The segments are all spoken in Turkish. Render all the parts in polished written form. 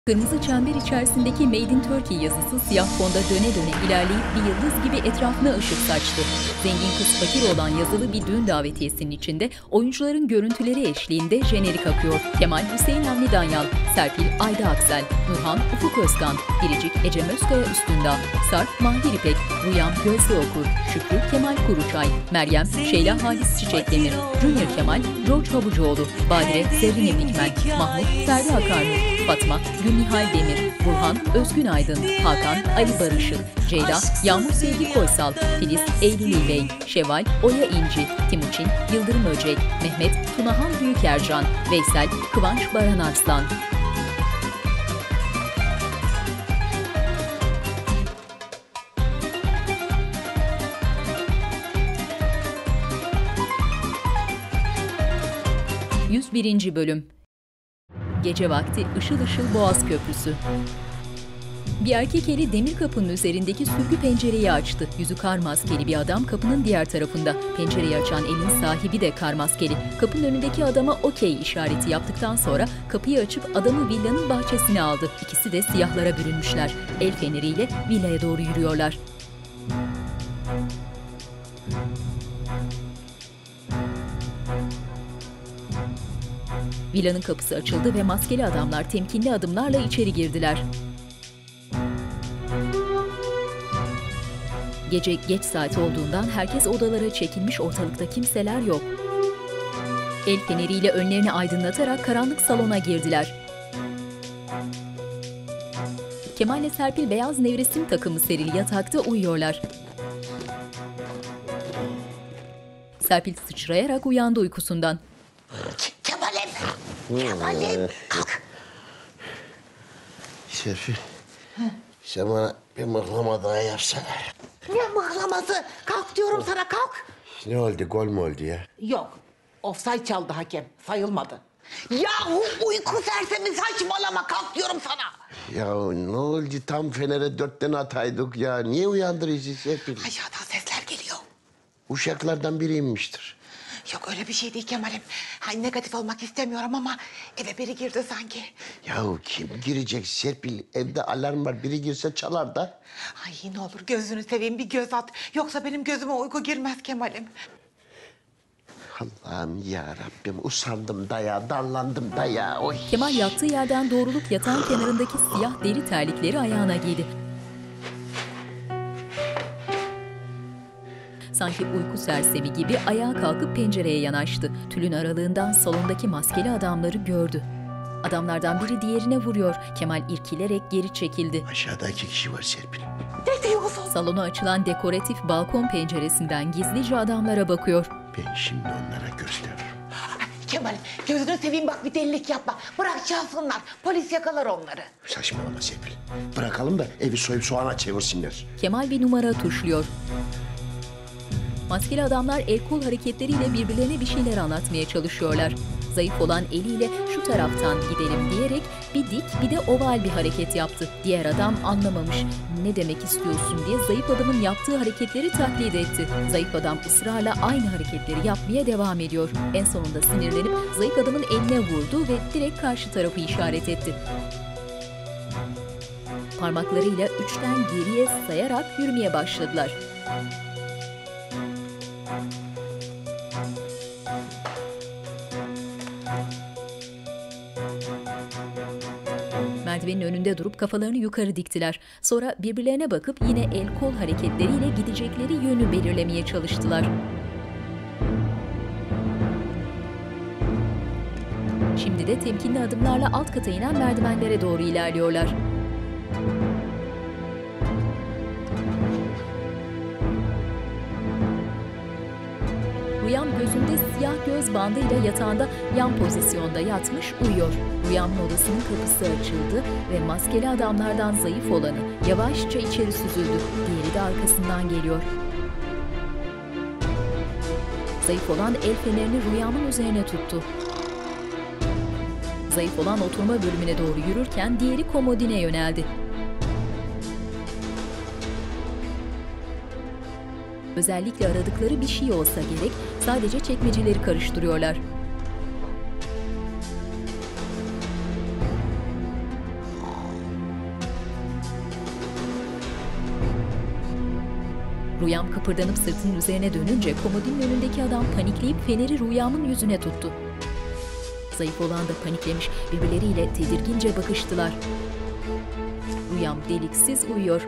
Kırmızı çember içerisindeki Made in Turkey yazısı siyah fonda döne döne ilerleyip bir yıldız gibi etrafına ışık saçtı. Zengin kız fakir olan yazılı bir düğün davetiyesinin içinde oyuncuların görüntüleri eşliğinde jenerik akıyor. Kemal Hüseyin Avni Danyal, Serpil Ayda Aksel, Nurhan Ufuk Özkan, Biricik Ecem Özkaya Üstündağ, Sarp Mahir İpek, Rüyam Gözde Okur, Şükrü Kemal Kuruçay, Meryem Şeyla Halis Çiçekdemir, Junior Kemal George Habucuoğlu, Badire Zerrin Epikmen, Mahmut Ferdi Akarmur, Fatma Gülnihal Demir, Burhan Özgün Aydın, Hakan Ali Barışık, Ceyda Yağmur Sevgi Koysal, Filiz Eylül İlbey, Şevval Oya İnci, Timuçin Yıldırım Öcek, Mehmet Tunahan Büyükercan, Veysel Kıvanç Baran Arslan. ...101. Bölüm. Gece vakti ışıl ışıl Boğaz Köprüsü. Bir erkek eli demir kapının üzerindeki sürgü pencereyi açtı. Yüzü kar maskeli bir adam kapının diğer tarafında. Pencereyi açan elin sahibi de kar maskeli. Kapının önündeki adama okey işareti yaptıktan sonra kapıyı açıp adamı villanın bahçesine aldı. İkisi de siyahlara bürünmüşler. El feneriyle villaya doğru yürüyorlar. Villanın kapısı açıldı ve maskeli adamlar temkinli adımlarla içeri girdiler. Gece geç saat olduğundan herkes odalara çekilmiş, ortalıkta kimseler yok. El feneriyle önlerini aydınlatarak karanlık salona girdiler. Kemal ile Serpil beyaz nevresim takımı serili yatakta uyuyorlar. Serpil sıçrayarak uyandı uykusundan. Kemal'im kalk. Serpil, sen bana bir mıhlama daha yapsana. Ne mıhlaması? Kalk diyorum sana, kalk. Ne oldu, gol mü oldu ya? Yok, ofsayt çaldı hakem, sayılmadı. Yahu uyku sersemi, saçmalama, kalk diyorum sana. Ya ne oldu, tam Fener'e 4 tane ataydık ya. Niye uyandırıcı Serpil? Aşağıdan sesler geliyor. Uşaklardan biri inmiştir. Yok öyle bir şey değil Kemal'im. Negatif olmak istemiyorum ama eve biri girdi sanki. Yahu kim girecek Serpil? Evde alarm var, biri girse çalar da. Ay ne olur gözünü seveyim, bir göz at. Yoksa benim gözüme uyku girmez Kemal'im. Allah'ım ya Rabbim, usandım da ya, darlandım da ya. Oy. Kemal yattığı yerden doğrulup yatağın kenarındaki siyah deri terlikleri ayağına giydi. Sanki uyku sersemi gibi ayağa kalkıp pencereye yanaştı. Tülün aralığından salondaki maskeli adamları gördü. Adamlardan biri diğerine vuruyor. Kemal irkilerek geri çekildi. Aşağıda 2 kişi var Serpil. Ne diyorsun? Salona açılan dekoratif balkon penceresinden gizlice adamlara bakıyor. Ben şimdi onlara gösteririm. Kemal gözünü seveyim, bak bir delilik yapma. Bırak çalsınlar, polis yakalar onları. Saçmalama Serpil. Bırakalım da evi soyup soğana çevirsinler. Kemal bir numara tuşluyor. Maskeli adamlar el-kol hareketleriyle birbirlerine bir şeyler anlatmaya çalışıyorlar. Zayıf olan eliyle şu taraftan gidelim diyerek bir dik bir de oval bir hareket yaptı. Diğer adam anlamamış. Ne demek istiyorsun diye zayıf adamın yaptığı hareketleri taklit etti. Zayıf adam ısrarla aynı hareketleri yapmaya devam ediyor. En sonunda sinirlenip zayıf adamın eline vurdu ve direkt karşı tarafı işaret etti. Parmaklarıyla 3'ten geriye sayarak yürümeye başladılar. Merdivenin önünde durup kafalarını yukarı diktiler. Sonra birbirlerine bakıp yine el-kol hareketleriyle gidecekleri yönü belirlemeye çalıştılar. Şimdi de temkinli adımlarla alt kata inen merdivenlere doğru ilerliyorlar. Rüyam gözünde siyah göz bandıyla yatağında yan pozisyonda yatmış uyuyor. Rüyamın odasının kapısı açıldı ve maskeli adamlardan zayıf olanı yavaşça içeri süzüldü. Diğeri de arkasından geliyor. Zayıf olan el fenerini rüyamın üzerine tuttu. Zayıf olan oturma bölümüne doğru yürürken diğeri komodine yöneldi. Özellikle aradıkları bir şey olsa gerek, sadece çekmeceleri karıştırıyorlar. Rüyam kıpırdanıp sırtının üzerine dönünce komodinin önündeki adam panikleyip feneri Rüyam'ın yüzüne tuttu. Zayıf olan da paniklemiş, birbirleriyle tedirgince bakıştılar. Rüyam deliksiz uyuyor.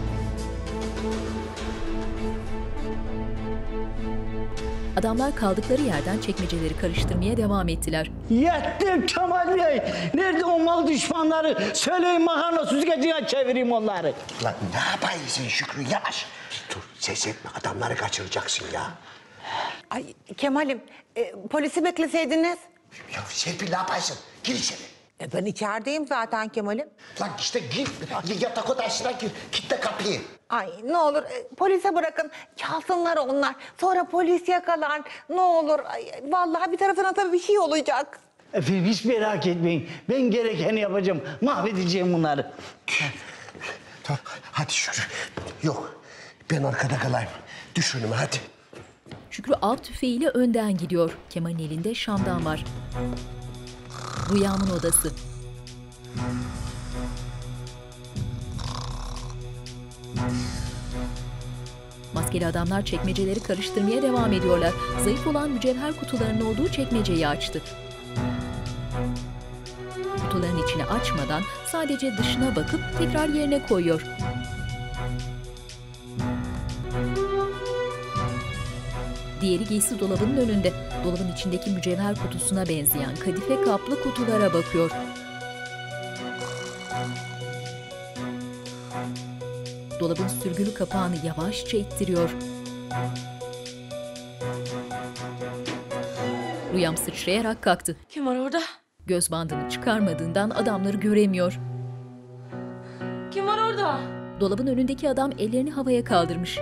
Adamlar kaldıkları yerden çekmeceleri karıştırmaya devam ettiler. Yettim Kemal Bey. Nerede o mal düşmanları? Söyleyin makarna süzgeciyle çevireyim onları. Lan ne yapıyorsun Şükrü, yavaş. Dur, ses etme, adamları kaçıracaksın ya. Ay Kemal'im polisi bekleseydiniz. Ya Serpil ne yapıyorsun? Gir içeri. Ben içerideyim zaten Kemal'im. Lan işte gir, yatak odasına gir, kilitle kapıyı. Ay ne olur polise bırakın. Çalsınlar onlar. Sonra polis yakalar. Ne olur. Ay, vallahi bir tarafına tabii bir şey olacak. Efendim hiç merak etmeyin. Ben gerekeni yapacağım. Mahvedeceğim bunları. Tamam, hadi Şükrü. Yok, ben arkada kalayım. Düş önüme hadi. Şükrü av tüfeğiyle önden gidiyor. Kemal'in elinde şamdan var. Rüyam'ın odası. Maskeli adamlar çekmeceleri karıştırmaya devam ediyorlar. Zayıf olan mücevher kutularının olduğu çekmeceyi açtı. Kutuların içini açmadan sadece dışına bakıp tekrar yerine koyuyor. Diğeri giysi dolabının önünde. Dolabın içindeki mücevher kutusuna benzeyen kadife kaplı kutulara bakıyor. Dolabın sürgülü kapağını yavaşça ittiriyor. Rüyam sıçrayarak kalktı. Kim var orada? Göz bandını çıkarmadığından adamları göremiyor. Kim var orada? Dolabın önündeki adam ellerini havaya kaldırmış.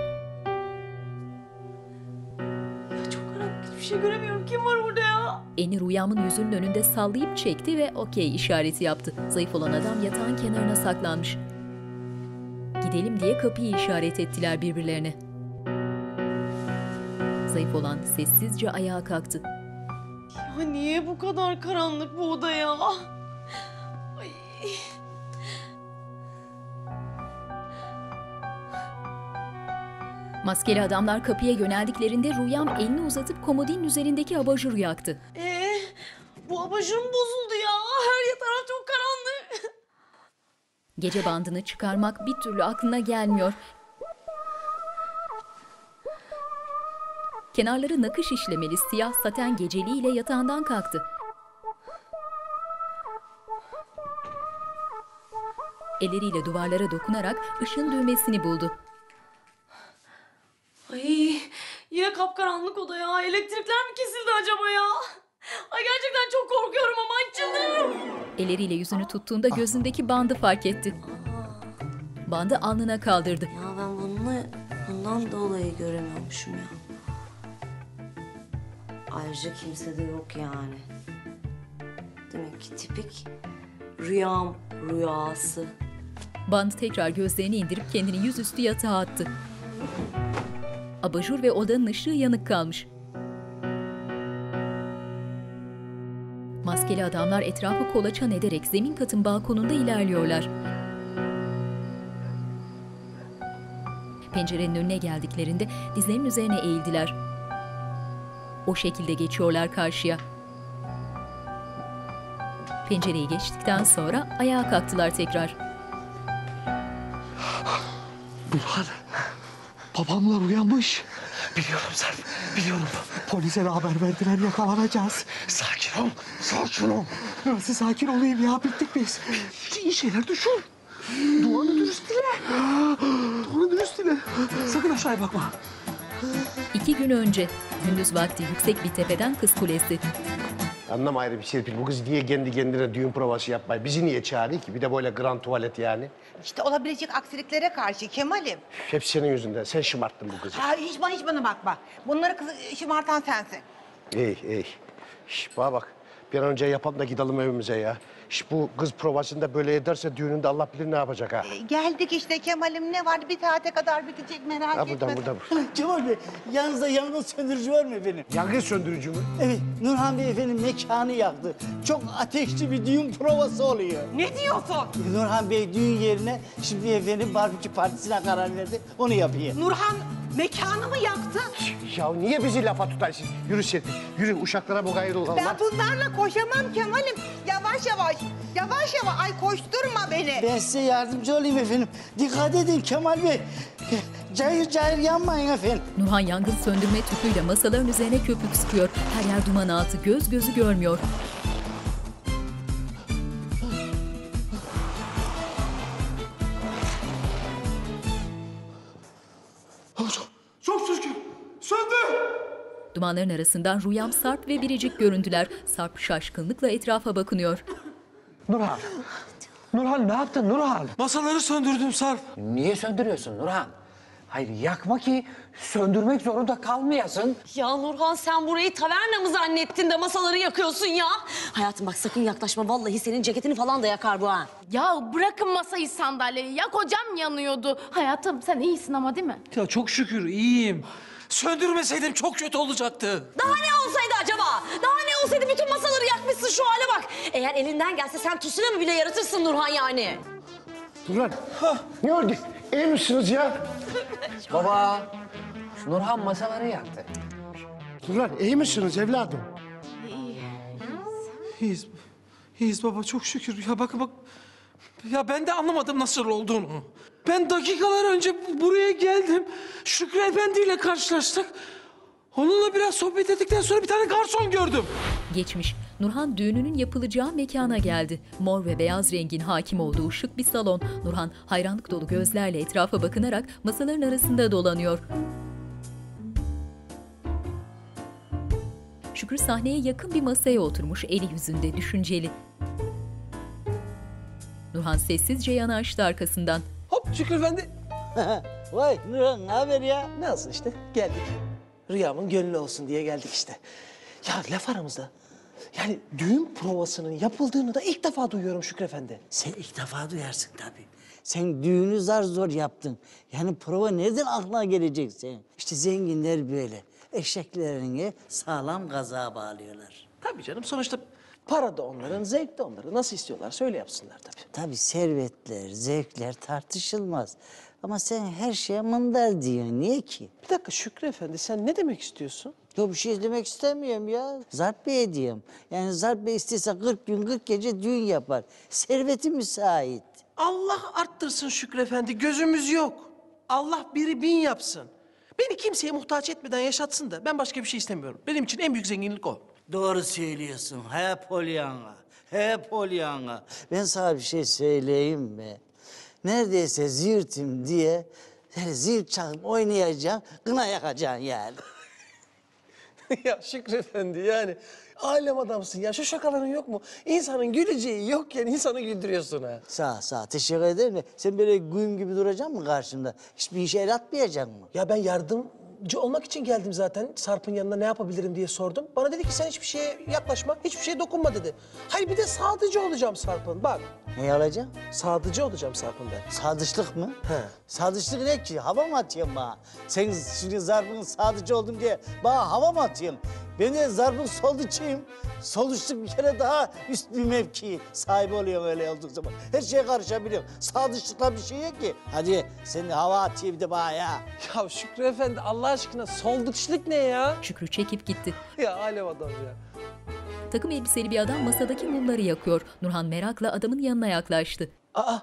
Ya çok karanlık, hiçbir şey göremiyorum. Kim var orada ya? Elini Rüyam'ın yüzünün önünde sallayıp çekti ve okey işareti yaptı. Zayıf olan adam yatağın kenarına saklanmış. Gidelim diye kapıyı işaret ettiler birbirlerine. Zayıf olan sessizce ayağa kalktı. Ya niye bu kadar karanlık bu oda ya? Ay. Maskeli adamlar kapıya yöneldiklerinde Rüyam elini uzatıp komodinin üzerindeki abajuru yaktı. Bu abajurun bozuldu ya. Her taraf çok karanlık. Gece bandını çıkarmak bir türlü aklına gelmiyor. Kenarları nakış işlemeli siyah saten geceliğiyle yatağından kalktı. Elleriyle duvarlara dokunarak ışın düğmesini buldu. Ay yine kapkaranlık oda ya. Elektrikler mi kesildi acaba ya? Ay gerçekten çok korkuyorum ama çıldırıyorum. Elleriyle yüzünü tuttuğunda gözündeki bandı fark etti. Bandı alnına kaldırdı. Ya ben bundan dolayı göremiyormuşum ya. Ayrıca kimse de yok yani. Demek ki tipik rüyam rüyası. Bandı tekrar gözlerini indirip kendini yüzüstü yatağa attı. Abajur ve odanın ışığı yanık kalmış. Maskeli adamlar etrafı kolaçan ederek zemin katın balkonunda ilerliyorlar. Pencerenin önüne geldiklerinde dizlerinin üzerine eğildiler. O şekilde geçiyorlar karşıya. Pencereyi geçtikten sonra ayağa kalktılar tekrar. Burhan, babamlar uyanmış. Biliyorum Sarp, biliyorum. Polise de haber verdiler, yakalanacağız. Sakin ol, sakin ol. Nasıl sakin olayım ya, bittik biz. İyi şeyler düşün. Duanı dürüst dile. Duanı dürüst dile. Sakın aşağıya bakma. 2 gün önce, gündüz vakti yüksek bir tepeden Kız Kulesi. Anlamayırım Serpil, bu kız niye kendi kendine düğün provası yapmayı? Bizi niye çağırıyor ki? Bir de böyle grand tuvalet yani. İşte olabilecek aksiliklere karşı Kemal'im. Hep senin yüzünden, sen şımarttın bu kızı. Ha, hiç bana bakma. Bunları şımartan sensin. Ey. Bana bak, bir an önce yapalım da gidelim evimize ya. Bu kız provasında böyle ederse düğününde Allah bilir ne yapacak ha. Geldik işte Kemal'im, ne var, bir saate kadar bitecek, merak Ha etme. burada. Kemal Bey, yanınızda yangın söndürücü var mı efendim? Yangın söndürücü mü? Evet, Nurhan Bey efendim mekanı yaktı. Çok ateşli bir düğün provası oluyor. Ne diyorsun? Nurhan Bey düğün yerine şimdi efendim barbekü partisine karar verdi. Onu yapıyor. Nurhan Mekanı mı yaktı? Ya niye bizi lafa tutarsın? Yürü Serpil, yürü uşaklara bu gayrı olalım. Ben bunlarla koşamam Kemal'im. Yavaş yavaş, yavaş yavaş. Ay koşturma beni. Ben size yardımcı olayım efendim. Dikkat edin Kemal Bey. Cayır cayır yanmayın efendim. Nurhan yangın söndürme tüpüyle masaların üzerine köpük sıkıyor. Her yer duman altı, göz gözü görmüyor. Çok şükür. Söndü. Dumanların arasından Rüyam, Sarp ve Biricik göründüler. Sarp şaşkınlıkla etrafa bakınıyor. Nurhan. Nurhan ne yaptın Nurhan? Masaları söndürdüm Sarp. Niye söndürüyorsun Nurhan? Hayır yakma ki söndürmek zorunda kalmayasın. Ya Nurhan sen burayı taverna mı zannettin de masaları yakıyorsun ya? Hayatım bak sakın yaklaşma. Vallahi senin ceketini falan da yakar bu ha. Ya bırakın masayı sandalyeyi. Ya kocam yanıyordu. Hayatım sen iyisin ama değil mi? Ya çok şükür iyiyim. Söndürmeseydim çok kötü olacaktı. Daha ne olsaydı acaba? Daha ne olsaydı bütün masaları yakmışsın şu hale bak. Eğer elinden gelse sen tsunami bile yaratırsın Nurhan yani. Dur lan. Ne oldu? İyi misiniz ya? Baba, Nurhan masaları yaktı. Dur lan, iyi misiniz evladım? İyiyiz. İyiyiz baba çok şükür. Ya bak. Ya ben de anlamadım nasıl olduğunu. Ben dakikalar önce buraya geldim. Şükrü Efendi ile karşılaştık. Onunla biraz sohbet ettikten sonra bir tane garson gördüm. Geçmiş. Nurhan düğününün yapılacağı mekana geldi. Mor ve beyaz rengin hakim olduğu şık bir salon. Nurhan hayranlık dolu gözlerle etrafa bakınarak masaların arasında dolanıyor. Şükrü sahneye yakın bir masaya oturmuş, eli yüzünde düşünceli. Nurhan sessizce yanaştı arkasından. Hop Şükrü Efendi. Vay Nurhan ne haber ya? Nasıl işte geldik. Rüyamın gönlü olsun diye geldik işte. Ya laf aramızda. Yani düğün provasının yapıldığını da ilk defa duyuyorum Şükrü Efendi. Sen ilk defa duyarsın tabii. Sen düğünü zar zor yaptın. Yani prova nereden aklına gelecek senin? İşte zenginler böyle. Eşeklerini sağlam gaza bağlıyorlar. Tabii canım sonuçta para da onların, zevk de onların. Nasıl istiyorlar söyle yapsınlar tabii. Tabii servetler, zevkler tartışılmaz. Ama sen her şeye mındar diyorsun. Niye ki? Bir dakika Şükrü Efendi sen ne demek istiyorsun? Yok bir şey demek istemiyorum ya. Zarp Bey diyorum. Yani Zarp Bey istese 40 gün 40 gece düğün yapar. Serveti müsait. Allah arttırsın Şükrü Efendi gözümüz yok. Allah biri bin yapsın. Beni kimseye muhtaç etmeden yaşatsın da ben başka bir şey istemiyorum. Benim için en büyük zenginlik o. Doğru söylüyorsun. He Pollyanna. He Pollyanna. Ben sana bir şey söyleyeyim mi? Neredeyse zirtim diye zil çalıp oynayacaksın, kına yakacaksın yani. Ya Şükrü Efendi yani alem adamsın ya. Şu şakaların yok mu? İnsanın güleceği yokken insanı güldürüyorsun ha. Sağ teşekkür ederim de sen böyle güğüm gibi duracaksın mı karşımda? Hiçbir işe el atmayacaksın mı? Ya ben yardımcı olmak için geldim zaten. Sarp'ın yanına ne yapabilirim diye sordum. Bana dedi ki sen hiçbir şeye yaklaşma, hiçbir şeye dokunma dedi. Hayır bir de sadıcı olacağım Sarp'ın bak. Ne alacaksın? Sadıcı olacağım Sarp'ın ben. Sadıçlık mı? He. Sadıçlık ne ki? Hava mı atıyorsun bana? Sen şimdi Zarp'ın sadıcı oldum diye bana hava mı atıyorsun? Ben de Zarp'ın solduçuyum. Solduçluk bir kere daha üst bir mevki sahibi oluyor öyle olduğu zaman. Her şeye karışabiliyorum. Sadıçlıkla bir şey yok ki. Hadi sen de hava atıyor bir de bana ya. Ya Şükrü Efendi Allah aşkına solduçluk ne ya? Şükrü çekip gitti. Ya alem adam ya. Takım elbiseli bir adam masadaki mumları yakıyor. Nurhan merakla adamın yanına yaklaştı. Aa.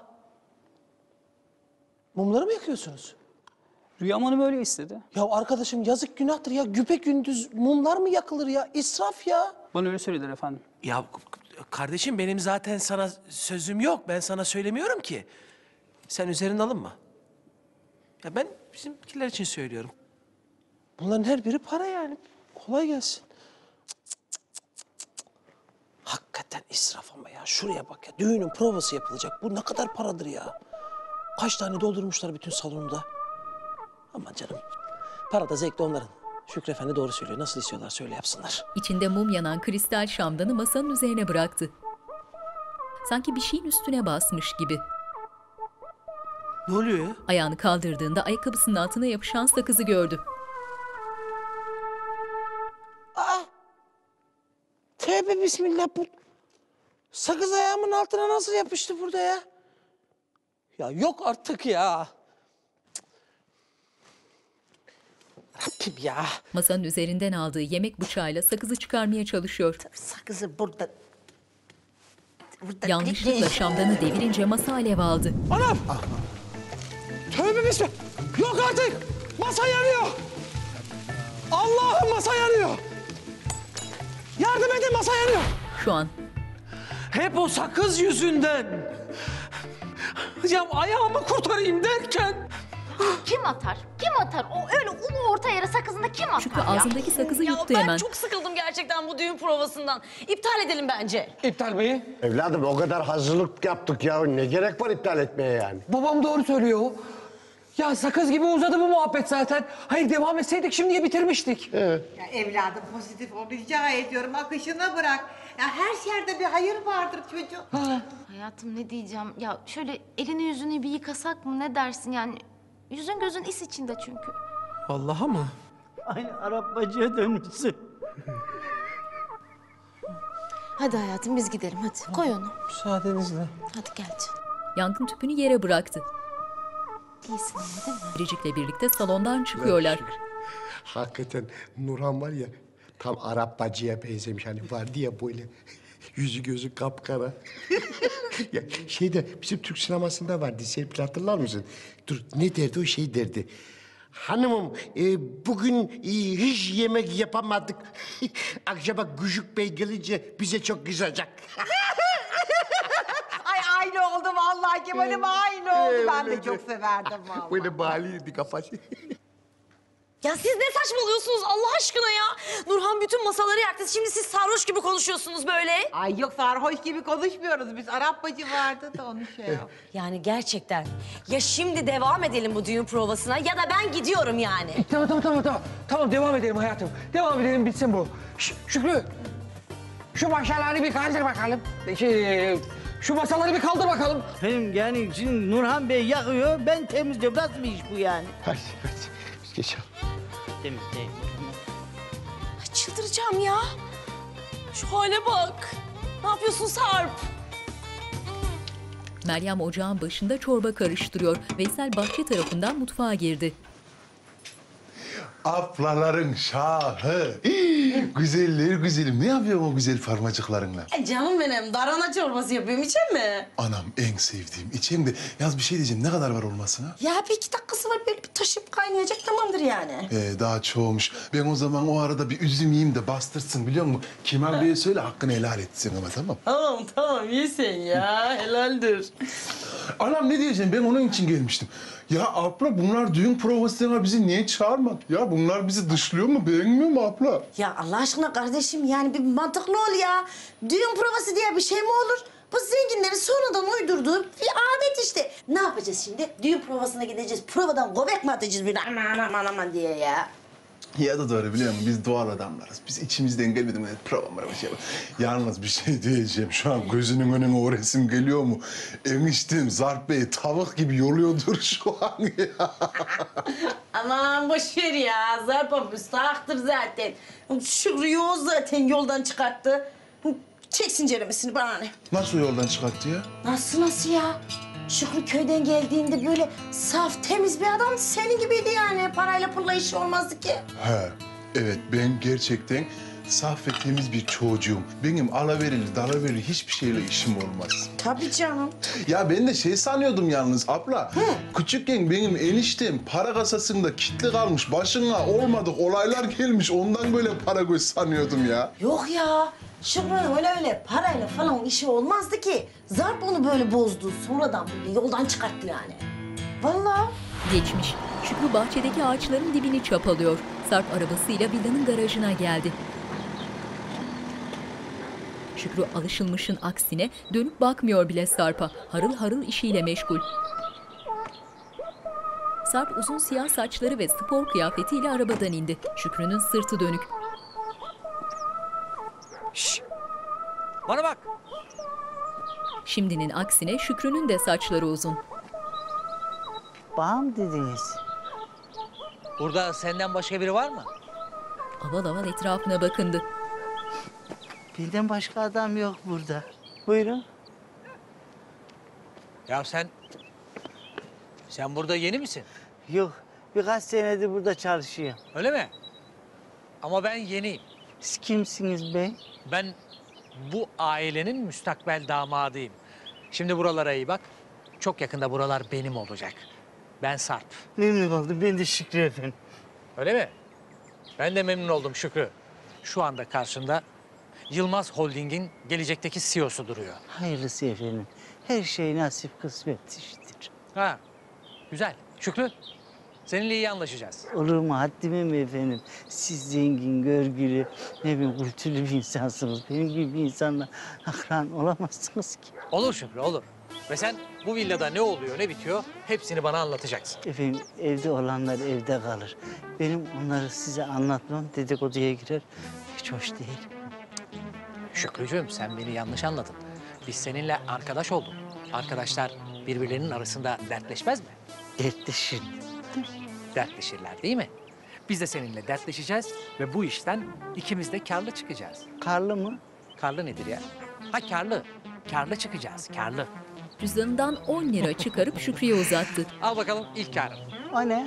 Mumları mı yakıyorsunuz? Rüyam Hanım öyle istedi. Ya arkadaşım yazık günahtır ya. Güpegündüz mumlar mı yakılır ya? İsraf ya. Bana öyle söylediler efendim. Ya kardeşim benim zaten sana sözüm yok. Ben sana söylemiyorum ki. Sen üzerine alınma. Ya ben bizimkiler için söylüyorum. Bunların her biri para yani. Kolay gelsin. Hakikaten israf ama ya. Şuraya bak ya. Düğünün provası yapılacak. Bu ne kadar paradır ya. Kaç tane doldurmuşlar bütün salonda. Aman canım. Para da zevk de onların. Şükrü Efendi doğru söylüyor. Nasıl istiyorlar söyle yapsınlar. İçinde mum yanan kristal şamdanı masanın üzerine bıraktı. Sanki bir şeyin üstüne basmış gibi. Ne oluyor ya? Ayağını kaldırdığında ayakkabısının altına yapışan sakızı gördü. Tövbe bismillah bu. Sakız ayağımın altına nasıl yapıştı burada ya? Ya yok artık ya. Rabbim ya. Masanın üzerinden aldığı yemek bıçağıyla sakızı çıkarmaya çalışıyor. Sakızı burada. Yanlışlıkla şamdanı devirince masa alev aldı. Anam! Tövbe bismillah. Yok artık. Masa yanıyor. Allah'ım masa yanıyor. Yardım edin, masa yanıyor. Şu an Hep o sakız yüzünden. Ya ayağımı kurtarayım derken. Kim atar? Kim atar? O öyle ulu orta yere sakızında kim atar Şükrü ya? ağzındaki sakızı Ya yuttu ben hemen. çok sıkıldım gerçekten bu düğün provasından. İptal edelim bence. İptal Bey. Evladım o kadar hazırlık yaptık ya. Ne gerek var iptal etmeye yani? Babam doğru söylüyor. Ya sakız gibi uzadı bu muhabbet zaten. Hayır devam etseydik şimdiye bitirmiştik. Ya evladım pozitif ol rica ediyorum akışına bırak. Ya her yerde bir hayır vardır çocuğum. Hayatım ne diyeceğim? Ya şöyle elini yüzünü bir yıkasak mı ne dersin yani? Yüzün gözün is içinde çünkü. Vallahi mı? Aynı Arap bacıya dönmüşsün. Hadi hayatım biz gidelim hadi. Koy onu. Müsaadenizle. Hadi gel canım. Yangın tüpünü yere bıraktı. İyisin ama değil mi? Biricik'le birlikte salondan çıkıyorlar. Hakikaten Nurhan var ya tam Arap bacıya benzemiş. Hani vardı ya böyle yüzü gözü kapkara. Ya bizim Türk sinemasında vardı. Serpil hatırlar mısın? Dur ne derdi o şey derdi. Hanımım bugün hiç yemek yapamadık. Akşama Gücük Bey gelince bize çok kızacak. Ay aynı oldu vallahi Kemal'im aynı oldu. Ben de çok severdim vallahi. Böyle bağlıydı kafası. Ya siz ne saçmalıyorsunuz Allah aşkına ya? Nurhan bütün masaları yaktı. Şimdi siz sarhoş gibi konuşuyorsunuz böyle. Ay yok sarhoş gibi konuşmuyoruz biz. Arap bacı vardı da onu şey yap. Yani gerçekten. Ya şimdi devam edelim bu düğün provasına ya da ben gidiyorum yani. Tamam. Tamam devam edelim hayatım. Devam edelim bitsin bu. Şükrü. Şu maşaları bir kaldır bakalım. Şu masaları bir kaldır bakalım. Benim yani şimdi Nurhan Bey yakıyor, ben temizliyorum. Nasıl bir iş bu yani? Hadi biz geçelim. Temizleyeyim. Ay çıldıracağım ya. Şu hale bak. Ne yapıyorsun Sarp? Meryem ocağın başında çorba karıştırıyor. Veysel bahçe tarafından mutfağa girdi. Ablaların şahı. Güzeller güzelim. Ne yapıyorsun o güzel parmacıklarınla? Canım benim darhana çorbası yapıyorum içer mi? Anam en sevdiğim. İçeyim de yaz bir şey diyeceğim. Ne kadar var olmasına? Ya bir 2 dakikası var böyle bir taşıp kaynayacak tamamdır yani. Daha çoğumuş. Ben o zaman o arada bir üzüm yiyeyim de bastırsın biliyor musun? Kemal Bey'e söyle hakkını helal etsin ama tamam. Tamam iyi sen ya helaldir. Anam ne diyeceğim? Ben onun için gelmiştim. Ya abla bunlar düğün provasına bizi niye çağırmadı? Ya bunlar bizi dışlıyor mu? Beğenmiyor mu abla? Ya Allah aşkına kardeşim yani bir mantıklı ol ya. Düğün provası diye bir şey mi olur? Bu zenginlerin sonradan uydurduğu bir adet işte. Ne yapacağız şimdi? Düğün provasına gideceğiz. Provadan göbek mi atacağız bir aman diye ya. Ya da doğru biliyor musun? Biz doğal adamlarız. Biz içimizden gelmedi mi? Prova bir şey var. Yalnız bir şey diyeceğim. Şu an gözünün önüne o resim geliyor mu? Eniştem Zarp Bey tavuk gibi yoluyordur şu an ya. Aman boş ver ya. Zarpa müstahaktır zaten. Şükrü Yoğuz zaten yoldan çıkarttı. Çeksin ceremesini bana ne? Nasıl yoldan çıkarttı ya? Nasıl ya? Şükrü köyden geldiğinde böyle saf, temiz bir adam senin gibiydi yani. Parayla pulla işi olmazdı ki. He, evet ben gerçekten saf ve temiz bir çocuğum. Benim alaverili, dalaverili hiçbir şeyle işim olmaz. Tabii canım. Ya ben de şey sanıyordum yalnız abla. Küçükken benim eniştem para kasasında kilitli kalmış. Başına olmadık olaylar gelmiş. Ondan böyle para göz sanıyordum ya. Yok ya. Şükrü'nün öyle parayla falan işi olmazdı ki. Zarp onu böyle bozdu. Sonradan böyle yoldan çıkarttı yani. Vallahi. Geçmiş. Şükrü bahçedeki ağaçların dibini çapalıyor. Sarp arabasıyla villanın garajına geldi. Şükrü alışılmışın aksine dönüp bakmıyor bile Sarp'a. Harıl harıl işiyle meşgul. Sarp uzun siyah saçları ve spor kıyafetiyle arabadan indi. Şükrü'nün sırtı dönük. Şşş! Bana bak! Şimdinin aksine Şükrü'nün de saçları uzun. Bana mı dediniz? Burada senden başka biri var mı? Aval aval etrafına bakındı. Bilden başka adam yok burada. Buyurun. Ya sen burada yeni misin? Yok, Birkaç senedir burada çalışıyor. Öyle mi? Ama ben yeniyim. Siz kimsiniz bey? Ben bu ailenin müstakbel damadıyım. Şimdi buralara iyi bak. Çok yakında buralar benim olacak. Ben Sarp. Memnun oldum. Ben de Şükrü efendim. Öyle mi? Ben de memnun oldum Şükrü. Şu anda karşında Yılmaz Holding'in gelecekteki CEO'su duruyor. Hayırlısı efendim. Her şey nasip kısmet işidir. Ha, güzel. Şükrü, seninle iyi anlaşacağız. Olur mu? Haddime mi efendim? Siz zengin, görgülü, ne bileyim kültürlü bir insansınız. Benim gibi bir insanla akran olamazsınız ki. Olur Şükrü, olur. Ve sen bu villada ne oluyor, ne bitiyor hepsini bana anlatacaksın. Efendim evde olanlar evde kalır. Benim onları size anlatmam dedikoduya girer. Hiç hoş değil. Şükrücüğüm, sen beni yanlış anladın. Biz seninle arkadaş olduk. Arkadaşlar birbirlerinin arasında dertleşmez mi? Dertleşin. Dertleşirler değil mi? Biz de seninle dertleşeceğiz ve bu işten ikimiz de karlı çıkacağız. Karlı mı? Karlı nedir ya? Ha karlı. Karlı çıkacağız, karlı. Cüzdanından 10 lira çıkarıp Şükrü'ye uzattı. Al bakalım ilk karın. O ne?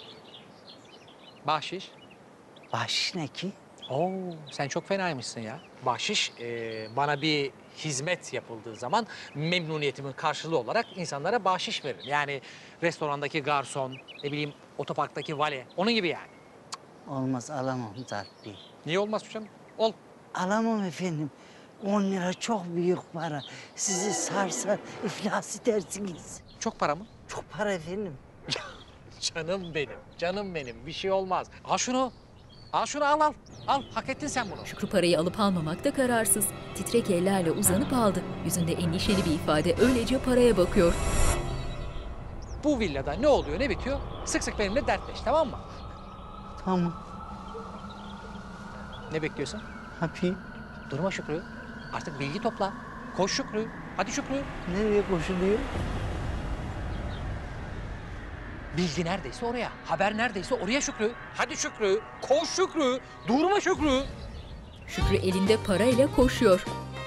Bahşiş. Bahşiş ne ki? Oo, sen çok fenaymışsın ya. Bahşiş bana bir hizmet yapıldığı zaman memnuniyetimin karşılığı olarak insanlara bahşiş veririm. Yani restorandaki garson, ne bileyim otoparktaki vale, onun gibi yani. Olmaz alamam Zarp Bey. Niye olmaz canım? Ol. Alamam efendim. 10 lira çok büyük para. Sizi sarsar, iflas edersiniz. Çok para mı? Çok para efendim. Canım benim, canım benim. Bir şey olmaz. Al şunu. Al şunu al al. Al, hak ettin sen bunu. Şükrü parayı alıp almamakta kararsız. Titrek ellerle uzanıp aldı. Yüzünde endişeli bir ifade öylece paraya bakıyor. Bu villada ne oluyor, ne bitiyor? Sık sık benimle dertleş, tamam mı? Tamam. Ne bekliyorsun? Yapayım. Durma Şükrü. Artık bilgi topla. Koş Şükrü. Hadi Şükrü. Nereye koşuluyor? Bilgi neredeyse oraya. Haber neredeyse oraya Şükrü. Hadi Şükrü. Koş Şükrü. Durma Şükrü. Şükrü elinde parayla koşuyor.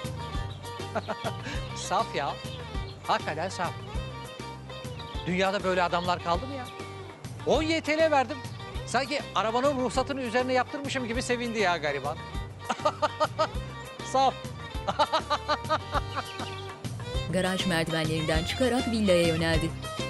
Saf ya. Hakikaten saf. Dünyada böyle adamlar kaldı mı ya? 10 YTL verdim. Sanki arabanın ruhsatını üzerine yaptırmışım gibi sevindi ya gariban. Saf. Garaj merdivenlerinden çıkarak villaya yöneldi.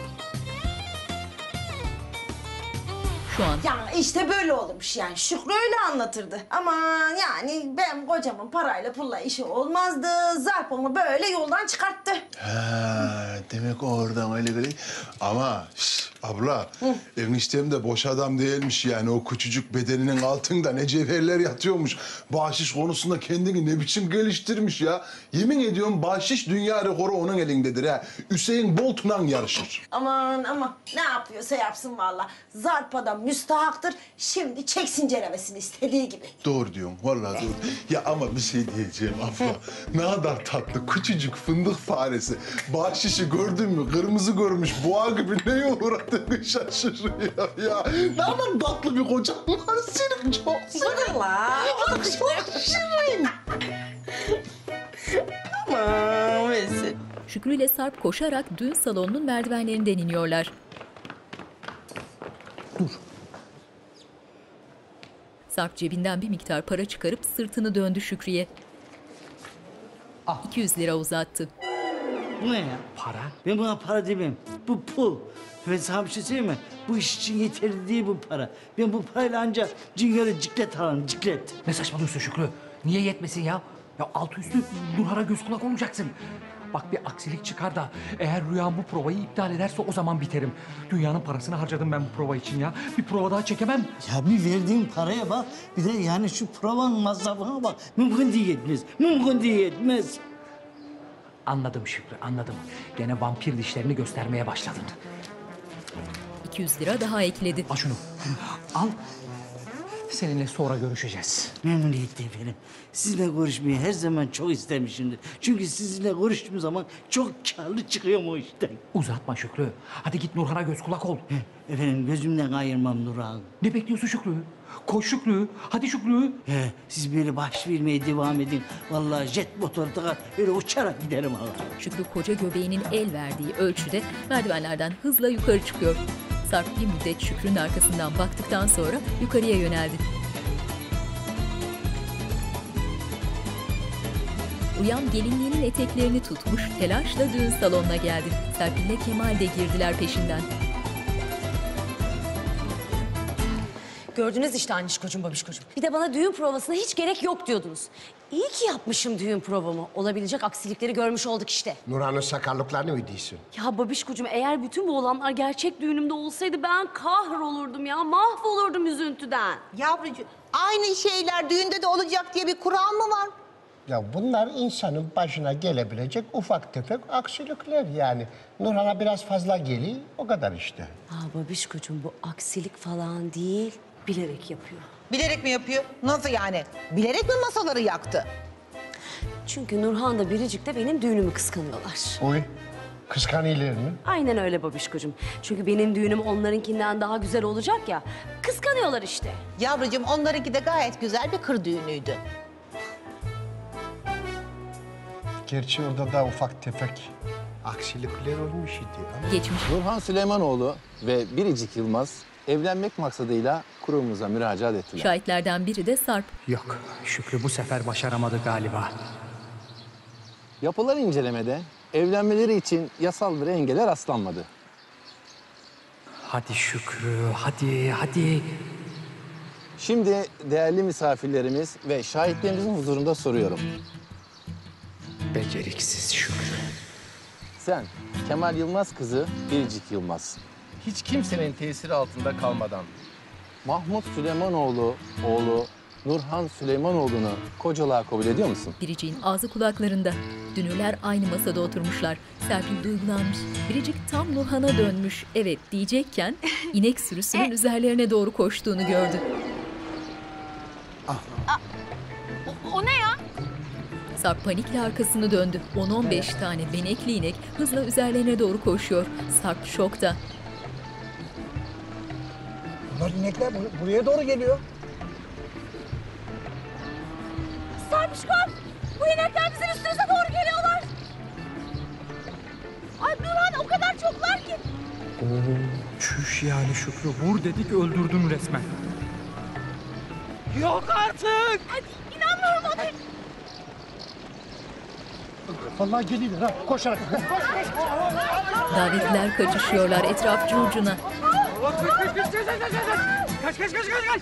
Şu an Ya işte böyle olurmuş yani. Şükrü öyle anlatırdı. Aman yani ben kocamın parayla pulla işi olmazdı. Zarp onu böyle yoldan çıkarttı. Ha, demek oradan öyle böyle. Ama abla, eniştem de boş adam değilmiş yani. O küçücük bedeninin altında ne cevherler yatıyormuş. Bahşiş konusunda kendini ne biçim geliştirmiş ya. Yemin ediyorum bahşiş dünya rekoru onun elindedir ha. Hüseyin Bolt'la yarışır. Aman ne yapıyorsa yapsın vallahi. Zarp adam müstahaktır. Şimdi çeksin ceremesini istediği gibi. Doğru diyorsun, vallahi doğru. Ya ama bir şey diyeceğim abla. Ne kadar tatlı, küçücük fındık faresi. Bahşişi gördün mü, kırmızı görmüş, boğa gibi neye uğradığını şaşırıyor ya. Ne kadar tatlı bir kocan var senin, çok senin. Vallahi. Çok şirin. Aman neyse. Şükrü ile Sarp koşarak düğün salonunun merdivenlerinden iniyorlar. Dur. Sarp cebinden bir miktar para çıkarıp sırtını döndü Şükrü'ye. 200 lira uzattı. Bu ne ya? Para? Ben buna para demem. Bu pul. Ben sana bir şey söyleyeyim mi? Bu iş için yeterli değil bu para. Ben bu parayla ancak cingöre ciklet alırım, ciklet. Ne saçmalıyorsun Şükrü? Niye yetmesin ya? Ya altı üstü Nurhan'a göz kulak olacaksın. Bak bir aksilik çıkar da eğer Rüyam bu provayı iptal ederse o zaman biterim. Dünyanın parasını harcadım ben bu prova için ya. Bir prova daha çekemem. Ya bir verdiğin paraya bak, bir de yani şu provanın masrafına bak. Mümkün değil yetmez, mümkün değil yetmez. Anladım Şükrü, anladım. Gene vampir dişlerini göstermeye başladın. 200 lira daha ekledi. Al şunu. Al. Seninle sonra görüşeceğiz. Memnuniyetle efendim. Sizinle görüşmeyi her zaman çok istemişimdir. Çünkü sizinle görüştüğüm zaman çok karlı çıkıyorum o işten. Uzatma Şükrü. Hadi git Nurhan'a göz kulak ol. Efendim gözümden ayırmam Nurhan. Ne bekliyorsun Şükrü? Koş Şükrü. Hadi Şükrü. Siz böyle baş vermeye devam edin. Vallahi jet motoru takar böyle uçarak giderim Allah. Şükrü koca göbeğinin el verdiği ölçüde merdivenlerden hızla yukarı çıkıyor. Sarp bir müddet Şükrü'nün arkasından baktıktan sonra yukarıya yöneldi. Rüyam gelinliğinin eteklerini tutmuş, telaşla düğün salonuna geldi. Serpil'le Kemal de girdiler peşinden. Gördünüz işte Anişkocuğum, babişkocuğum. Bir de bana düğün provasına hiç gerek yok diyordunuz. İyi ki yapmışım düğün provamı. Olabilecek aksilikleri görmüş olduk işte. Nurhan'ın sakarlıklarını ödüyorsun. Ya babişkocuğum, eğer bütün bu olanlar gerçek düğünümde olsaydı ben kahrolurdum ya. Mahvolurdum üzüntüden. Yavrucuğum aynı şeyler düğünde de olacak diye bir kural mı var? Ya bunlar insanın başına gelebilecek ufak tefek aksilikler yani. Nurhan'a biraz fazla geliyor, o kadar işte. Babişkocuğum, bu aksilik falan değil, bilerek yapıyor. Bilerek mi yapıyor? Nasıl yani? Bilerek mi masaları yaktı? Çünkü Nurhan da Biricik de benim düğünümü kıskanıyorlar. Oy, kıskanıyorlar mı? Aynen öyle babişkocuğum. Çünkü benim düğünüm onlarınkinden daha güzel olacak ya. Kıskanıyorlar işte. Yavrucuğum onlarınki de gayet güzel bir kır düğünüydü. Gerçi orada da ufak tefek aksilikler olmuş idi ama... Geçmiş. Nurhan Süleymanoğlu ve Biricik Yılmaz evlenmek maksadıyla kurumumuza müracaat ettiler. Şahitlerden biri de Sarp. Yok, Şükrü bu sefer başaramadı galiba. Yapılan incelemede evlenmeleri için yasal bir engele rastlanmadı. Hadi Şükrü, hadi. Şimdi değerli misafirlerimiz ve şahitlerimizin huzurunda soruyorum. Beceriksiz Şükrü. Sen, Kemal Yılmaz kızı Biricik Yılmaz, hiç kimsenin tesiri altında kalmadan Mahmut Süleymanoğlu oğlu Nurhan Süleymanoğlu'nu kocalığa kabul ediyor musun? Biricik'in ağzı kulaklarında. Dünürler aynı masada oturmuşlar. Serpil duygulanmış. Biricik tam Nurhan'a dönmüş. Evet diyecekken inek sürüsünün üzerlerine doğru koştuğunu gördü. O ne ya? Sarp panikle arkasını döndü. 10-15 tane benekli inek hızla üzerlerine doğru koşuyor. Sarp şokta. Bunlar inekler buraya doğru geliyor. Sarpişkom, bu inekler bizim üstümüze doğru geliyorlar. Ay Nurhan, o kadar çoklar ki. Çüş yani Şükrü. Vur dedik öldürdün resmen. Yok artık! Ay, inanmıyorum hadi. Vallahi geliyorlar ha. Koşarak. Davetliler kaçışıyorlar etraf curcuna. Kaç! Kaç!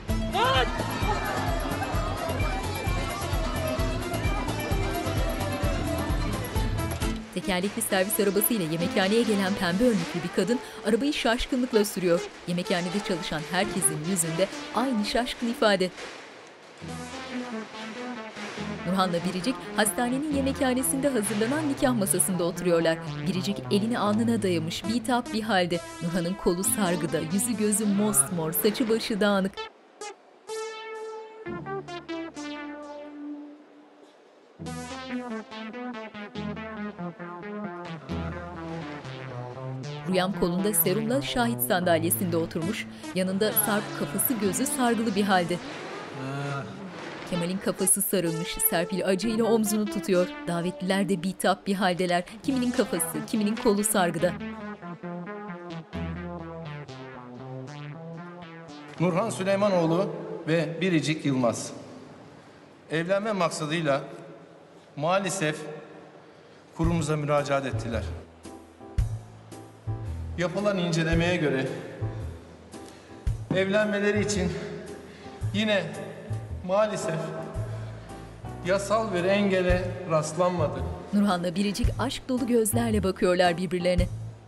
Tekerlekli servis arabasıyla yemekhaneye gelen pembe önlüklü bir kadın arabayı şaşkınlıkla sürüyor. Yemekhanede çalışan herkesin yüzünde aynı şaşkın ifade. Nurhan'la Biricik hastanenin yemekhanesinde hazırlanan nikah masasında oturuyorlar. Biricik elini alnına dayamış bitap bir halde. Nurhan'ın kolu sargıda, yüzü gözü mosmor, saçı başı dağınık. Rüyam kolunda serumla şahit sandalyesinde oturmuş. Yanında Sarp kafası gözü sargılı bir halde. Kemal'in kafası sarılmış. Serpil acıyla omzunu tutuyor. Davetliler de bitap bir haldeler. Kiminin kafası, kiminin kolu sargıda. Nurhan Süleymanoğlu ve Biricik Yılmaz evlenme maksadıyla maalesef kurumumuza müracaat ettiler. Yapılan incelemeye göre evlenmeleri için yine maalesef yasal bir engele rastlanmadı. Nurhan'la Biricik aşk dolu gözlerle bakıyorlar birbirlerine.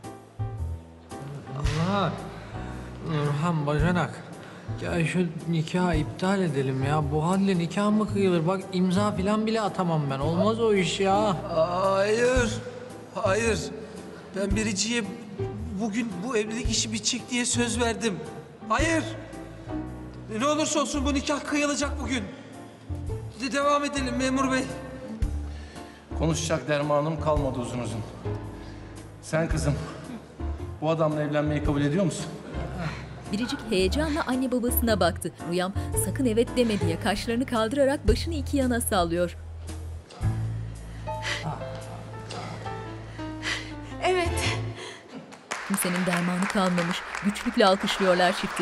Allah! Nurhan bacanak. Ya şu nikahı iptal edelim ya. Bu halle nikah mı kıyılır? Bak imza falan bile atamam ben. Olmaz o iş ya. Hayır. Ben Biricik'e bugün bu evlilik işi bitecek diye söz verdim. Hayır. Ne olursa olsun bu nikah kıyılacak bugün. Devam edelim memur bey. Konuşacak dermanım kalmadı uzun. Sen kızım, bu adamla evlenmeyi kabul ediyor musun? Biricik heyecanla anne babasına baktı. Rüyam sakın evet deme diye kaşlarını kaldırarak başını iki yana sallıyor. Evet. Kimsenin dermanı kalmamış. Güçlükle alkışlıyorlar çifti.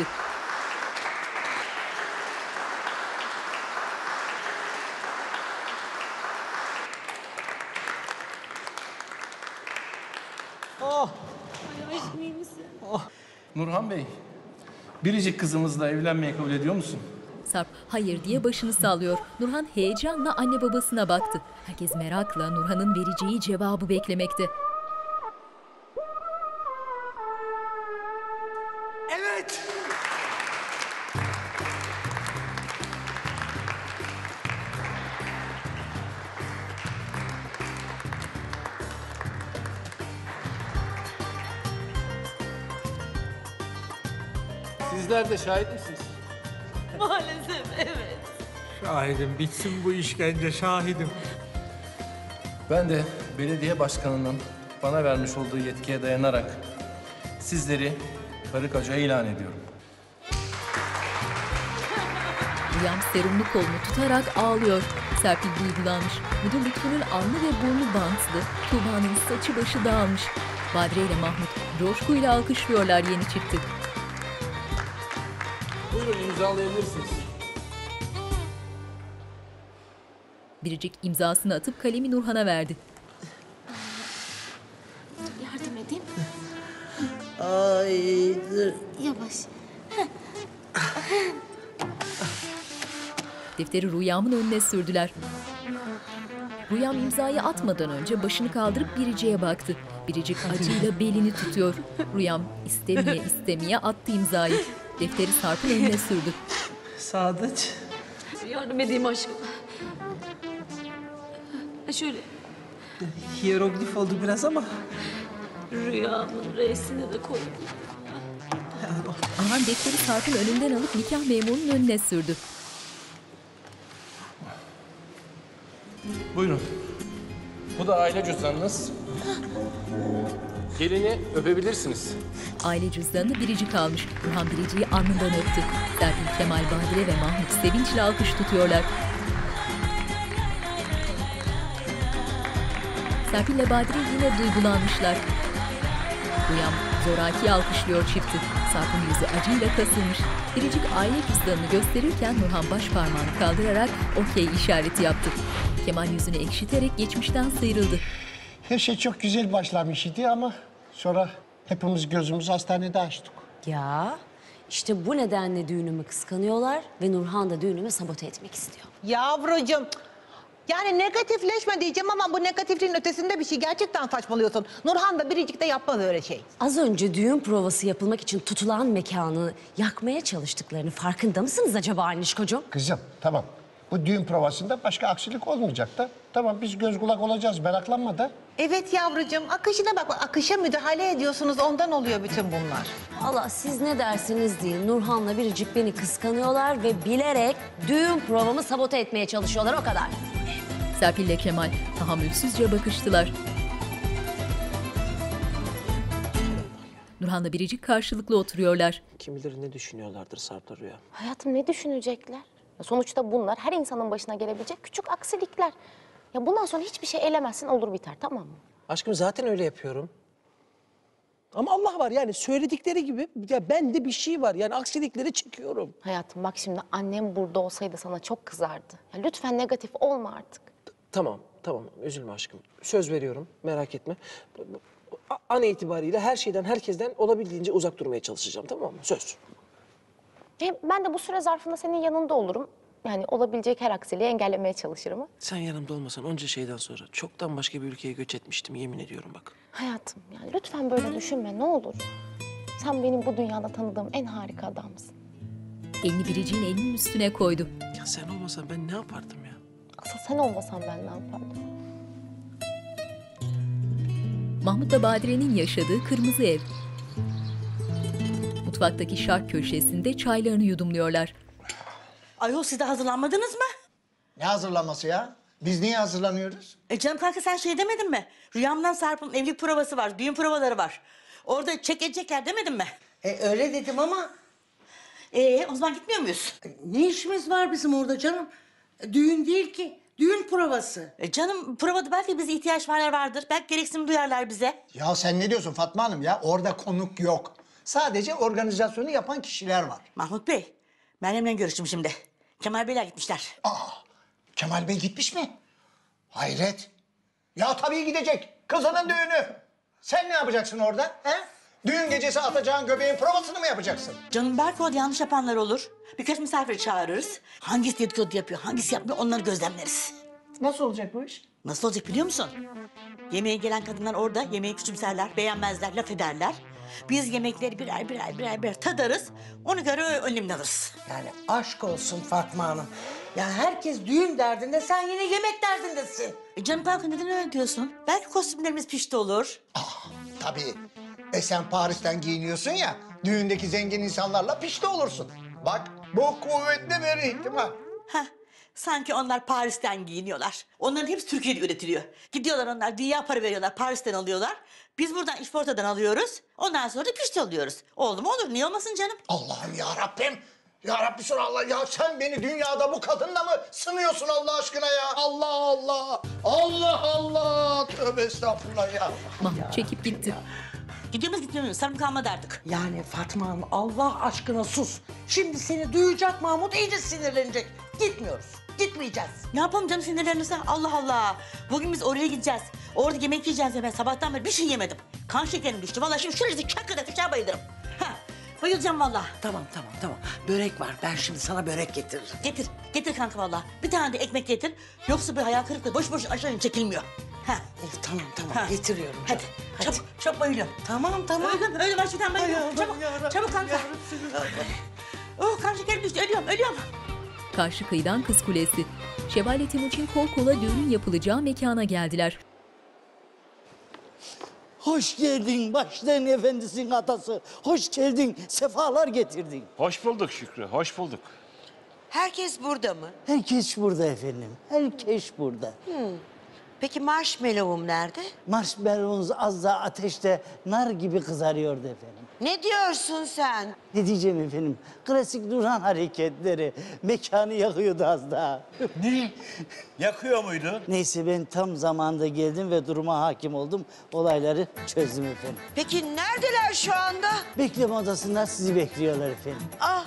Nurhan Bey, biricik kızımızla evlenmeyi kabul ediyor musun? Sarp hayır diye başını sallıyor. Nurhan heyecanla anne babasına baktı. Herkes merakla Nurhan'ın vereceği cevabı beklemekte. Evet. Sizler de şahit misiniz? Maalesef evet. Şahidim, bitsin bu işkence, şahidim. Ben de belediye başkanının bana vermiş olduğu yetkiye dayanarak sizleri karı koca ilan ediyorum. Rüyam serumlu kolunu tutarak ağlıyor. Serpil duygulanmış. Müdür Lütfü'nün alnı ve burnu bantlı. Tuğba'nın saçı başı dağılmış. Badire ile Mahmut coşkuyla alkışlıyorlar yeni çifti. Buyurun imzalayabilirsiniz. Biricik imzasını atıp kalemi Nurhan'a verdi. Yardım edeyim. Ay dur. Yavaş. Defteri Rüyam'ın önüne sürdüler. Rüyam imzayı atmadan önce başını kaldırıp Biricik'e baktı. Biricik acıyla belini tutuyor. Rüyam istemeye attı imzayı. Defteri Sarp'ın önüne sürdü. Sadıç. Yardım edeyim aşkım. Şöyle Hieroglif oldu biraz ama. Rüyamın resmini de koydum. Ahan defteri Sarp'ın önünden alıp nikah memurunun önüne sürdü. Buyurun. Bu da aile cüzdanınız. Gelini öpebilirsiniz. Aile cüzdanını Biricik almış. Nurhan Biricik'i alnından öptü. Serpil, Kemal, Badire ve Mahmut sevinçle alkış tutuyorlar. Serpil ile Badire yine duygulanmışlar. Rüyam zoraki alkışlıyor çifti. Sarp'ın yüzü acıyla kasılmış. Biricik aile cüzdanını gösterirken Nurhan baş parmağını kaldırarak okey işareti yaptı. Kemal yüzünü ekşiterek geçmişten sıyrıldı. Her şey çok güzel başlamış idi ama sonra hepimiz gözümüzü hastanede açtık. Ya işte bu nedenle düğünümü kıskanıyorlar ve Nurhan da düğünümü sabote etmek istiyor. Yavrucuğum, yani negatifleşme diyeceğim ama bu negatifliğin ötesinde bir şey. Gerçekten saçmalıyorsun. Nurhan da Biricik de yapmaz öyle şey. Az önce düğün provası yapılmak için tutulan mekanı yakmaya çalıştıklarını farkında mısınız acaba Anişkocuğum? Kızım tamam. Bu düğün provasında başka aksilik olmayacak da. Tamam biz göz kulak olacağız, meraklanma da. Evet yavrucuğum, akışına bak. Akışa müdahale ediyorsunuz, ondan oluyor bütün bunlar. Allah siz ne dersiniz deyin. Nurhan'la Biricik beni kıskanıyorlar ve bilerek düğün provamı sabote etmeye çalışıyorlar, o kadar. Serpil ile Kemal tahammülsüzce bakıştılar. Nurhan'la Biricik karşılıklı oturuyorlar. Kim bilir ne düşünüyorlardır Sarp'la Rüya. Hayatım ne düşünecekler? Ya sonuçta bunlar her insanın başına gelebilecek küçük aksilikler. Ya bundan sonra hiçbir şey elemezsin, olur biter, tamam mı? Aşkım zaten öyle yapıyorum. Ama Allah var yani söyledikleri gibi ya bende bir şey var yani aksilikleri çekiyorum. Hayatım bak şimdi annem burada olsaydı sana çok kızardı. Ya lütfen negatif olma artık. Tamam üzülme aşkım. Söz veriyorum merak etme. An itibariyle her şeyden herkesten olabildiğince uzak durmaya çalışacağım, tamam mı? Söz. Ben de bu süre zarfında senin yanında olurum. Yani olabilecek her aksiliği engellemeye çalışırım. Sen yanımda olmasan onca şeyden sonra çoktan başka bir ülkeye göç etmiştim, yemin ediyorum bak. Hayatım yani lütfen böyle düşünme, ne olur. Sen benim bu dünyada tanıdığım en harika adamsın. Elini Biricik'in elinin üstüne koydu. Ya sen olmasan ben ne yapardım ya? Asıl sen olmasan ben ne yapardım? Mahmut'la Badire'nin yaşadığı kırmızı ev. Mutfaktaki şark köşesinde çaylarını yudumluyorlar. Ayol siz de hazırlanmadınız mı? Ne hazırlanması ya? Biz niye hazırlanıyoruz? Canım kanka sen şey demedin mi? Rüyamdan Sarp'ın evlilik provası var, düğün provaları var. Orada çek edecekler demedin mi? Öyle dedim ama... O zaman gitmiyor muyuz? Ne işimiz var bizim orada canım? Düğün değil ki. Düğün provası. Canım provada belki bize ihtiyaç vardır. Belki gereksinim duyarlar bize. Ya sen ne diyorsun Fatma Hanım ya? Orada konuk yok. Sadece organizasyonu yapan kişiler var. Mahmut Bey, benimle görüştüm şimdi. Kemal Bey'ler gitmişler. Kemal Bey gitmiş mi? Hayret. Ya tabii gidecek. Kızının düğünü. Sen ne yapacaksın orada? He? Düğün gecesi atacağın göbeğin provasını mı yapacaksın? Canım belki orada yanlış yapanlar olur. Birkaç misafir çağırırız. Hangisi dedikodu yapıyor, hangisi yapmıyor onları gözlemleriz. Nasıl olacak bu iş? Nasıl olacak biliyor musun? Yemeğe gelen kadınlar orada yemeği küçümserler, beğenmezler, laf ederler. Biz yemekleri birer tadarız. Ona göre önlemini alırız. Yani aşk olsun Fatma Hanım. Ya herkes düğün derdinde, sen yine yemek derdindesin. Canım Balkın neden öyle diyorsun? Belki kostümlerimiz pişti olur. Tabii. Sen Paris'ten giyiniyorsun ya, düğündeki zengin insanlarla pişti olursun. Bak, bu kuvvetli bir ihtimal. Heh, sanki onlar Paris'ten giyiniyorlar. Onların hepsi Türkiye'de üretiliyor. Gidiyorlar onlar, dünya para veriyorlar, Paris'ten alıyorlar. Biz buradan işportadan alıyoruz. Ondan sonra da pişti alıyoruz. Oldu mu olur, niye olmasın canım? Allah'ım ya Rabbim. Ya Rabbi Allah ya sen beni dünyada bu kadınla mı sınıyorsun Allah aşkına ya? Allah Allah. Allah Allah. Tövbe estağfurullah ya. Mahmut çekip gitti. Gidiyor muyuz gitmiyor muyuz? Sarım kalmadı artık. Yani Fatma Hanım Allah aşkına sus. Şimdi seni duyacak Mahmut iyice sinirlenecek. Gitmiyoruz. Gitmeyeceğiz. Ne yapalım canım sinirlenirse? Allah Allah. Bugün biz oraya gideceğiz. Orada yemek yiyeceğiz ya ben sabahtan beri bir şey yemedim. Kan şekerim düştü. Vallahi şimdi şuracık çakırda fıçağa bayılırım. Bayılacağım vallahi. Tamam. Börek var. Ben şimdi sana börek getiririm. Getir kanka vallahi. Bir tane de ekmek getir. Yoksa bir hayal kırıklığı boş boş aşağı çekilmiyor. Tamam. Getiriyorum. Hadi. Çabuk bayılıyorum. Tamam. Öyle başladan bayılıyorum. Çabuk kanka. Oh kan şekerim düştü. Ölüyorum. Karşı kıyıdan Kız Kulesi. Şevval Timuçin kol kola düğünün yapılacağı mekana geldiler. Hoş geldin başların efendisinin atası. Hoş geldin, sefalar getirdin. Hoş bulduk Şükrü, hoş bulduk. Herkes burada mı? Herkes burada efendim, herkes burada. Peki marshmallow'um nerede? Marshmallow'unuz az daha ateşte nar gibi kızarıyordu efendim. Ne diyorsun sen? Ne diyeceğim efendim? Klasik Nurhan hareketleri. Mekanı yakıyordu az daha. Ne? Yakıyor muydu? Neyse ben tam zamanında geldim ve duruma hakim oldum. Olayları çözdüm efendim. Peki neredeler şu anda? Bekleme odasında sizi bekliyorlar efendim.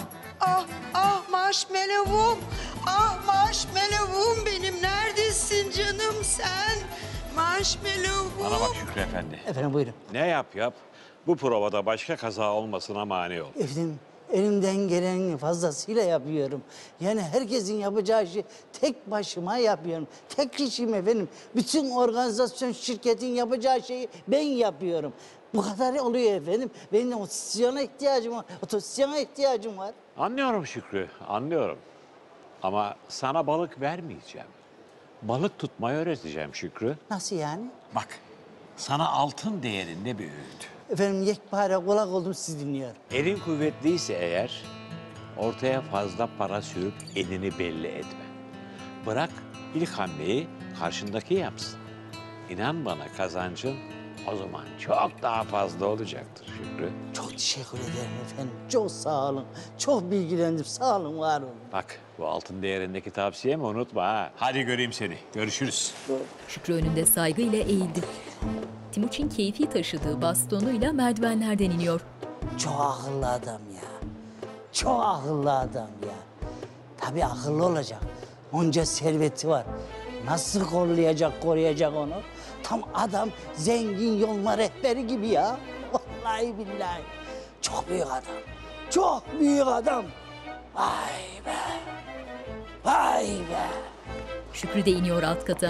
Marshmallow'um. Marshmallow'um benim. Neredesin canım sen? Marshmallow'um. Bana bak Şükrü Efendi. Efendim buyurun. Ne yap, bu provada başka kaza olmasına mani ol. Efendim elimden gelenin fazlasıyla yapıyorum. Yani herkesin yapacağı işi tek başıma yapıyorum. Tek kişiyim efendim. Bütün organizasyon şirketin yapacağı şeyi ben yapıyorum. Bu kadar oluyor efendim. Benim otosyona ihtiyacım var. Anlıyorum Şükrü, anlıyorum. Ama sana balık vermeyeceğim. Balık tutmayı öğreteceğim Şükrü. Nasıl yani? Bak, sana altın değerinde bir öğüt. Efendim yekpare kulak oldum, sizi dinliyorum. Elin kuvvetliyse eğer, ortaya fazla para sürüp elini belli etme. Bırak ilk hamleyi karşındaki yapsın. İnan bana kazancın o zaman çok daha fazla olacaktır Şükrü. Çok teşekkür ederim efendim. Çok sağ olun. Çok bilgilendim. Sağ olun, var olun. Bak bu altın değerindeki tavsiyemi unutma ha. Hadi göreyim seni. Görüşürüz. Şükrü önünde saygıyla eğildi. Timuçin keyfi taşıdığı bastonuyla merdivenlerden iniyor. Çok akıllı adam ya. Çok akıllı adam ya. Tabii akıllı olacak. Onca serveti var. Nasıl koruyacak onu? Tam adam zengin yolma rehberi gibi ya. Vallahi billahi. Çok büyük adam. Çok büyük adam. Vay be. Vay be. Şükrü de iniyor alt kata.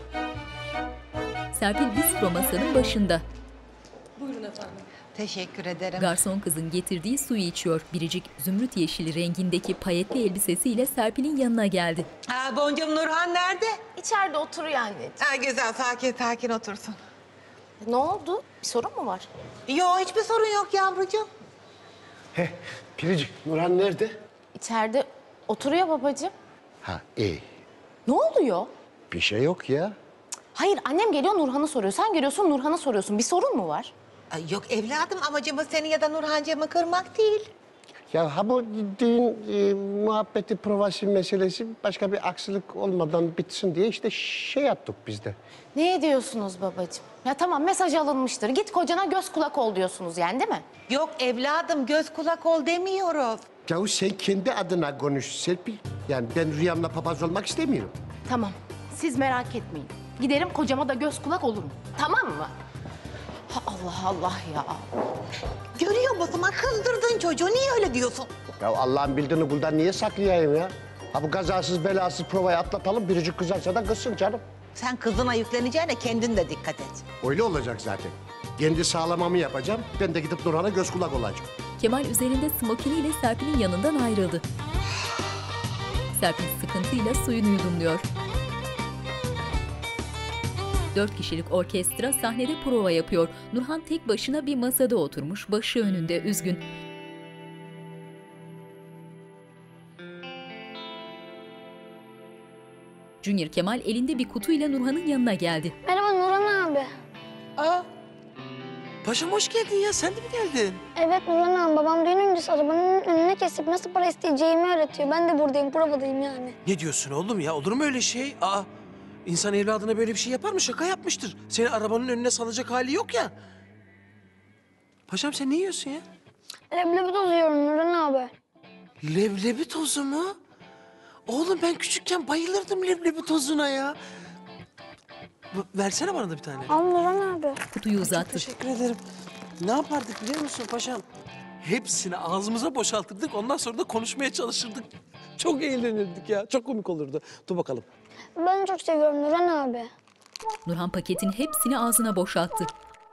Serpil bistro masanın başında. Buyurun efendim. Teşekkür ederim. Garson kızın getirdiği suyu içiyor. Biricik zümrüt yeşili rengindeki payetli elbisesiyle Serpil'in yanına geldi. Boncam Nurhan nerede? İçeride oturuyor anneciğim. Güzel, sakin otursun. Ne oldu? Bir sorun mu var? Yok, hiçbir sorun yok yavrucuğum. Biricik, Nurhan nerede? İçeride oturuyor babacığım. Ha, iyi. Ne oluyor? Bir şey yok ya. Hayır, annem geliyor Nurhan'ı soruyor. Sen geliyorsun Nurhan'ı soruyorsun. Bir sorun mu var? Yok evladım, amacımız seni ya da Nurhancığımı kırmak değil. Ya ha bu düğün muhabbeti provası meselesi başka bir aksilik olmadan bitsin diye işte şey yaptık biz de. Ne diyorsunuz babacığım? Ya tamam mesaj alınmıştır. Git kocana göz kulak ol diyorsunuz yani değil mi? Yok evladım göz kulak ol demiyoruz. Yahu sen kendi adına konuş Serpil. Yani ben rüyamla papaz olmak istemiyorum. Tamam. Siz merak etmeyin. Giderim kocama da göz kulak olurum. Tamam mı? Ha, Allah Allah ya. Görüyor musun? Kızdırdın çocuğu. Niye öyle diyorsun? Ya Allah'ın bildiğini kuldan niye saklayayım ya? Ha bu kazasız belasız provayı atlatalım. Biricik kızarsa da kızsın canım. Sen kızına yükleneceğine kendin de dikkat et. Öyle olacak zaten. Kendi sağlamamı yapacağım. Ben de gidip Nurhan'a göz kulak olacağım. Kemal üzerinde smokiniyle Serpil'in yanından ayrıldı. Serpil sıkıntıyla suyunu yudumluyor. 4 kişilik orkestra sahnede prova yapıyor. Nurhan tek başına bir masada oturmuş, başı önünde üzgün. Junior Kemal elinde bir kutuyla Nurhan'ın yanına geldi. Merhaba Nurhan abi. Aa, paşam hoş geldin ya. Sen de mi geldin? Evet Nurhan abi, babam düğün öncesi arabanın önüne kesip nasıl para isteyeceğimi öğretiyor. Ben de buradayım, provadayım yani. Ne diyorsun oğlum ya? Olur mu öyle şey? Aa, insan evladına böyle bir şey yapar mı? Şaka yapmıştır. Seni arabanın önüne salacak hali yok ya. Paşam sen ne yiyorsun ya? Leblebi tozu yiyorum Nurhan abi. Leblebi tozu mu? Oğlum ben küçükken bayılırdım leblebi tozuna ya. Versene bana da bir tane. Al Nurhan abi. Kutuyu uzattı. Teşekkür ederim. Ne yapardık biliyor musun paşam? Hepsini ağzımıza boşaltırdık. Ondan sonra da konuşmaya çalışırdık. Çok eğlenirdik ya. Çok komik olurdu. Dur bakalım. Ben çok seviyorum Nurhan abi. Nurhan paketin hepsini ağzına boşalttı.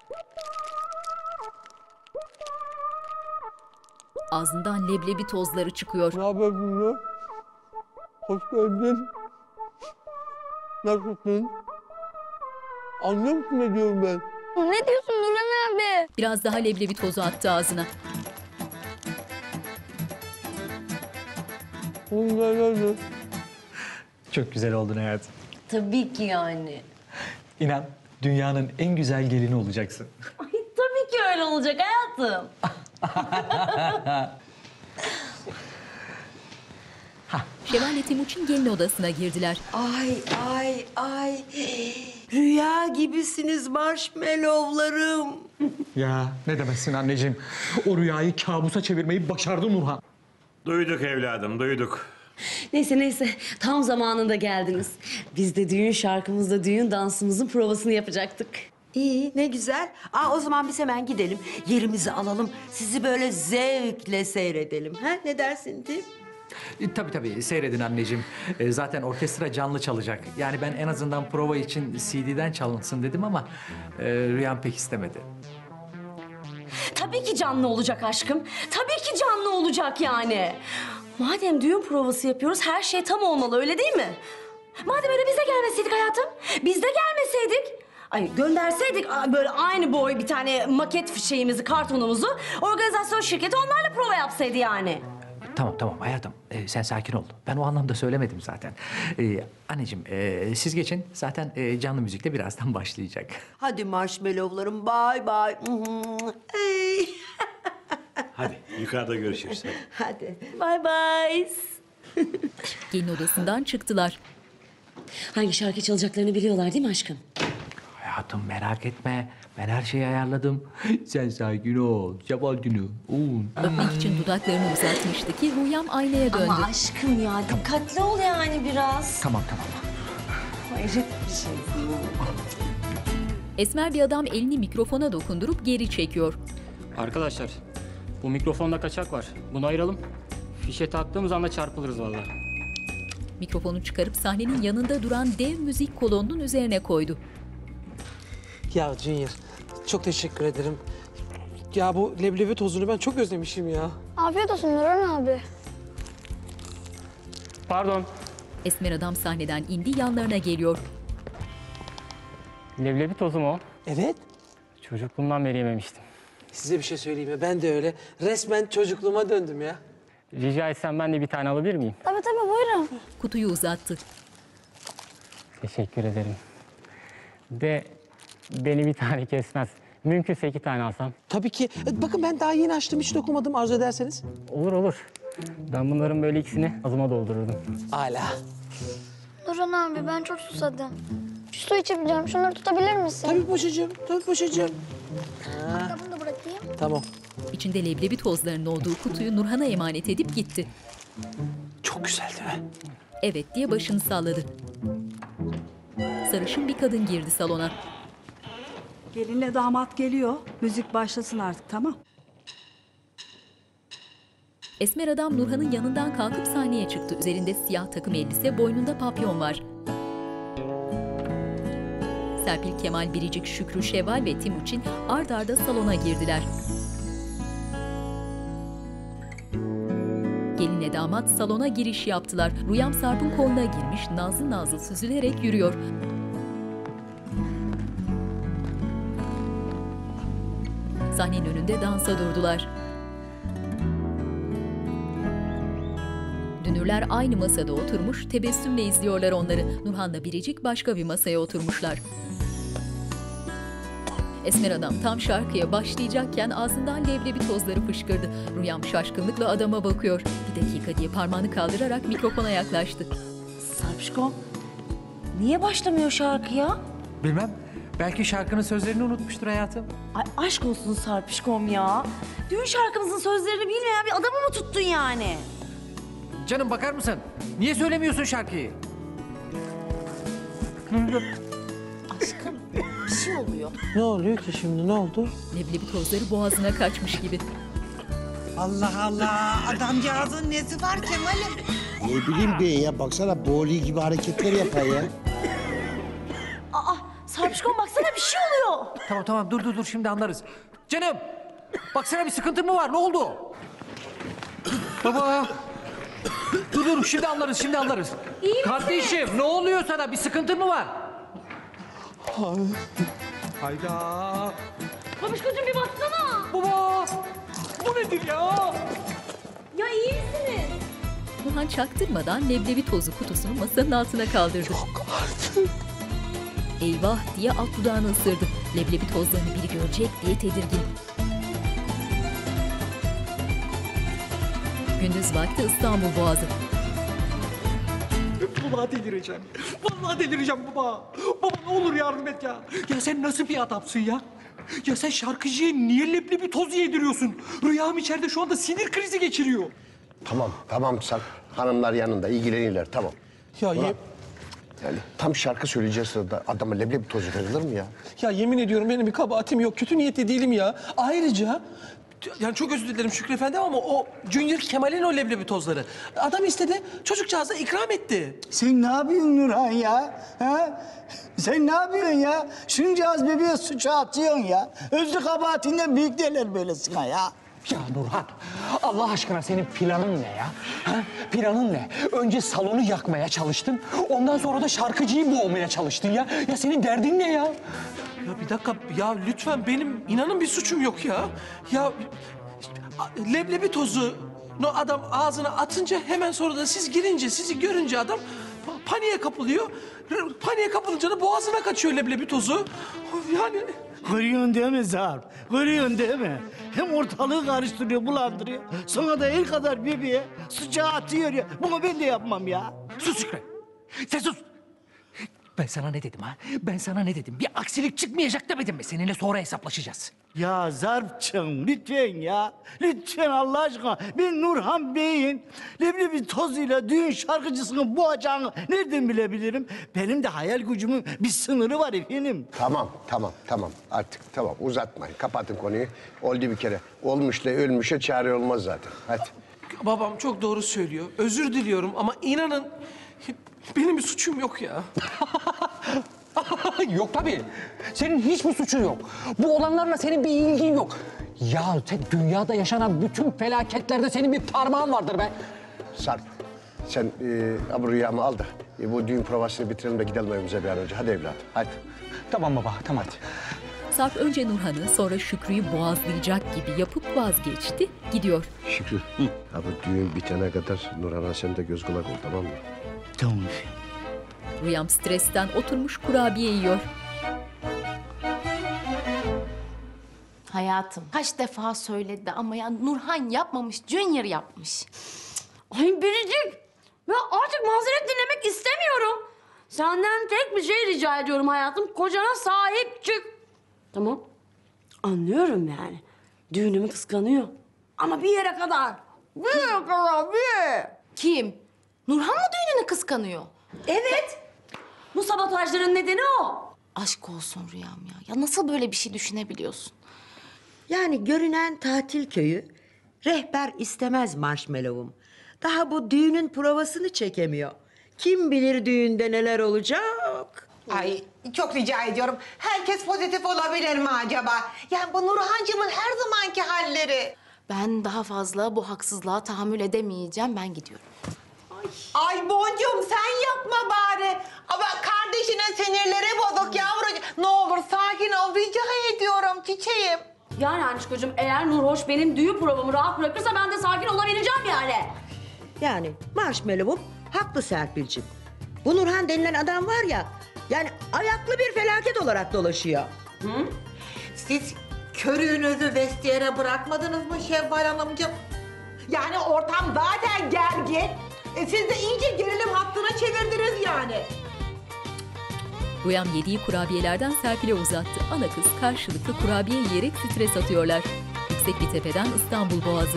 Ağzından leblebi tozları çıkıyor. Ne haber Nurhan? Hoş geldin. Nasılsın? Anlıyor musun ne diyorum ben? Ne diyorsun Nurhan abi? Biraz daha leblebi tozu attı ağzına. Çok güzel oldun hayatım. Tabii ki yani. İnan dünyanın en güzel gelini olacaksın. Ay, tabii ki öyle olacak hayatım. Şevval Timuçin gelin odasına girdiler. Ay. Rüya gibisiniz marshmallowlarım. Ya ne demezsin anneciğim. O rüyayı kabusa çevirmeyi başardı Nurhan. Duyduk evladım, duyduk. Neyse tam zamanında geldiniz. Biz de düğün şarkımızla düğün dansımızın provasını yapacaktık. İyi, ne güzel. O zaman biz hemen gidelim, yerimizi alalım. Sizi böyle zevkle seyredelim. Ha? Ne dersin Tim? Tabii seyredin anneciğim. Zaten orkestra canlı çalacak. Yani ben en azından prova için CD'den çalınsın dedim ama Rüyam pek istemedi. Tabii ki canlı olacak aşkım. Tabii ki canlı olacak yani. Madem düğün provası yapıyoruz her şey tam olmalı öyle değil mi? Madem öyle biz de gelmeseydik hayatım. Biz de gelmeseydik. Ay gönderseydik böyle aynı boy bir tane maket şeyimizi, kartonumuzu. Organizasyon şirketi onlarla prova yapsaydı yani. Tamam hayatım. Sen sakin ol. Ben o anlamda söylemedim zaten. Anneciğim siz geçin. Zaten canlı müzikle birazdan başlayacak. Hadi marshmallowlarım, bye bye. Hey. Hadi yukarıda görüşürüz. Hadi. Bye bye. Gelin odasından çıktılar. Hangi şarkı çalacaklarını biliyorlar değil mi aşkım? Hayatım merak etme. Ben her şeyi ayarladım. Sen sakin ol. Sabahını. Öpmek için dudaklarını uzatmıştı ki Rüyam aynaya döndü. Ama aşkım ya dikkatli ol yani biraz. Tamam. Hayret bir şey. Esmer bir adam elini mikrofona dokundurup geri çekiyor. Arkadaşlar bu mikrofonda kaçak var. Bunu ayıralım. Fişe taktığımız anda çarpılırız vallahi. Mikrofonu çıkarıp sahnenin yanında duran dev müzik kolonunun üzerine koydu. Ya Junior, çok teşekkür ederim. Ya bu leblebi tozunu ben çok özlemişim ya. Afiyet olsun Nurhan abi. Pardon. Esmer adam sahneden indi, yanlarına geliyor. Leblebi tozu mu o? Evet. Çocukluğumdan beri yememiştim. Size bir şey söyleyeyim mi? Ben de öyle. Resmen çocukluğuma döndüm ya. Rica etsem ben de bir tane alabilir miyim? Tabii buyurun. Kutuyu uzattı. Teşekkür ederim. De beni bir tane kesmez. Mümkünse 2 tane alsam. Tabii ki. Bakın ben daha yeni açtım, hiç dokunmadım arzu ederseniz. Olur olur. Ben bunların böyle ikisini ağzıma doldururdum. Hala. Nurhan abi ben çok susadım. Su içebileceğim. Şunları tutabilir misin? Tabii paşacığım, tabii paşacığım. Hatta bunu da bırakayım. Tamam. İçinde leblebi tozlarının olduğu kutuyu Nurhan'a emanet edip gitti. Çok güzel değil mi? Evet diye başını salladı. Sarışın bir kadın girdi salona. Gelinle damat geliyor. Müzik başlasın artık, tamam. Esmer adam Nurhan'ın yanından kalkıp sahneye çıktı. Üzerinde siyah takım elbise, boynunda papyon var. Serpil, Kemal, Biricik, Şükrü, Şevval ve Timuçin ard arda salona girdiler. Gelinle damat salona giriş yaptılar. Rüyam Sarp'ın koluna girmiş, nazlı nazlı süzülerek yürüyor. Sahnenin önünde dansa durdular. Dünürler aynı masada oturmuş, tebessümle izliyorlar onları. Nurhan'la Biricik başka bir masaya oturmuşlar. Esmer adam tam şarkıya başlayacakken ağzından leblebi tozları fışkırdı. Rüyam şaşkınlıkla adama bakıyor. Bir dakika diye parmağını kaldırarak mikrofona yaklaştı. Sarpişkom, niye başlamıyor şarkı ya? Bilmem. Belki şarkının sözlerini unutmuştur hayatım. Ay aşk olsun Sarpişkom ya. Düğün şarkımızın sözlerini bilmeyen bir adamı mı tuttun yani? Canım bakar mısın? Niye söylemiyorsun şarkıyı? Aşkım bir şey oluyor. Ne oluyor ki şimdi, ne oldu? Leblebi tozları boğazına kaçmış gibi. Allah Allah, adamcağızın nesi var Kemal'im? Ne bileyim ben ya, baksana boğuluyor gibi hareketler yapar ya. Aa Sarpişkom baksana bir şey oluyor. Tamam dur şimdi anlarız. Canım baksana bir sıkıntı mı var, ne oldu? Baba. Dur şimdi anlarız. İyi Kardeşim ne oluyor sana, bir sıkıntı mı var? Hayda. Babişkocuğum bir baksana. Baba. Bu nedir ya? Ya iyi misiniz? Nurhan çaktırmadan leblebi tozu kutusunu masanın altına kaldırdı. Yok artık. Eyvah diye alt dudağını ısırdı. Leblebi tozlarını biri görecek diye tedirgin. Gündüz vakti İstanbul Boğazı. Vallahi delireceğim baba. Baba ne olur yardım et ya. Ya sen nasıl bir adamsın ya? Ya sen şarkıcıya niye leblebi toz yediriyorsun? Rüyam içeride şu anda sinir krizi geçiriyor. Tamam Sarp. Hanımlar yanında ilgilenirler, tamam. Ya yani tam şarkı söyleyeceğiz sırada adama leblebi tozu verilir mi ya? Ya yemin ediyorum benim bir kabahatim yok. Kötü niyetli değilim ya. Ayrıca yani çok özür dilerim Şükrü Efendi ama o Junior Kemal'in o leblebi tozları. Adam istedi, çocukcağıza ikram etti. Sen ne yapıyorsun Nurhan ya? Ha? Sen ne yapıyorsun ya? Şuncağız bebeğe suça atıyorsun ya. Özlü kabahatinden büyük derler böylesine ya. Ya Nurhan, Allah aşkına senin planın ne ya? Ha? Planın ne? Önce salonu yakmaya çalıştın, ondan sonra da şarkıcıyı boğmaya çalıştın ya. Ya senin derdin ne ya? Ya bir dakika, ya lütfen benim inanın bir suçum yok ya. Ya leblebi tozu adam ağzına atınca hemen sonra da siz girince, sizi görünce adam paniğe kapılıyor. Paniğe kapılınca da boğazına kaçıyor leblebi tozu. Yani... Görüyorsun değil mi Sarp? Görüyorsun değil mi? Hem ortalığı karıştırıyor, bulandırıyor. Sonra da el kadar bebeğe suça atıyor ya. Bunu ben de yapmam ya. Sus Şükrü, sen sus. Ben sana ne dedim ha? Ben sana ne dedim? Bir aksilik çıkmayacak demedim mi? Seninle sonra hesaplaşacağız. Ya Zarp'cığım lütfen ya. Lütfen Allah aşkına. Ben Nurhan Bey'in leblebi tozuyla düğün şarkıcısını boğacağını nereden bilebilirim? Benim de hayal gücümün bir sınırı var efendim. Tamam artık tamam, uzatmayın, kapatın konuyu. Oldu bir kere. Olmuşla ölmüşe çare olmaz zaten. Hadi. Babam çok doğru söylüyor. Özür diliyorum ama inanın benim bir suçum yok ya. Yok tabii. Senin hiçbir suçun yok. Bu olanlarla senin bir ilgin yok. Ya dünyada yaşanan bütün felaketlerde senin bir parmağın vardır be. Sarp, sen bu rüyamı al da bu düğün provasını bitirelim de gidelim evimize bir an önce. Hadi evladım, hadi. Tamam baba, tamam hadi. Sarp önce Nurhan'ı sonra Şükrü'yü boğazlayacak gibi yapıp vazgeçti, gidiyor. Şükrü, bu düğün bitene kadar Nurhan'a sen de göz kulak ol, tamam mı? Tamam efendim. Rüyam stresten oturmuş kurabiye yiyor. Hayatım kaç defa söyledi ama ya Nurhan yapmamış, Junior yapmış. Ay Biricik, ya artık mazeret dinlemek istemiyorum. Senden tek bir şey rica ediyorum hayatım. Kocana sahip çık. Tamam. Anlıyorum yani. Düğünümü kıskanıyor. Ama bir yere kadar. Bir yere kadar, bir. Kim? Nurhan mı düğününü kıskanıyor? Evet. Bu sabotajların nedeni o. Aşk olsun Rüyam ya. Ya nasıl böyle bir şey düşünebiliyorsun? Yani görünen tatil köyü, rehber istemez marshmallow'um. Daha bu düğünün provasını çekemiyor. Kim bilir düğünde neler olacak? Ay çok rica ediyorum. Herkes pozitif olabilir mi acaba? Yani bu Nurhancığımın her zamanki halleri. Ben daha fazla bu haksızlığa tahammül edemeyeceğim. Ben gidiyorum. Ay Boncuğum sen yapma bari. Ama kardeşinin sinirleri bozuk yavrucuğum. Ne olur sakin ol rica ediyorum çiçeğim. Yani Anişkocuğum eğer Nurhoş benim düğün provamı rahat bırakırsa ben de sakin olabileceğim yani. Yani marshmallow'um haklı Serpil'ciğim. Bu Nurhan denilen adam var ya, yani ayaklı bir felaket olarak dolaşıyor. Hı? Siz körüğünüzü vestiyere bırakmadınız mı Şevval Hanımcığım? Yani ortam zaten gergin. Siz de iyice gerilim hattına çevirdiniz yani. Rüyam yediği kurabiyelerden Serpil'e uzattı. Ana kız karşılıklı kurabiye yiyerek stres atıyorlar. Yüksek bir tepeden İstanbul Boğazı.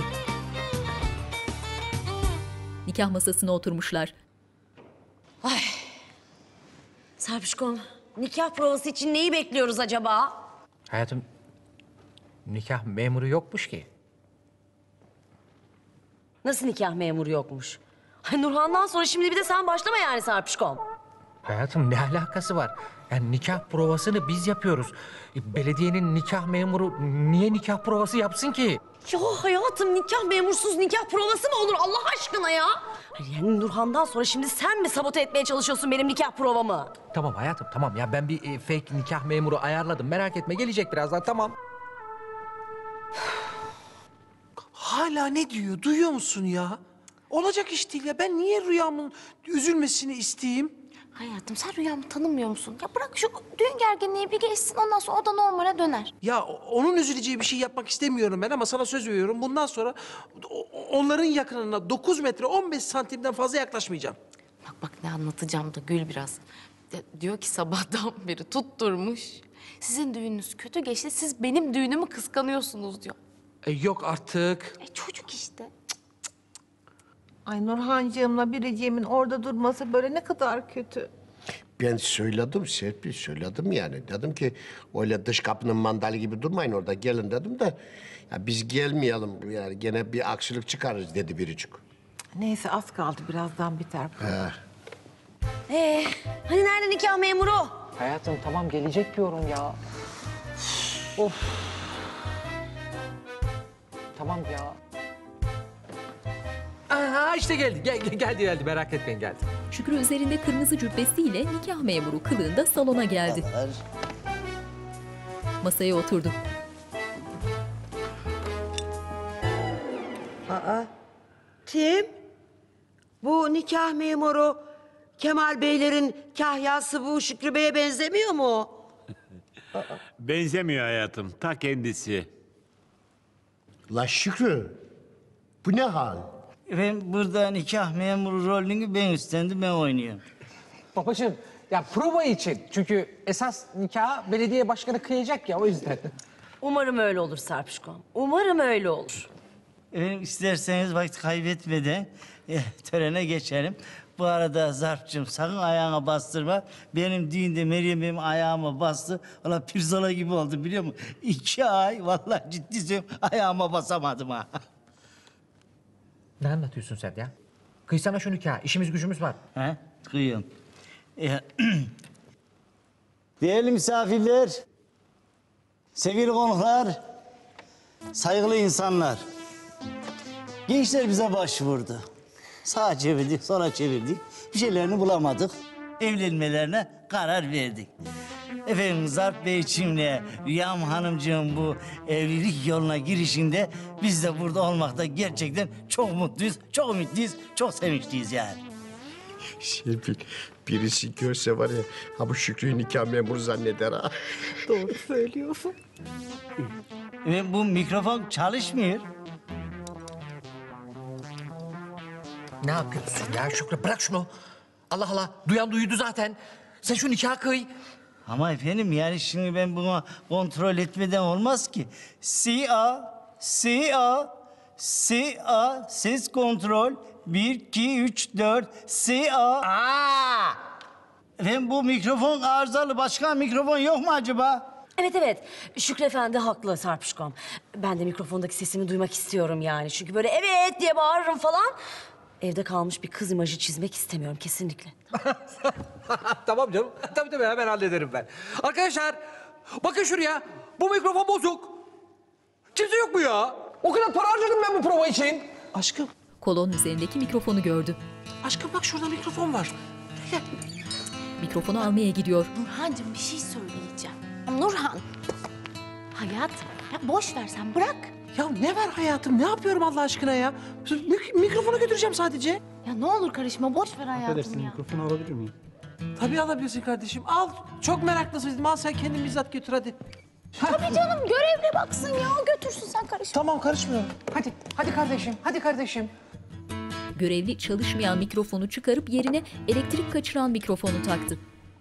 Nikah masasına oturmuşlar. Ay. Serpişkom, nikah provası için neyi bekliyoruz acaba? Hayatım, nikah memuru yokmuş ki. Nasıl nikah memuru yokmuş? Ay Nurhan'dan sonra şimdi bir de sen başlama yani Serpişkom. Hayatım ne alakası var? Yani nikah provasını biz yapıyoruz. Belediyenin nikah memuru niye nikah provası yapsın ki? Ya hayatım nikah memursuz nikah provası mı olur Allah aşkına ya? Yani Nurhan'dan sonra şimdi sen mi sabote etmeye çalışıyorsun benim nikah provamı? Tamam hayatım tamam ya ben bir fake nikah memuru ayarladım. Merak etme gelecek birazdan tamam. Hala ne diyor? Duyuyor musun ya? Olacak iş değil ya. Ben niye Rüyam'ın üzülmesini isteyeyim? Hayatım sen Rüyam'ı tanımıyor musun? Ya bırak şu düğün gerginliği bir geçsin ondan sonra o da normale döner. Ya onun üzüleceği bir şey yapmak istemiyorum ben ama sana söz veriyorum. Bundan sonra onların yakınına 9 metre 15 santimden fazla yaklaşmayacağım. Bak ne anlatacağım da gül biraz. Diyor ki sabahtan beri tutturmuş. Sizin düğününüz kötü geçti. Siz benim düğünümü kıskanıyorsunuz diyor. Yok artık. Çocuk işte. Ay Nurhancığımla Biricik'imin orada durması böyle ne kadar kötü. Ben söyledim Serpil, söyledim yani. Dedim ki öyle dış kapının mandalı gibi durmayın orada gelin dedim de... ...ya biz gelmeyelim yani gene bir aksilik çıkarırız dedi Biricik. Neyse az kaldı birazdan biter. Hani nerede nikah memuru? Hayatım tamam gelecek diyorum ya. Of. Tamam ya. Aha işte geldi. Geldi merak etmeyin geldi. Şükrü üzerinde kırmızı cübbesiyle nikah memuru kılığında salona geldi. Masaya oturdu. Aa, Tim, bu nikah memuru Kemal Beylerin kahyası bu Şükrü Bey'e benzemiyor mu? Benzemiyor hayatım. Ta kendisi. La Şükrü, bu ne hal? Ben burada nikah memuru rolünü ben üstlendim, ben oynuyorum. Babacığım ya prova için. Çünkü esas nikahı belediye başkanı kıyacak ya o yüzden. Umarım öyle olur Serpişkom. Umarım öyle olur. Efendim isterseniz vakit kaybetmeden törene geçelim. Bu arada Zarp'cığım sakın ayağına bastırma. Benim düğünde Meryem benim ayağıma bastı. Valla pirzola gibi oldu biliyor musun? 2 ay vallahi ciddi söylüyorum ayağıma basamadım ha. Ne anlatıyorsun sen ya? Kıysana şu nikahı. İşimiz gücümüz var. He? Kıyıyorum. Değerli misafirler, sevgili konuklar, saygılı insanlar. Gençler bize başvurdu. Sağa çevirdik, sola çevirdik. Bir şeylerini bulamadık. Evlenmelerine karar verdik. Efendim Zarp Beyciğimle Rüyam Hanımcığım bu evlilik yoluna girişinde biz de burada olmakta gerçekten çok mutluyuz, çok ümitliyiz, çok sevinçliyiz yani. Serpil, birisi görse var ya, ha bu Şükrü'yü nikah memuru zanneder ha. Doğru söylüyorsun. Bu mikrofon çalışmıyor. Ne yapıyorsun ya Şükrü? Bırak şunu. Allah Allah, duyan duydu zaten. Sen şu nikahı kıy. Ama efendim yani şimdi ben bunu kontrol etmeden olmaz ki. SA, ses kontrol. 1, 2, 3, 4, SA. Efendim bu mikrofon arızalı. Başka mikrofon yok mu acaba? Evet. Şükrü Efendi haklı Sarpişkom. Ben de mikrofondaki sesimi duymak istiyorum yani. Çünkü böyle evet diye bağırırım falan. Evde kalmış bir kız imajı çizmek istemiyorum kesinlikle. Tamam canım. Tabii hemen hallederim ben. Arkadaşlar bakın şuraya. Bu mikrofon bozuk. Kimse yok mu ya? O kadar para harcadım ben bu prova için. Aşkım. Kolonun üzerindeki mikrofonu gördü. Aşkım bak şurada mikrofon var. Gel. Mikrofonu almaya gidiyor. Nurhancığım bir şey söyleyeceğim. Nurhan. Hayatım ya boş ver sen bırak. Ya ne var hayatım? Ne yapıyorum Allah aşkına ya? Mikrofonu götüreceğim sadece. Ya ne olur karışma boş ver hayatım ya. mikrofonu alabilir miyim? Tabii alabilirsin kardeşim. Al. Çok meraklısıydım. Al sen kendin bizzat götür hadi. Tabii canım görevli baksın ya. O götürsün sen karışma. Tamam karışmıyorum. Hadi kardeşim. Görevli çalışmayan mikrofonu çıkarıp yerine elektrik kaçıran mikrofonu taktı.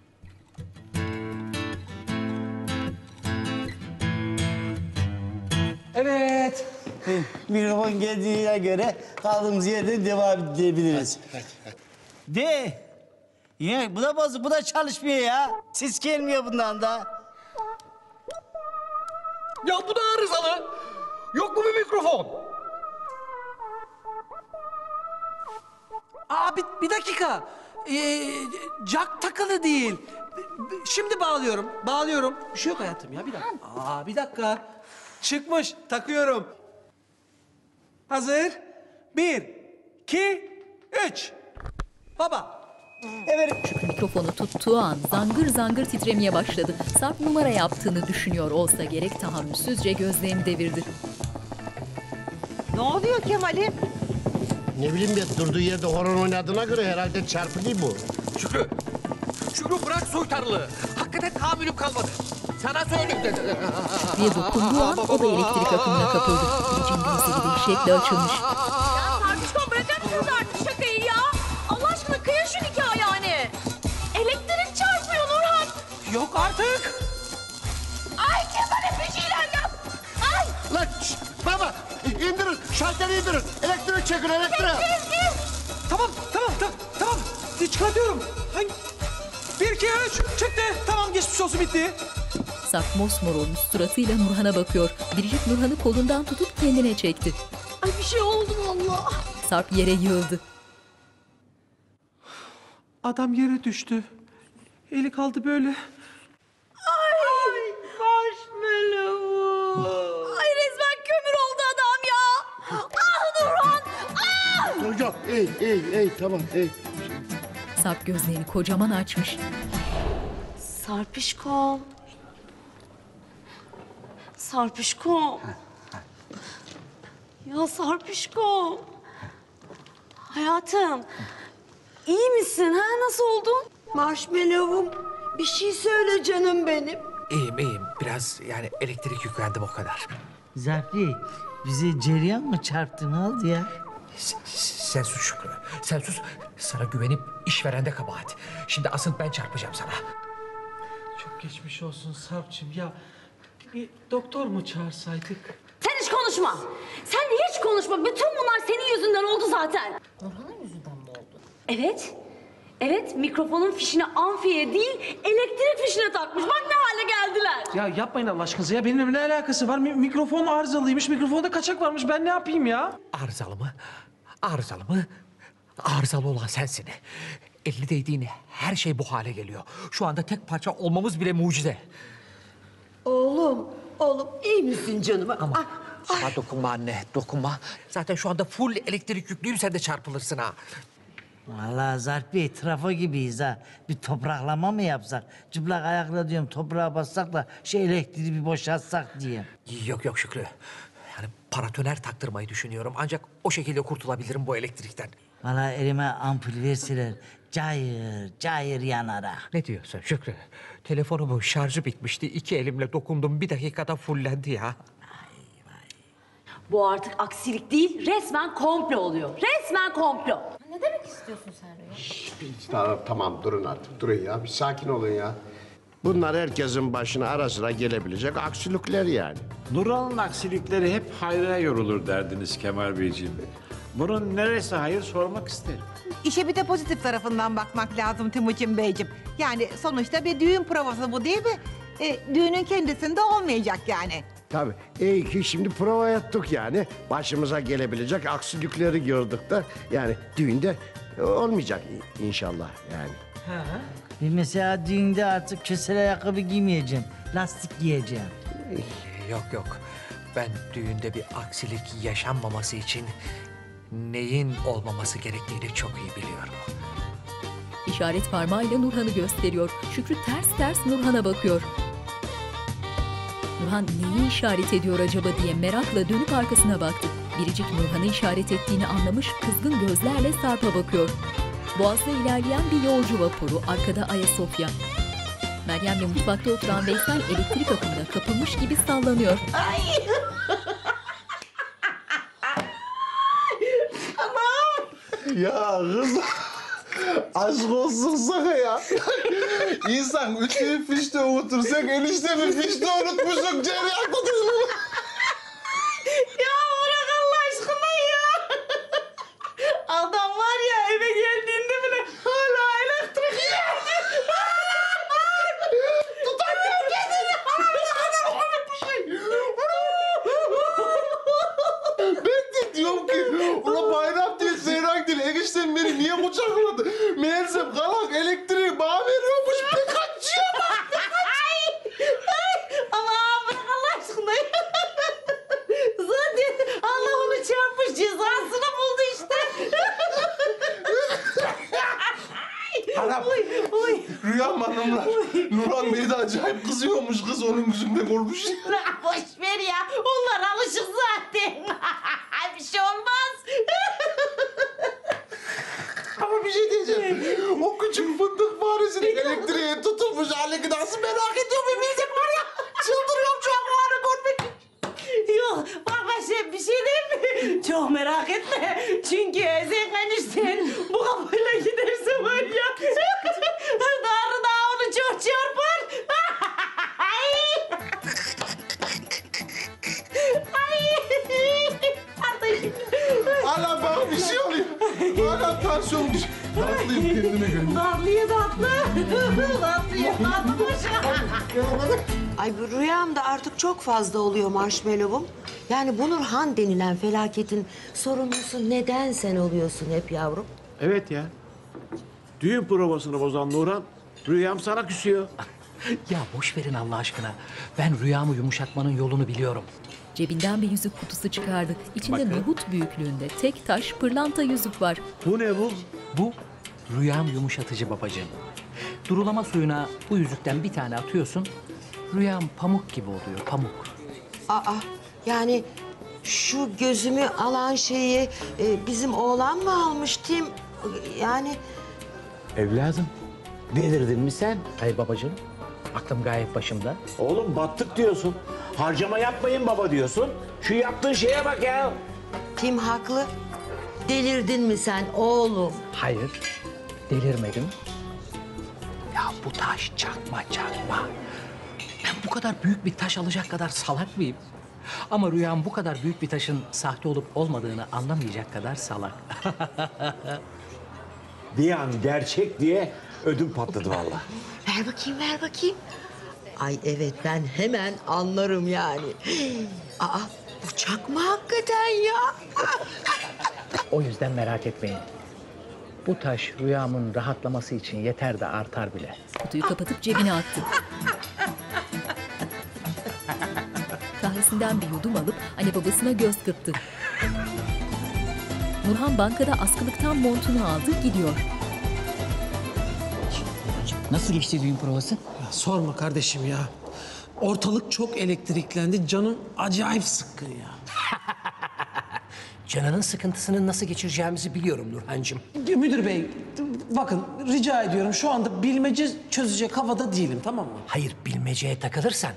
Evet. Mikrofon geldiğine göre kaldığımız yerden devam edebiliriz. De. Ya bu da bozuk, bu da çalışmıyor ya. Ses gelmiyor bundan da. Ya bu da arızalı. Yok mu bir mikrofon? Aa bir dakika. Jack takılı değil. Şimdi bağlıyorum. Bir şey yok hayatım ya bir dakika. Bir dakika. Çıkmış. Takıyorum. Hazır. 1, 2, 3. Baba. Şükrü mikrofonu tuttuğu an zangır zangır titremeye başladı. Sarp numara yaptığını düşünüyor olsa gerek tahammülsüzce gözlerini devirdi. Ne oluyor Kemal'im? Ne bileyim ben durduğu yerde horon oynadığına göre herhalde çarpılı bu. Şükrü bırak soytarılığı. Hakikaten tahammülüm kalmadı. Sana söyleyeyim. Şükrü'ye dokunduğu an o da elektrik akımına kapıldı. Biricik'in gözleri dehşetle açılmış. Ya Sarpişkom bırakır mısınız artık şakayı ya? Allah aşkına kıyın şu nikahı yani. Elektrik çarpıyor Nurhan. Yok artık. Ay Kemal'e bir şeyler yap. Ay. Lan şşt, baba indirin şalteri indirin. Elektrik çekin elektrik. Tamam. Çıkartıyorum. 1, 2, 3 çıktı. Tamam geçmiş olsun bitti. Sarp mosmor olmuş suratıyla Nurhan'a bakıyor. Biricik Nurhan'ı kolundan tutup kendine çekti. Ay bir şey oldu vallahi. Sarp yere yığıldı. Adam yere düştü. Eli kaldı böyle. Ay marshmallow. Ay resmen kömür oldu adam ya. Ah Nurhan. Ah. Yok iyi tamam iyi. Sarp gözlerini kocaman açmış. Sarpişkom. Ya Sarpişkom. Hayatım. İyi misin ha? Nasıl oldun? Marshmallow'um bir şey söyle canım benim. İyiyim. Biraz yani elektrik yüklendim o kadar. Zarpi bize cereyan mı çarptı ne oldu ya? Sen sus Şükrü. Sen sus. Sana güvenip işverende kabahat. Şimdi asıl ben çarpacağım sana. Çok geçmiş olsun Sarp'cığım ya. Bir doktor mu çağırsaydık? Sen hiç konuşma. Sen hiç konuşma. Bütün bunlar senin yüzünden oldu zaten. Nurhan'ın yüzünden mi oldu? Evet, mikrofonun fişini amfiye değil, elektrik fişine takmış. Bak ne hale geldiler. Ya yapmayın Allah aşkınıza ya. Benimle ne alakası var? Mikrofon arızalıymış. Mikrofonda kaçak varmış. Ben ne yapayım ya? Arızalı mı? Arızalı olan sensin. Elini değdiğin her şey bu hale geliyor. Şu anda tek parça olmamız bile mucize. Oğlum iyi misin canım? Ama dokunma anne, dokunma. Zaten şu anda full elektrik yüklüyüm, sen de çarpılırsın ha. Vallahi Zarpi trafo gibiyiz ha. Bir topraklama mı yapsak? Çıplak ayakla diyorum toprağa bassak da şu elektriği bir boşaltsak diye. Yok Şükrü. Yani paratoner taktırmayı düşünüyorum. Ancak o şekilde kurtulabilirim bu elektrikten. Vallahi elime ampul verseler cayır yanar ha. Ne diyorsun Şükrü? Telefonumun şarjı bitmişti. 2 elimle dokundum. 1 dakikada fullendi ya. Bu artık aksilik değil, resmen komplo oluyor. Resmen komplo. Ne demek istiyorsun sen Rüya? Tamam durun artık durun ya. Bir sakin olun ya. Bunlar herkesin başına ara sıra gelebilecek aksilikler yani. Nurhan'ın aksilikleri hep hayra yorulur derdiniz Kemal Beyciğim. Bunun neresi hayır sormak isterim. İşe bir de pozitif tarafından bakmak lazım Timuçin Beyciğim. Yani sonuçta bir düğün provası bu değil mi? Düğünün kendisinde olmayacak yani. Tabii. İyi ki şimdi prova yaptık yani. Başımıza gelebilecek aksilikleri gördük de yani düğünde olmayacak inşallah yani. Mesela düğünde artık kösel ayakkabı giymeyeceğim. Lastik giyeceğim. Yok. Ben düğünde bir aksilik yaşanmaması için neyin olmaması gerektiğini çok iyi biliyorum. İşaret parmağıyla Nurhan'ı gösteriyor. Şükrü ters Nurhan'a bakıyor. Nurhan neyi işaret ediyor acaba diye merakla dönüp arkasına baktı. Biricik Nurhan'ı işaret ettiğini anlamış, kızgın gözlerle Sarp'a bakıyor. Boğaz'da ilerleyen bir yolcu vapuru, arkada Ayasofya. Meryem'le mutfakta oturan Veysel elektrik akımına kapılmış gibi sallanıyor. Ay! Aman! Ya kız, aşk olsun sana ya. İnsan ütüyü fişte unutursak eniştemi fişte unutmuşum cereyan kutusunu. Ya bırak Allah aşkına ya. Adam var ya eve geldiğinde bile hala elektrik yerdi. Tutamıyorum kendini. Ben de diyorum ki, ulan bayram değil, seyran değil, eniştem beni niye bıçakladı? Meğersem kalak elektriği bana veriyormuş, bir kaçıyor bak. Aman bırak Allah aşkına ya. Zaten Allah onu çarpmış cezasını buldu işte. Anam, Rüyam hanımlar, Nurhan Bey de acayip kızıyormuş, kız onun yüzünden olmuş. Boş ver ya, onlar alışık zaten. Bir şey olmaz. Ama bir şey diyeceğim, o küçük fındık faresinin elektriğe tutulmuş halini nasıl merak ediyorum, bir bilsem var ya, çıldırıyorum şu an o anı görmek için. Yok, bak Başak bir şey diyeyim mi? Çok merak etme. Çünkü sen enişten bu kafayla giderse var ya... Darı daha onu çok çarpar. Hala bak bir şey oluyor. Hala tansiyon düşüyor. Tatlıyım kendime göre. Tatlıya tatlı. Tatlıya tatlı Başak. Ay bu rüyamda artık çok fazla oluyor Marshmallow'um. Yani bu Nurhan denilen felaketin sorumlusu neden sen oluyorsun hep yavrum? Evet ya. Düğün provasını bozan Nurhan, Rüyam sana küsüyor. Ya boş verin Allah aşkına. Ben rüyamı yumuşatmanın yolunu biliyorum. Cebinden bir yüzük kutusu çıkardı. İçinde Bakın. nohut büyüklüğünde tek taş pırlanta yüzük var. Bu ne bu? Bu rüyam yumuşatıcı babacığım. Durulama suyuna bu yüzükten bir tane atıyorsun. Rüyam pamuk gibi oluyor, pamuk. Aa, yani şu gözümü alan şeyi bizim oğlan mı almış Tim? Yani Evladım, delirdin mi sen? Hayır babacığım, aklım gayet başımda. Oğlum battık diyorsun. Harcama yapmayın baba diyorsun. Şu yaptığın şeye bak ya. Tim haklı. Delirdin mi sen oğlum? Hayır, delirmedim. Ya bu taş çakma. Ben bu kadar büyük bir taş alacak kadar salak mıyım? Ama rüyam bu kadar büyük bir taşın sahte olup olmadığını anlamayacak kadar salak. Bir an gerçek diye ödüm patladı vallahi. Ver bakayım. Ay evet ben hemen anlarım yani. Aa bu çakma hakikaten ya. O yüzden merak etmeyin. Bu taş rüyamın rahatlaması için yeter de artar bile. Kutuyu kapatıp cebine attı. Kahvesinden bir yudum alıp anne babasına göz kırptı. Nurhan bankada askılıktan montunu aldı, gidiyor. Nasıl geçti düğün provası? Ya sorma kardeşim ya. Ortalık çok elektriklendi. Canım acayip sıkkın ya. Canının sıkıntısını nasıl geçireceğimizi biliyorum Nurhancığım. Müdür bey, bakın rica ediyorum şu anda bilmece çözecek havada değilim, tamam mı? Hayır, bilmeceye takılırsan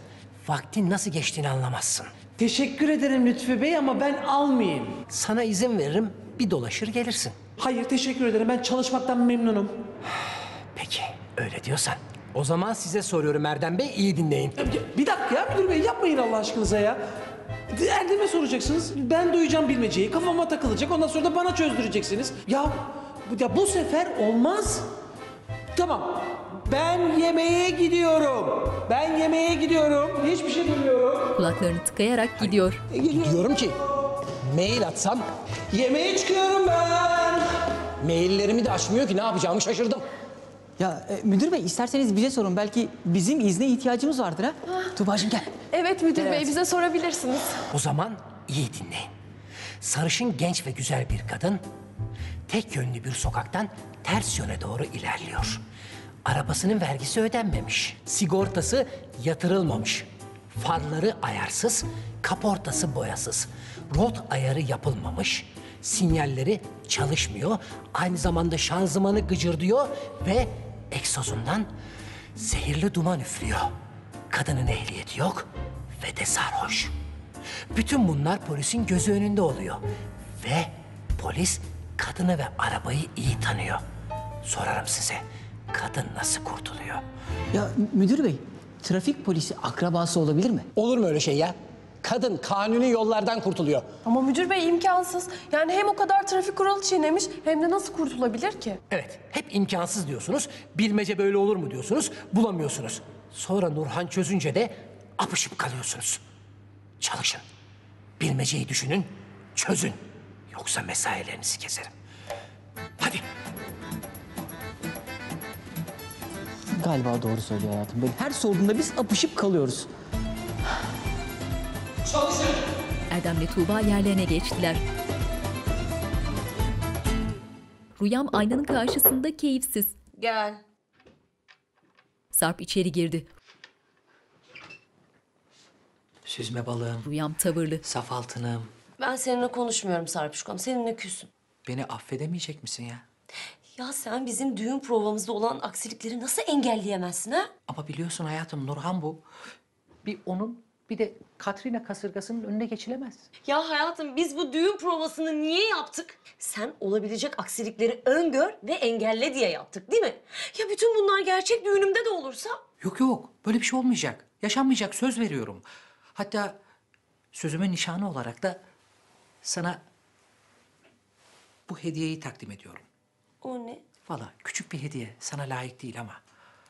vaktin nasıl geçtiğini anlamazsın. Teşekkür ederim Lütfü Bey ama ben almayayım. Sana izin veririm, bir dolaşır gelirsin. Hayır teşekkür ederim, ben çalışmaktan memnunum. Peki, öyle diyorsan. O zaman size soruyorum Erdem Bey, iyi dinleyin. Bir dakika ya müdür bey, yapmayın Allah aşkınıza ya. Erdem'e soracaksınız, ben duyacağım bilmeceyi, kafama takılacak, ondan sonra da bana çözdüreceksiniz. Ya bu sefer olmaz. Tamam, ben yemeğe gidiyorum. Hiçbir şey bilmiyorum. Kulaklarını tıkayarak gidiyor. Diyorum ki, mail atsam... Yemeğe çıkıyorum ben. Maillerimi de açmıyor ki, ne yapacağımı şaşırdım. Ya müdür bey, isterseniz bize sorun. Belki bizim izne ihtiyacımız vardır ha. Tuğba'cığım gel. Evet müdür bey, bize sorabilirsiniz. O zaman iyi dinleyin. Sarışın, genç ve güzel bir kadın... tek yönlü bir sokaktan ters yöne doğru ilerliyor. Arabasının vergisi ödenmemiş. Sigortası yatırılmamış. Farları ayarsız, kaportası boyasız. Rot ayarı yapılmamış. Sinyalleri çalışmıyor. Aynı zamanda şanzımanı gıcırdıyor ve egzozundan zehirli duman üflüyor. Kadının ehliyeti yok ve de sarhoş. Bütün bunlar polisin gözü önünde oluyor. Ve polis kadını ve arabayı iyi tanıyor. Sorarım size, kadın nasıl kurtuluyor? Ya müdür bey, trafik polisi akrabası olabilir mi? Olur mu öyle şey ya? Kadın kanuni yollardan kurtuluyor. Ama müdür bey imkansız. Yani hem o kadar trafik kuralı çiğnemiş hem de nasıl kurtulabilir ki? Evet, hep imkansız diyorsunuz. Bilmece böyle olur mu diyorsunuz, bulamıyorsunuz. Sonra Nurhan çözünce de apışıp kalıyorsunuz. Çalışın, bilmeceyi düşünün, çözün. Yoksa mesailerinizi keserim. Hadi. Galiba doğru söylüyor hayatım. Böyle her sorduğunda biz apışıp kalıyoruz. Çalışın. Erdem'le Tuğba yerlerine geçtiler. Rüyam aynanın karşısında keyifsiz. Gel. Sarp içeri girdi. Süzme balığım. Rüyam tavırlı. Saf altınım. Ben seninle konuşmuyorum Sarpışkom. Seninle küsüm. Beni affedemeyecek misin ya? Ya sen bizim düğün provamızda olan aksilikleri nasıl engelleyemezsin ha? Ama biliyorsun hayatım, Nurhan bu. Bir onun, bir de Katrina kasırgasının önüne geçilemez. Ya hayatım biz bu düğün provasını niye yaptık? Sen olabilecek aksilikleri öngör ve engelle diye yaptık değil mi? Ya bütün bunlar gerçek düğünümde de olursa? Yok, böyle bir şey olmayacak. Yaşanmayacak, söz veriyorum. Hatta sözümün nişanı olarak da sana bu hediyeyi takdim ediyorum. O ne? Vallahi küçük bir hediye, sana layık değil ama.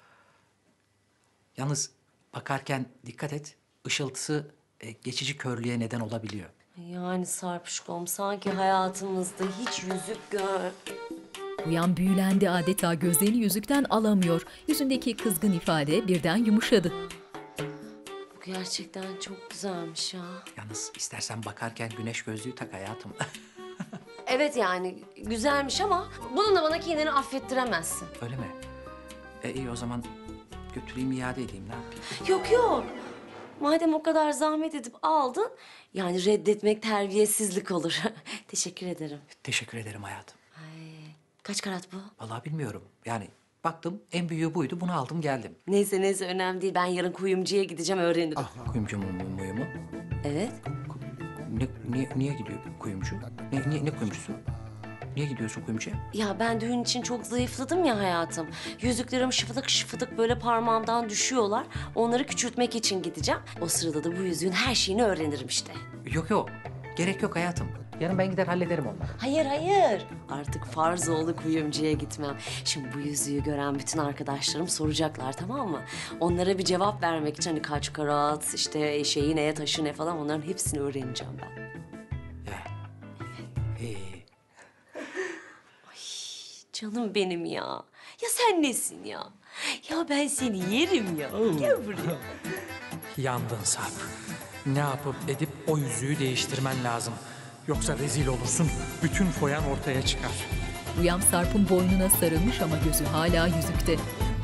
Yalnız bakarken dikkat et, ışıltısı geçici körlüğe neden olabiliyor. Yani Sarpışkom sanki hayatımızda hiç yüzük gör. Rüyam büyülendi adeta, gözlerini yüzükten alamıyor. Yüzündeki kızgın ifade birden yumuşadı. Bu gerçekten çok güzelmiş ya. Yalnız istersen bakarken güneş gözlüğü tak hayatım. Evet yani güzelmiş ama bununla bana kendini affettiremezsin. Öyle mi? İyi o zaman götüreyim, iade edeyim, ne yapayım? Yok. Madem o kadar zahmet edip aldın, yani reddetmek terbiyesizlik olur. Teşekkür ederim. Teşekkür ederim hayatım. Kaç karat bu? Vallahi bilmiyorum. Yani baktım en büyüğü buydu, bunu aldım geldim. Neyse önemli değil. Ben yarın kuyumcuya gideceğim, öğrenirim. Kuyumcu mu? Evet. Niye gidiyor kuyumcu? Ne kuyumcusu? Niye gidiyorsun kuyumcuya? Ya ben düğün için çok zayıfladım ya hayatım. Yüzüklerim şıfıdık böyle parmağımdan düşüyorlar. Onları küçültmek için gideceğim. O sırada da bu yüzüğün her şeyini öğrenirim işte. Yok. Gerek yok hayatım. Yarın ben gider hallederim onları. Hayır. Artık farz oldu kuyumcuya gitmem. Şimdi bu yüzüğü gören bütün arkadaşlarım soracaklar, tamam mı? Onlara bir cevap vermek için hani kaç karat, işte şeyi neye, taşı ne falan, onların hepsini öğreneceğim ben. Canım benim ya. Ya sen nesin ya? Ya ben seni yerim ya. Gel buraya. Yandın Sarp. Ne yapıp edip o yüzüğü değiştirmen lazım. Yoksa rezil olursun. Bütün foyan ortaya çıkar. Rüyam Sarp'ın boynuna sarılmış ama gözü hala yüzükte.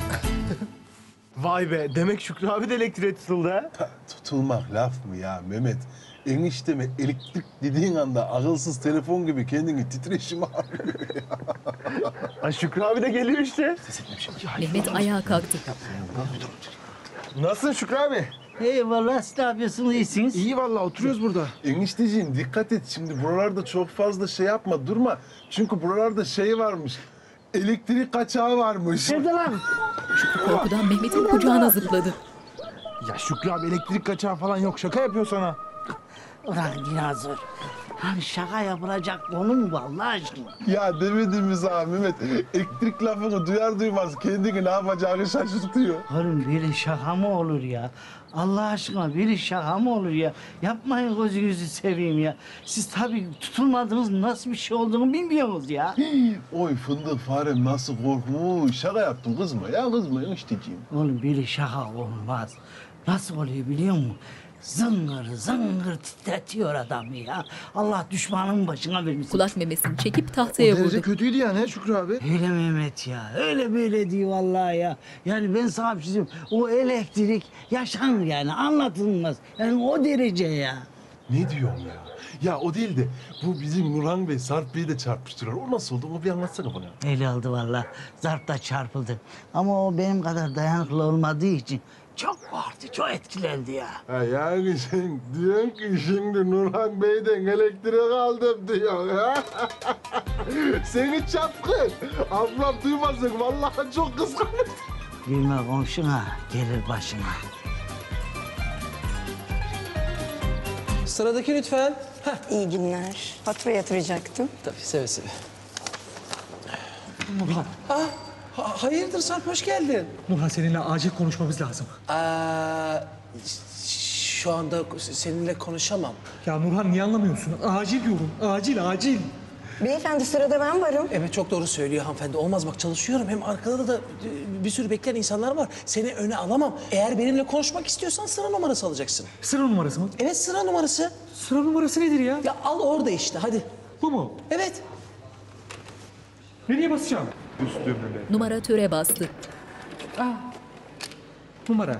Vay be, demek Şükrü abi de elektriğe tutuldu ha? Tutulmak laf mı ya Mehmet? Enişteme elektrik dediğin anda akılsız telefon gibi kendini titreşime alıyor ya. Ay Şükrü abi de geliyor işte. Mehmet ayağa kalktı. Nasılsın Şükrü abi? Eyvallah, siz ne yapıyorsunuz, iyisiniz? İyi vallahi oturuyoruz burada. Enişteciğim dikkat et şimdi buralarda çok fazla şey yapma durma. Çünkü buralarda şey varmış. Elektrik kaçağı varmış. Nerede lan? Şükrü korkudan Mehmet'in kucağına zıpladı. Ya Şükrü abi elektrik kaçağı falan yok. Şaka yapıyor sana. Ulan dinozor. Hani şaka yapılacak konu mu bu Allah aşkına? Ya demedim mi sana Mehmet? Elektrik lafını duyar duymaz kendini ne yapacağını şaşırtıyor. Oğlum böyle şaka mı olur ya? Allah aşkına böyle şaka mı olur ya? Yapmayın gözünüzü seveyim ya. Siz tabii tutulmadınız nasıl bir şey olduğunu bilmiyorsunuz ya. Oy fındık farem nasıl korkmuş. Şaka yaptım kızma ya kızma enişteciğim. Oğlum böyle şaka olmaz. Nasıl oluyor biliyor musun? Zıngır zıngır titretiyor adamı ya. Allah düşmanın başına vermesin. Kulak memesini çekip tahtaya O derece vurdu. kötüydü yani Şükrü abi. Öyle Mehmet ya. Öyle böyle değil vallahi ya. Yani ben sana bir şey diyeyim. O elektrik yaşanır yani anlatılmaz. Yani o derece ya. Ne diyorsun ya? Ya o değil de bu bizim Nurhan Bey, Sarp Bey'i de çarpıştırar. O nasıl oldu? Onu bir anlatsana bana. Öyle oldu vallahi. Zarp da çarpıldı. Ama o benim kadar dayanıklı olmadığı için çok vardı, çok etkilendi ya. Ha yani sen diyorsun ki şimdi Nurhan Bey'den elektrik aldım diyor ha? Seni çapkın. Ablam duymasın vallahi çok kıskanır. Gülme komşuna, gelir başına. Sıradaki lütfen. İyi günler. Fatura yatıracaktım. Tabii seve seve. Hayırdır Sarp hoş geldin. Nurhan seninle acil konuşmamız lazım. Şu anda seninle konuşamam. Ya Nurhan niye anlamıyorsun? Acil diyorum. Acil. Beyefendi sırada ben varım. Evet çok doğru söylüyor hanımefendi. Olmaz bak çalışıyorum. Hem arkada da bir sürü bekleyen insanlar var. Seni öne alamam. Eğer benimle konuşmak istiyorsan sıra numarası alacaksın. Sıra numarası mı? Evet sıra numarası. Sıra numarası nedir ya? Ya al orada işte hadi. Bu mu? Evet. Nereye basacağım? Üstümüne. Numaratöre bastı. Numara.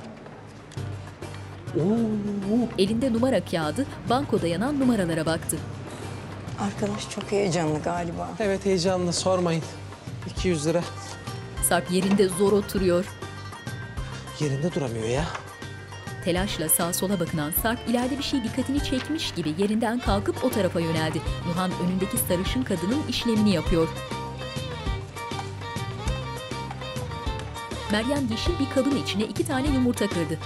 Elinde numara kağıdı bankoda yanan numaralara baktı. Arkadaş çok heyecanlı galiba. Evet heyecanlı sormayın. 200 lira. Sarp yerinde zor oturuyor. Yerinde duramıyor ya. Telaşla sağa sola bakınan Sarp ileride bir şey dikkatini çekmiş gibi yerinden kalkıp o tarafa yöneldi. Nurhan önündeki sarışın kadının işlemini yapıyor. Meryem yeşil bir kabın içine 2 tane yumurta kırdı.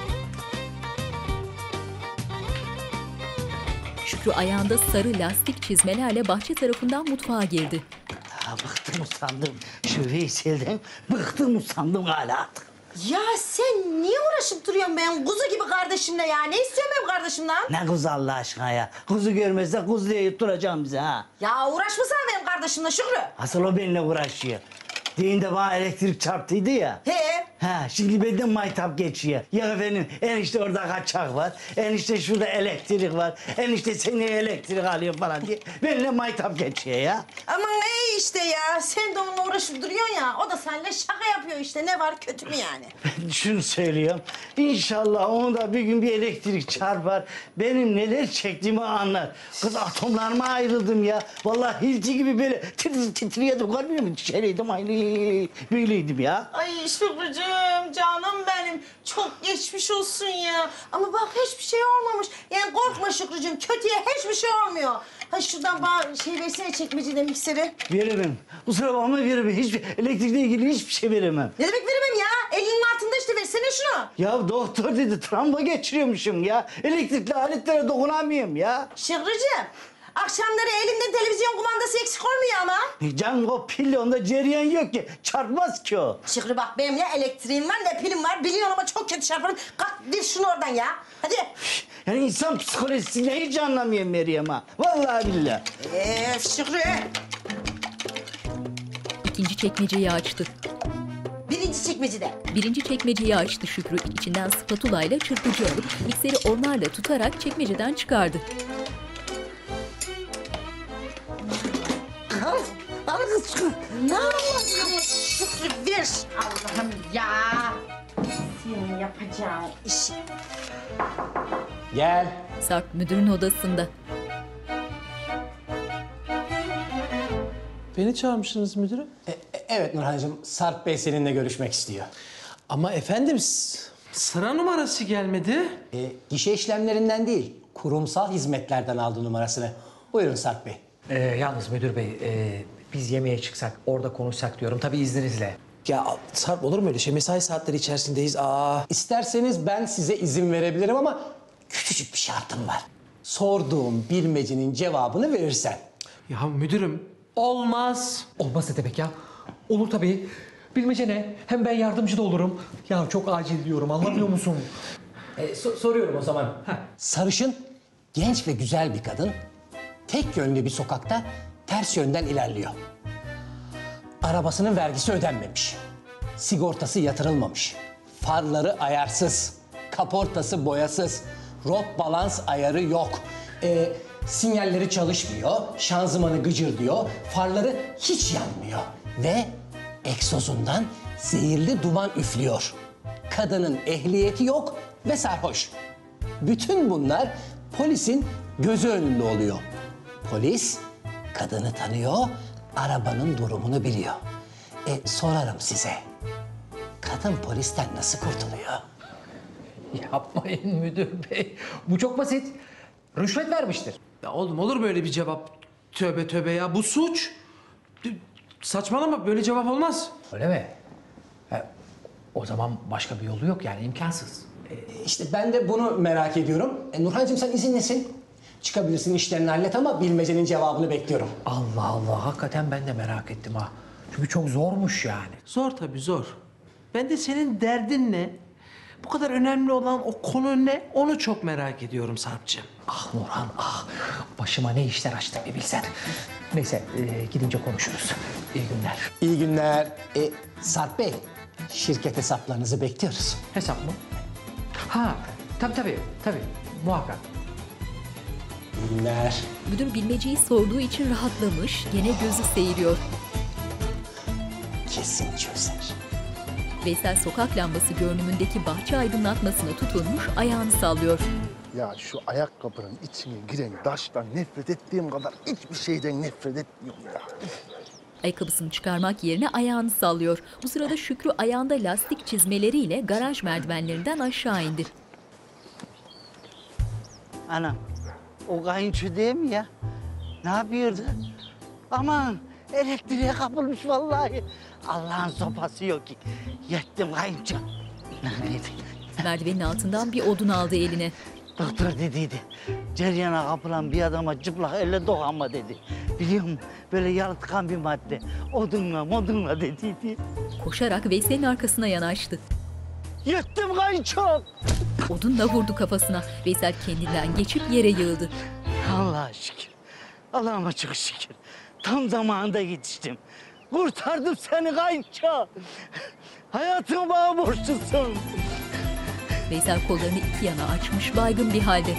Şükrü ayağında sarı lastik çizmelerle bahçe tarafından mutfağa girdi. Bıktım usandım. Şu Veysel'den bıktım usandım hala artık. Ya sen niye uğraşıp duruyorsun benim kuzu gibi kardeşimle ya? Ne istiyorsun benim kardeşimden? Ne kuzu Allah aşkına ya. Kuzu görmezse kuzu diye yutturacağım bize ha. Ya uğraşmasana benim kardeşimle Şükrü. Asıl o benimle uğraşıyor. Düğünde bana elektrik çarptıydı ya. He? Ha, şimdi benden maytap geçiyor. Ya efendim enişte orada kaçak var. Enişte şurada elektrik var. Enişte seni elektrik alıyor falan diye. Benimle maytap geçiyor ya. Aman iyi işte ya. Sen de onunla uğraşıp duruyorsun ya. O da seninle şaka yapıyor işte. Ne var kötü mü yani? Ben şunu söylüyorum. İnşallah onu da bir gün bir elektrik çarpar. Benim neler çektiğimi anlar. Kız atomlarıma ayrıldım ya. Vallahi hilti gibi böyle titriyordum. Görmüyor musun? Şeyliydim aynı böyleydim ya. Ay Şükrücüğüm canım benim. Çok geçmiş olsun ya. Ama bak hiçbir şey olmamış. Yani korkma Şükrücüğüm. Kötüye hiçbir şey olmuyor. Ha şuradan bana şey versene çekmecede mikseri. Veremem. Kusura bakma veremem. Hiçbir elektrikle ilgili hiçbir şey veremem. Ne demek veremem ya? Elinin altında işte versene şunu. Ya doktor dedi travma geçiriyormuşum ya. Elektrikli aletlere dokunamıyorum ya. Şükrücüğüm. Akşamları elinde televizyon kumandası eksik olmuyor ama. Canım o pil onda cereyan yok ki. Çarpmaz ki o. Şükrü bak benim ne elektriğim var ne pilim var. Biliyorum ama çok kötü çarparım. Kalk dir şunu oradan ya. Hadi. Yani insan psikolojisiyle hiç anlamıyorum Meryem ha. Vallahi billahi. Şükrü. İkinci çekmeceyi açtı. Birinci çekmecede. Birinci çekmeceyi açtı Şükrü. İçinden spatula ile çırpıcı alıp mikseri onlarla tutarak çekmeceden çıkardı. Al kız Şükrü. Ne yapıyorsun Şükrü ver. Allah'ım ya. Senin yapacağın işi. Gel. Sarp müdürün odasında. Beni çağırmışsınız müdürüm. Evet Nurhancığım, Sarp Bey seninle görüşmek istiyor. Ama efendim Sıra numarası gelmedi. Gişe işlemlerinden değil, kurumsal hizmetlerden aldı numarasını. Buyurun Sarp Bey. Yalnız müdür bey, biz yemeğe çıksak, orada konuşsak diyorum. Tabii izninizle. Ya Sarp olur mu öyle şey? Mesai saatleri içerisindeyiz. İsterseniz ben size izin verebilirim ama küçücük bir şartım var. Sorduğum bilmecenin cevabını verirsen. Ya müdürüm, olmaz. Olmaz ne demek ya? Olur tabii. Bilmece ne? Hem ben yardımcı da olurum. Ya çok acil diyorum, anlamıyor musun? Soruyorum o zaman. Sarışın, genç ve güzel bir kadın tek yönlü bir sokakta ters yönden ilerliyor. Arabasının vergisi ödenmemiş. Sigortası yatırılmamış. Farları ayarsız. Kaportası boyasız. Rot balans ayarı yok. Sinyalleri çalışmıyor. Şanzımanı gıcırdıyor. Farları hiç yanmıyor. Ve egzozundan zehirli duman üflüyor. Kadının ehliyeti yok ve sarhoş. Bütün bunlar polisin gözü önünde oluyor. Polis kadını tanıyor, arabanın durumunu biliyor. Sorarım size, kadın polisten nasıl kurtuluyor? Yapmayın müdür bey. Bu çok basit. Rüşvet vermiştir. Ya oğlum olur mu öyle bir cevap? Tövbe tövbe ya, bu suç. Saçmalama, böyle cevap olmaz. Öyle mi? O zaman başka bir yolu yok yani, imkansız. İşte ben de bunu merak ediyorum. Nurhancığım sen izinlisin. Çıkabilirsin, işlerini hallet ama bilmecenin cevabını bekliyorum. Allah Allah, hakikaten ben de merak ettim ha. Çünkü çok zormuş yani. Zor tabii, zor. Ben de senin derdin ne? Bu kadar önemli olan o konu ne? Onu çok merak ediyorum Sarp'cığım. Ah Nurhan, ah. Başıma ne işler açtık bir bilsen. Neyse, gidince konuşuruz. İyi günler. İyi günler. Sarp Bey, şirket hesaplarınızı bekliyoruz. Hesap mı? Ha, tabii. Muhakkak. İyi günler. Müdür bilmeceyi sorduğu için rahatlamış, gene gözü seyiriyor. Kesin çözer. Veysel sokak lambası görünümündeki bahçe aydınlatmasına tutunmuş, ayağını sallıyor. Ya şu ayakkabının içine giren taştan nefret ettiğim kadar hiçbir şeyden nefret etmiyorum ya. Ayakkabısını çıkarmak yerine ayağını sallıyor. Bu sırada Şükrü ayağında lastik çizmeleriyle garaj merdivenlerinden aşağı indi. Anam, o kayınço değil mi ya? Ne yapıyordu? Aman, elektriğe kapılmış vallahi. Allah'ın sopası yok ki. Yettim kayınço. Merdivenin altından bir odun aldı eline. Doktor dediydi. Ceryana kapılan bir adama çıplak elle dokunma dedi. Biliyor musun? Böyle yalıtkan bir madde. Odunla dediydi. Koşarak Veysel'in arkasına yanaştı. Yettim kayınço. Odunla vurdu kafasına. Veysel kendinden geçip yere yığıldı. Allah'a şükür. Allah'ıma çok şükür. Tam zamanında yetiştim. Kurtardım seni kayınço. Hayatımı bana borçlusun. Veysel kollarını iki yana açmış, baygın bir halde.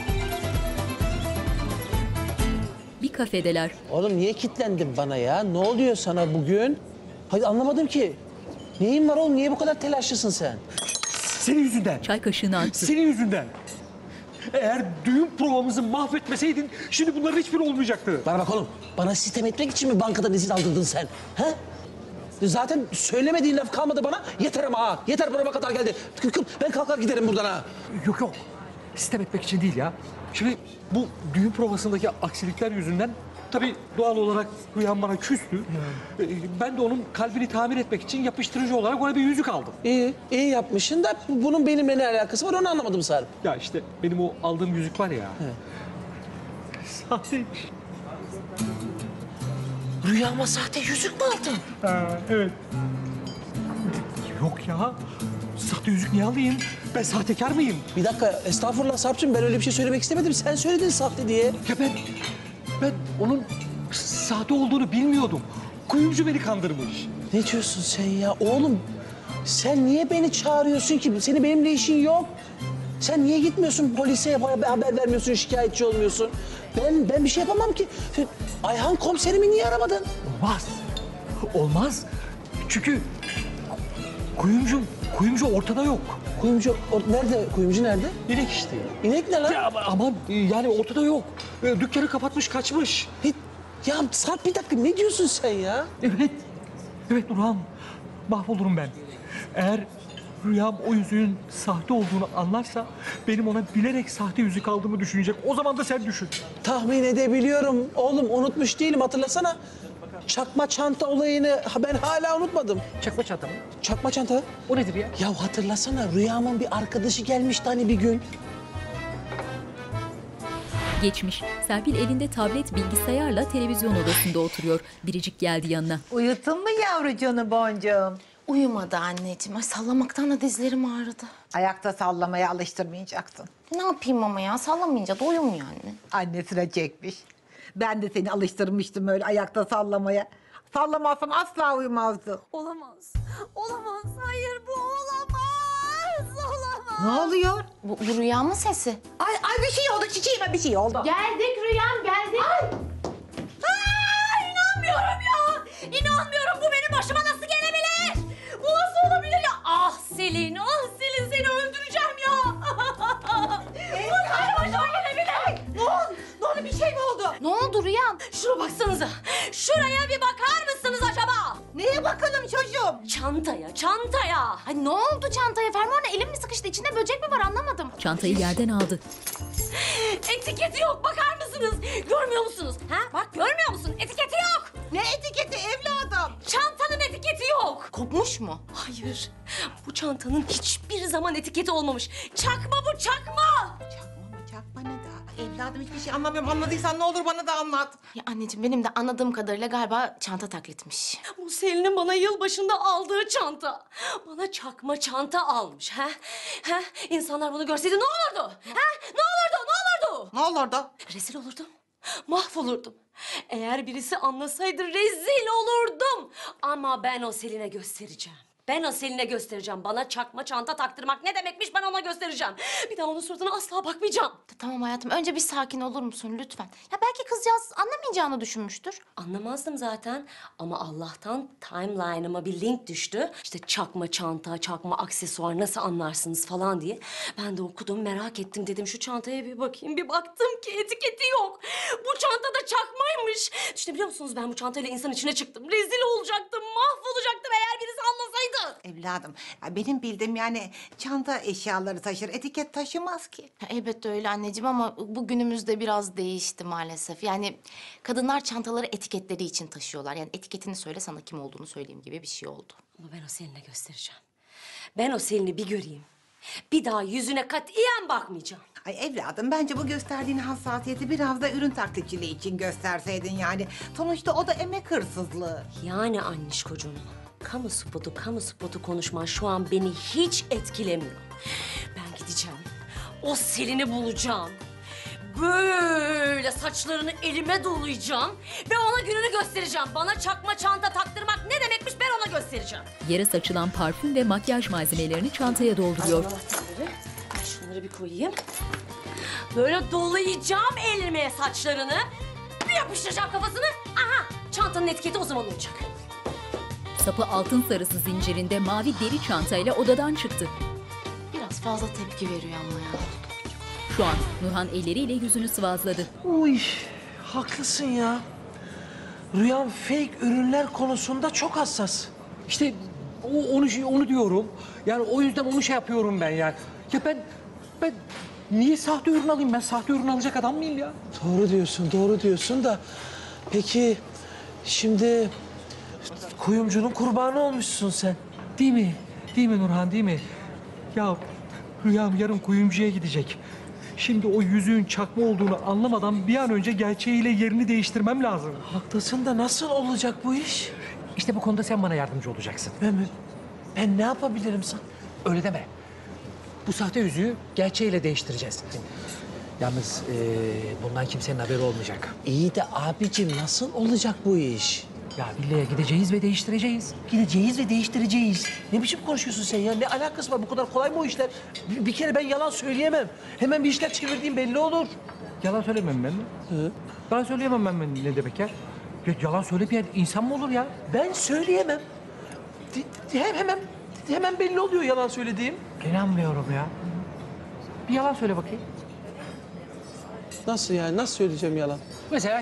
Bir kafedeler. Oğlum niye kilitlendin bana ya? Ne oluyor sana bugün? Hadi anlamadım ki. Neyin var oğlum? Niye bu kadar telaşlısın sen? Senin yüzünden. Çay kaşığını attı. Senin yüzünden. Eğer düğün provamızı mahvetmeseydin şimdi bunların hiçbiri olmayacaktı. Bana bak oğlum. Bana sistem etmek için mi bankadan izin aldırdın sen? Ha? Zaten söylemediğin laf kalmadı bana. Yeter ama ha. Yeter burama kadar geldi. Ben kalkar giderim buradan ha. Yok. Sistem etmek için değil ya. Şimdi bu düğün provasındaki aksilikler yüzünden tabii doğal olarak Rüyan bana küstü. Ben de onun kalbini tamir etmek için yapıştırıcı olarak ona bir yüzük aldım. İyi yapmışsın da bunun benimle ne alakası var onu anlamadım Sarp. Ya işte benim o aldığım yüzük var ya. Sahteymiş. Rüyama sahte yüzük mü aldın? Evet. Yok ya. Sahte yüzük niye alayım? Ben sahtekar mıyım? Bir dakika estağfurullah Sarp'cığım ben öyle bir şey söylemek istemedim. Sen söyledin sahte diye. Ya ben onun sahte olduğunu bilmiyordum. Kuyumcu beni kandırmış. Ne diyorsun sen ya? Oğlum sen niye beni çağırıyorsun ki? Senin benimle işin yok. Sen niye gitmiyorsun polise haber vermiyorsun, şikayetçi olmuyorsun? Ben bir şey yapamam ki. Ayhan komiserimi niye aramadın? Olmaz. Çünkü kuyumcu ortada yok. Kuyumcu nerede? Kuyumcu nerede? İnek işte. İnek ne lan? Ya aman yani ortada yok. Dükkanı kapatmış kaçmış. Ya Sarp bir dakika ne diyorsun sen ya? Evet Nurhan. Mahvolurum ben. Eğer Rüyam o yüzüğün sahte olduğunu anlarsa benim ona bilerek sahte yüzük aldığımı düşünecek. O zaman da sen düşün. Tahmin edebiliyorum. Oğlum unutmuş değilim, hatırlasana. Çakma çanta olayını ben hala unutmadım. Çakma çanta mı? Çakma çanta. O nedir ya? Ya hatırlasana, Rüyam'ın bir arkadaşı gelmişti hani bir gün. Geçmiş. Serpil elinde tablet bilgisayarla televizyon odasında oturuyor. Biricik geldi yanına. Uyutun mu yavrucuğunu boncuğum? Uyumadı anneciğim. Ay sallamaktan da dizlerim ağrıdı. Ayakta sallamaya alıştırmayacaksın. Ne yapayım ama ya? Sallamayınca da uyumuyor anne. Annesine çekmiş. Ben de seni alıştırmıştım öyle ayakta sallamaya. Sallamazsan asla uyumazdı. Olamaz. Olamaz. Hayır bu olamaz. Olamaz. Ne oluyor? Bu Rüyam'ın sesi. Ay bir şey oldu çiçeğime bir şey oldu. Geldik Rüyam, geldik. İnanmıyorum ya. İnanmıyorum. Bu benim başıma nasıl gelebilir? Bu nasıl olabilir ya? Ah Selin seni öldüreceğim ya. Bu nasıl başıma gelebilir? Ne oldu? Ne oldu? Bir şey mi oldu? Ne oldu Rüyam? Şuna baksanıza. Şuraya bir bakar mısınız acaba? Neye bakalım çocuğum? Çantaya. Ay ne oldu çantaya? Fermuarla elim mi sıkıştı? İçinde böcek mi var anlamadım. Çantayı yerden aldı. Etiketi yok. Bakar mısınız? Görmüyor musunuz? Ha? Bak görmüyor musun? Etiketi yok. Ne etiketi evladım? Çantanın etiketi yok. Kopmuş mu? Hayır. Bu çantanın hiçbir zaman etiketi olmamış. Çakma bu çakma. Çakma ne daha? Evladım hiçbir şey anlamıyorum. Anladıysan ne olur bana da anlat. Ya anneciğim benim de anladığım kadarıyla galiba çanta taklitmiş. Bu Selin'in bana yılbaşında aldığı çanta. Bana çakma çanta almış. Ha? İnsanlar bunu görseydi ne olurdu? Ha? Ne olurdu? Ne olurdu? Rezil olurdum. Mahvolurdum. Eğer birisi anlasaydı rezil olurdum. Ama ben o Selin'e göstereceğim. Bana çakma çanta taktırmak ne demekmiş ben ona göstereceğim. Bir daha onun suratına asla bakmayacağım. Tamam hayatım önce bir sakin olur musun lütfen? Ya belki kızcağız anlamayacağını düşünmüştür. Anlamazdım zaten ama Allah'tan timeline'ıma bir link düştü. İşte çakma çanta, çakma aksesuar nasıl anlarsınız falan diye. Ben de okudum, merak ettim dedim şu çantaya bir bakayım. Bir baktım ki etiketi yok. Bu çanta da çakmaymış. Düşünebiliyor musunuz ben bu çantayla insan içine çıktım. Rezil olacaktım, mahvolacaktım eğer birisi anlasaydı. Evladım benim bildiğim yani çanta eşyaları taşır, etiket taşımaz ki. Ya elbette öyle anneciğim ama bu günümüzde biraz değişti maalesef. Yani kadınlar çantaları etiketleri için taşıyorlar. Yani etiketini söyle sana kim olduğunu söyleyeyim gibi bir şey oldu. Ama ben o Selin'e göstereceğim. Ben o Selin'i bir göreyim. Bir daha yüzüne katiyen bakmayacağım. Ay evladım bence bu gösterdiğin hassasiyeti biraz da ürün taklitçiliği için gösterseydin yani. Sonuçta o da emek hırsızlığı. Yani annişkocuğum, kamu spotu konuşman şu an beni hiç etkilemiyor. Ben gideceğim, o Selin'i bulacağım. Böyle saçlarını elime dolayacağım ve ona gününü göstereceğim. Bana çakma çanta taktırmak ne demekmiş ben ona göstereceğim. Yere saçılan parfüm ve makyaj malzemelerini çantaya dolduruyor. Ben şunları bir koyayım. Böyle dolayacağım elime saçlarını. Bir yapıştıracağım kafasını. Aha, çantanın etiketi o zaman olacak. Sapı altın sarısı zincirinde mavi deri çantayla odadan çıktı. Biraz fazla tepki veriyor ama ya. Şu an Nurhan elleriyle yüzünü sıvazladı. Uy, haklısın ya. Rüyam fake ürünler konusunda çok hassas. İşte onu diyorum. Yani o yüzden onu şey yapıyorum ben yani. Ya ben niye sahte ürün alayım? Ben sahte ürün alacak adam mıyım ya? Doğru diyorsun da peki şimdi kuyumcunun kurbanı olmuşsun sen. Değil mi? Değil mi Nurhan, değil mi? Ya Rüyam yarın kuyumcuya gidecek. Şimdi o yüzüğün çakma olduğunu anlamadan bir an önce gerçeğiyle yerini değiştirmem lazım. Haklısın da nasıl olacak bu iş? İşte bu konuda sen bana yardımcı olacaksın. Ben ne yapabilirim sana? Öyle deme. Bu sahte yüzüğü gerçeğiyle değiştireceğiz. Yalnız bundan kimsenin haberi olmayacak. İyi de abicim nasıl olacak bu iş? Ya villaya gideceğiz ve değiştireceğiz. Gideceğiz ve değiştireceğiz. Ne biçim konuşuyorsun sen ya? Ne alakası var? Bu kadar kolay mı o işler? Bir kere ben yalan söyleyemem. Hemen bir işler çevirdiğim belli olur. Yalan söylemem ben mi? Yalan söyleyemem ben ne demek ya? Yalan söylemeyen insan mı olur ya? Ben söyleyemem. Hemen belli oluyor yalan söylediğim. İnanmıyorum ya. Bir yalan söyle bakayım. Nasıl yani? Nasıl söyleyeceğim yalan? Mesela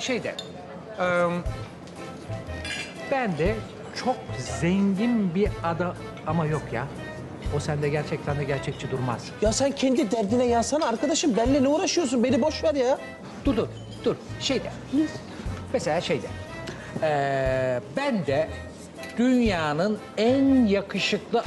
ben de çok zengin bir adam ama yok ya. O sende gerçekten de gerçekçi durmaz. Ya sen kendi derdine yansana arkadaşım. Benimle ne uğraşıyorsun? Beni boş ver ya. Dur. Şeyde. Mesela şeyde. Ben de dünyanın en yakışıklı...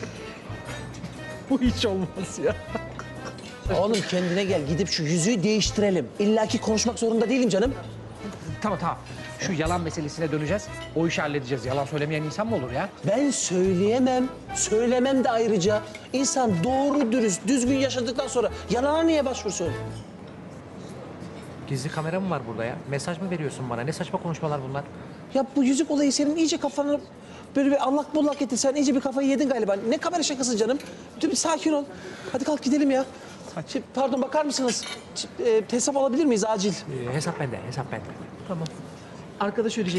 Bu hiç olmaz ya. Oğlum kendine gel. Gidip şu yüzüğü değiştirelim. İlla ki konuşmak zorunda değilim canım. Tamam. Şu yalan meselesine döneceğiz. O işi halledeceğiz. Yalan söylemeyen insan mı olur ya? Ben söyleyemem. Söylemem de ayrıca. İnsan doğru dürüst, düzgün yaşadıktan sonra yalana niye başvursun? Gizli kamera mı var burada ya? Mesaj mı veriyorsun bana? Ne saçma konuşmalar bunlar? Ya bu yüzük olayı senin iyice kafanı böyle bir allak bullak etti. Sen iyice bir kafayı yedin galiba. Ne kamera şakası canım? Dur bir sakin ol. Hadi kalk gidelim ya. Şimdi, pardon bakar mısınız? Hesap alabilir miyiz acil? Hesap bende. Tamam. Arkadaş ödeyecek.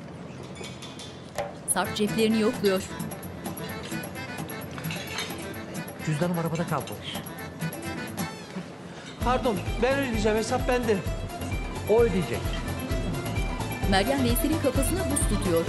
Sarp ceplerini yokluyor. Cüzdanım arabada kalmış. Pardon ben ödeyeceğim. Hesap bende. O ödeyecek. Meryem Veysel'in kafasına buz tutuyor.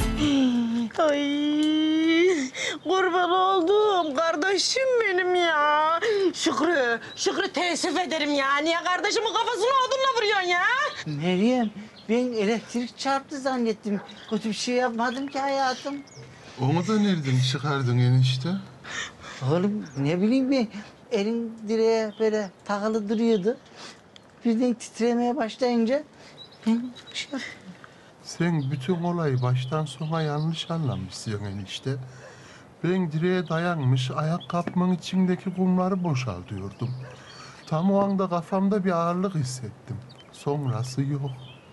Ay kurban oldum kardeşim benim ya. Şükrü teessüf ederim ya. Niye kardeşimin kafasına odunla vuruyorsun ya? Meryem, ben elektrik çarptı zannettim. Kötü bir şey yapmadım ki hayatım. Onu da nereden çıkardın enişte? Oğlum ne bileyim ben, elin direğe böyle takılı duruyordu. Birden titremeye başlayınca ben şey yaptım. Sen bütün olayı baştan sona yanlış anlamışsın enişte. Ben direğe dayanmış ayakkabımın içindeki kumları boşaltıyordum. Tam o anda kafamda bir ağırlık hissettim. Sonrası yok.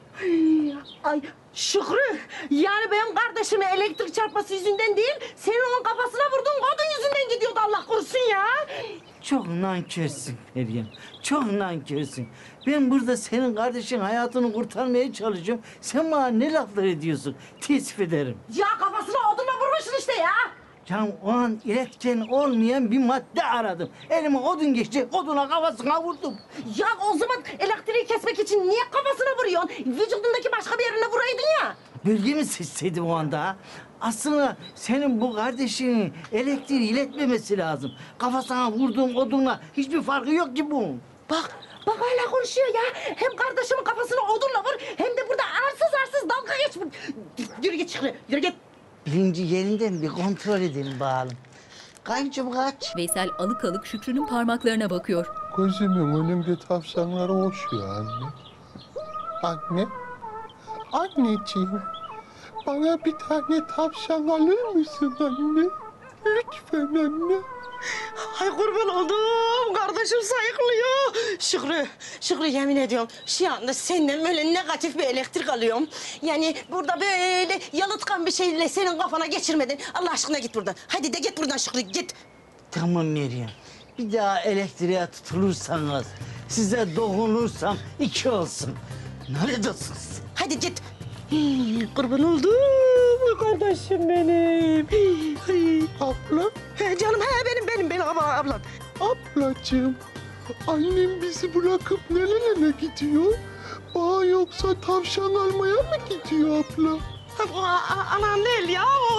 Ay Şükrü, yani benim kardeşime elektrik çarpması yüzünden değil, senin onun kafasına vurduğun kadın yüzünden gidiyordu Allah korusun ya. Çok nankörsün Meryem, çok nankörsün. Ben burada senin kardeşin hayatını kurtarmaya çalışıyorum. Sen bana ne laflar ediyorsun? Teessüf ederim. Ya kafasına odunla vurmuşsun işte ya. Canım o an iletken olmayan bir madde aradım. Elime odun geçti, oduna kafasına vurdum. Ya o zaman elektriği kesmek için niye kafasına vuruyorsun? Vücudundaki başka bir yerine vuraydın ya. Bölgemi seçseydim o anda ha. Aslında senin bu kardeşinin elektriği iletmemesi lazım. Kafasına vurduğum odunla hiçbir farkı yok ki bunun. Bak hala konuşuyor ya. Hem kardeşimin kafasına odunla vur, hem de burada arsız dalga geç. Yürü git Şükrü, yürü git. Birinci yerinden bir kontrol edelim bakalım. Kayınço kaç. Veysel alık alık Şükrü'nün parmaklarına bakıyor. Gözümün önünde tavşanlar koşuyor anne. Anne, anneciğim. Bana bir tane tavşan alır mısın anne? Lütfen anne. Ay kurban oldum. Kardeşim sayıklıyor. Şükrü yemin ediyorum şu anda senden böyle negatif bir elektrik alıyorum. Yani burada böyle yalıtkan bir şeyle senin kafana geçirmedin. Allah aşkına git buradan. Hadi de git buradan Şükrü git. Tamam Meryem. Bir daha elektriğe tutulursanız, size dokunursam 2 olsun. Neredesiniz? Hadi git. Kurban oldum kardeşim benim. Abla. He canım benim ablam. Ablacığım, annem bizi bırakıp nerelere gidiyor? Aa yoksa tavşan almaya mı gidiyor abla? Anam değil ya, o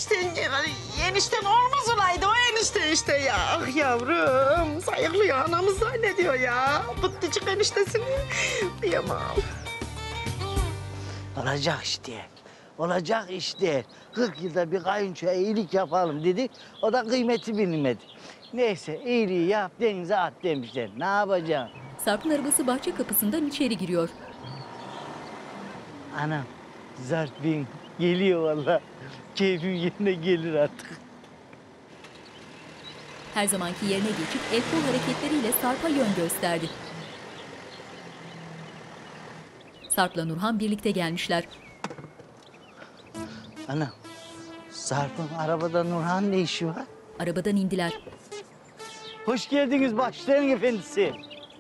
enişten olmaz olaydı, o enişte işte ya. Ah yavrum, sayıklıyor anamız zannediyor ya. Bıttıcık eniştesini diyemem. Olacak işte. 40 yılda bir kayınçoya iyilik yapalım dedik. O da kıymeti bilmedi. Neyse iyiliği yap denize at demişler. Ne yapacağım? Sarp'ın arabası bahçe kapısından içeri giriyor. Anam, Zarp Bey'in geliyor vallahi. Keyfim yerine gelir artık. Her zamanki yerine geçip el kol hareketleriyle Sarp'a yön gösterdi. Sarp'la Nurhan birlikte gelmişler. Ana, Zarp'ın arabada Nurhan ne işi var? Arabadan indiler. Hoş geldiniz başların efendisi.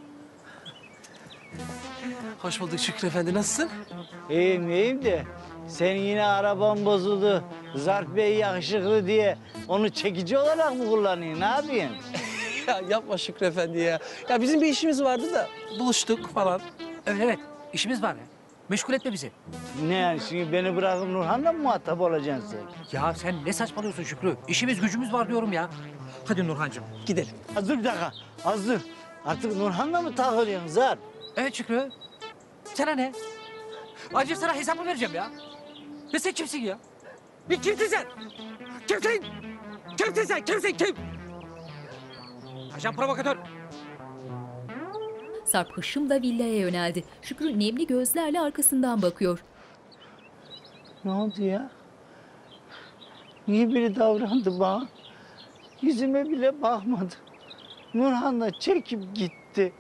Hoş bulduk Şükrü Efendi, nasılsın? İyiyim de senin yine araban bozuldu. Zarp Bey yakışıklı diye onu çekici olarak mı kullanıyorsun? Ne yapıyorsun? Ya yapma Şükrü Efendi ya. Ya bizim bir işimiz vardı da buluştuk falan. Evet, işimiz var ya. Meşgul etme bizi. Ne yani şimdi beni bırakıp Nurhan'la mı muhatap olacaksın sen? Ya sen ne saçmalıyorsun Şükrü? İşimiz gücümüz var diyorum ya. Hadi Nurhancığım gidelim. Dur bir dakika. Dur. Artık Nurhan'la mı takılıyorsun Zarp? Evet Şükrü. Sana ne? Ayrıca sana hesap mı vereceğim ya? Ve sen kimsin ya? Bir kimsin sen? Kimsin? Kimsin sen? Kimsin? Kim? Ajan provokatör. Sarp hışımla villaya yöneldi. Şükrü nemli gözlerle arkasından bakıyor. Ne oldu ya? Niye biri davrandı bana? Yüzüme bile bakmadı. Nurhan'la çekip gitti.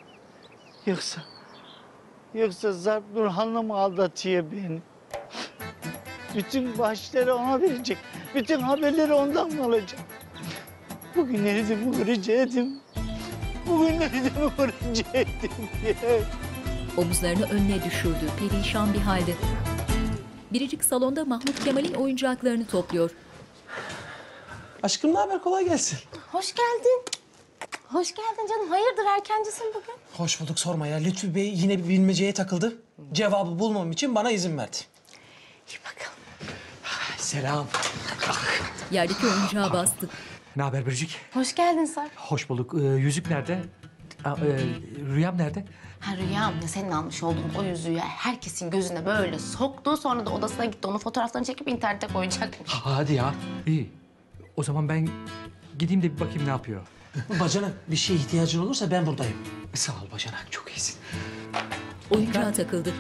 Yoksa Zarp Nurhan'la mı aldatıyor beni? Bütün bahşişleri ona verecek. Bütün haberleri ondan mı alacak? Bugünleri de mi görecektim? Bugünleri de mi görecektim diye. Omuzlarını önüne düşürdü, perişan bir halde. Biricik salonda Mahmut Kemal'in oyuncaklarını topluyor. Aşkım ne haber? Kolay gelsin. Hoş geldin. Hoş geldin canım. Hayırdır erkencisin bugün? Hoş bulduk, sorma ya. Lütfü Bey yine bir bilmeceye takıldı. Cevabı bulmam için bana izin verdi. İyi bakalım. Selam. Yerdeki oyuncağa bastı. Ne haber Biricik? Hoş geldin Sarp. Hoş bulduk. Yüzük nerede? Rüyam nerede? Ha rüyam ya senin almış olduğun o yüzüğü herkesin gözüne böyle soktu. Sonra da odasına gitti. Onun fotoğraflarını çekip internete koyacakmış. Hadi ya. İyi. O zaman ben gideyim de bir bakayım ne yapıyor. Bacanak bir şeye ihtiyacın olursa ben buradayım. Sağ ol Bacanak, çok iyisin. Oyuncağa takıldı.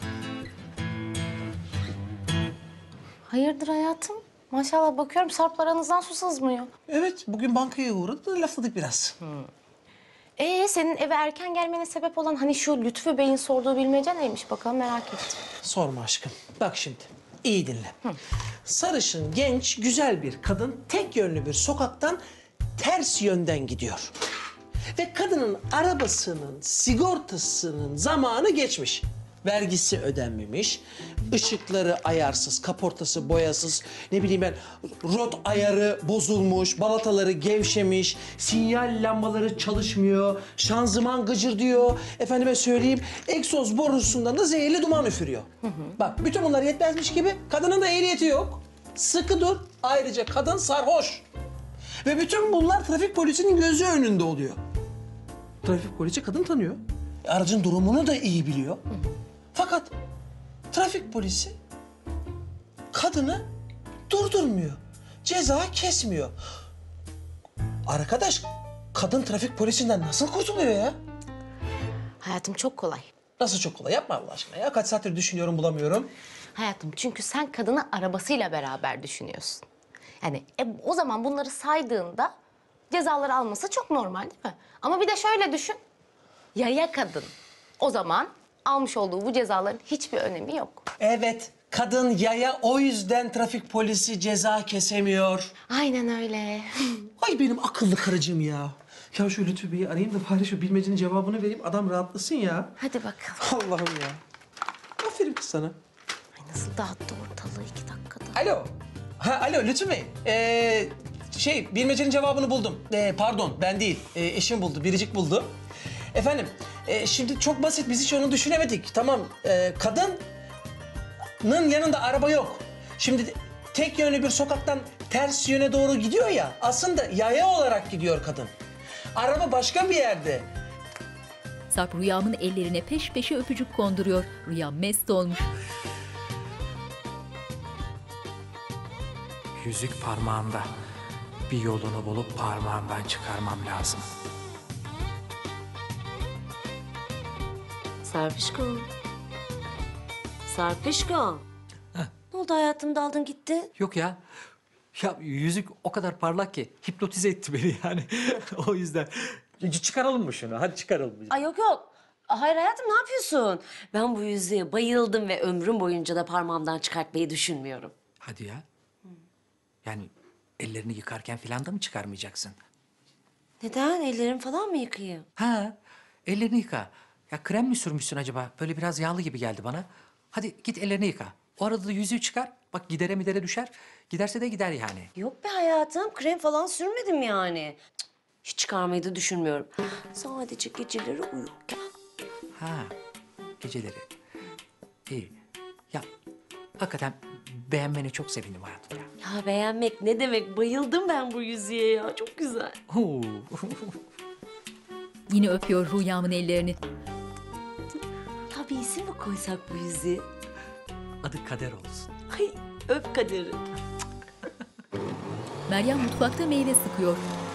Hayırdır hayatım? Maşallah bakıyorum Sarp'la aranızdan su sızmıyor. Evet, bugün bankaya uğradık da lafladık biraz. Senin eve erken gelmene sebep olan hani şu Lütfü Bey'in sorduğu bilmece neymiş bakalım merak ettim. Sorma aşkım. Bak şimdi, iyi dinle. Sarışın, genç, güzel bir kadın tek yönlü bir sokaktan ters yönden gidiyor. Ve kadının arabasının, sigortasının zamanı geçmiş. Vergisi ödenmemiş, ışıkları ayarsız, kaportası boyasız, ne bileyim ben rot ayarı bozulmuş, balataları gevşemiş, sinyal lambaları çalışmıyor, şanzıman gıcır diyor. Efendime söyleyeyim, egzoz borusundan da zehirli duman üfürüyor. Bak bütün bunlar yetmezmiş gibi kadının da ehliyeti yok. Sıkı dur, ayrıca kadın sarhoş. Ve bütün bunlar trafik polisinin gözü önünde oluyor. Trafik polisi kadın tanıyor. Aracın durumunu da iyi biliyor. Fakat trafik polisi kadını durdurmuyor. Ceza kesmiyor. Arkadaş, kadın trafik polisinden nasıl kurtuluyor ya? Hayatım çok kolay. Nasıl çok kolay? Yapma Allah aşkına ya. Kaç saattir düşünüyorum, bulamıyorum. Hayatım çünkü sen kadını arabasıyla beraber düşünüyorsun. Yani o zaman bunları saydığında cezaları alması çok normal değil mi? Ama bir de şöyle düşün. Yaya kadın. O zaman almış olduğu bu cezaların hiçbir önemi yok. Evet, kadın yaya, o yüzden trafik polisi ceza kesemiyor. Aynen öyle. Ay benim akıllı karıcığım ya. Ya şu Lütfü Bey'i arayayım da bari şu bilmecenin cevabını vereyim, adam rahatlasın ya. Hadi bakalım. Allah'ım ya. Aferin kız sana. Ay nasıl dağıttı ortalığı 2 dakikada. Alo. Alo Lütfü Bey. Bilmecenin cevabını buldum. Pardon, ben değil. Eşim buldu, Biricik buldu. Efendim, şimdi çok basit, biz hiç onu düşünemedik. Tamam, kadının yanında araba yok. Şimdi tek yönlü bir sokaktan ters yöne doğru gidiyor ya, aslında yaya olarak gidiyor kadın. Araba başka bir yerde. Sarp Rüyam'ın ellerine peş peşe öpücük konduruyor. Rüyam mest olmuş. Yüzük parmağımda. Bir yolunu bulup parmağımdan çıkarmam lazım. Sarpışko. Sarpışko. Ne oldu hayatım, daldın gitti? Yok ya. Ya yüzük o kadar parlak ki hipnotize etti beni yani. O yüzden. Çıkaralım mı şunu? Hadi çıkaralım. Ay yok yok. Hayır hayatım, ne yapıyorsun? Ben bu yüzüğe bayıldım ve ömrüm boyunca da parmağımdan çıkartmayı düşünmüyorum. Hadi ya. Yani ellerini yıkarken falan da mı çıkarmayacaksın? Neden? Ellerimi falan mı yıkayayım? Ha, ellerini yıka. Ya krem mi sürmüşsün acaba? Böyle biraz yağlı gibi geldi bana. Hadi git ellerini yıka. O arada da yüzüğü çıkar. Bak gidere midere düşer. Giderse de gider yani. Yok be hayatım, krem falan sürmedim yani. Cık, hiç çıkarmayı da düşünmüyorum. Sadece geceleri uyurken. Ha, geceleri. İyi. Ya hakikaten beğenmene çok sevindim hayatım ya. Ya Ya beğenmek ne demek? Bayıldım ben bu yüzüğe ya. Çok güzel. Yine öpüyor Rüyam'ın ellerini. Ya bir isim mi koysak bu yüzüğe? Adı Kader olsun. Ay öp Kader'i. Meryem mutfakta meyve sıkıyor.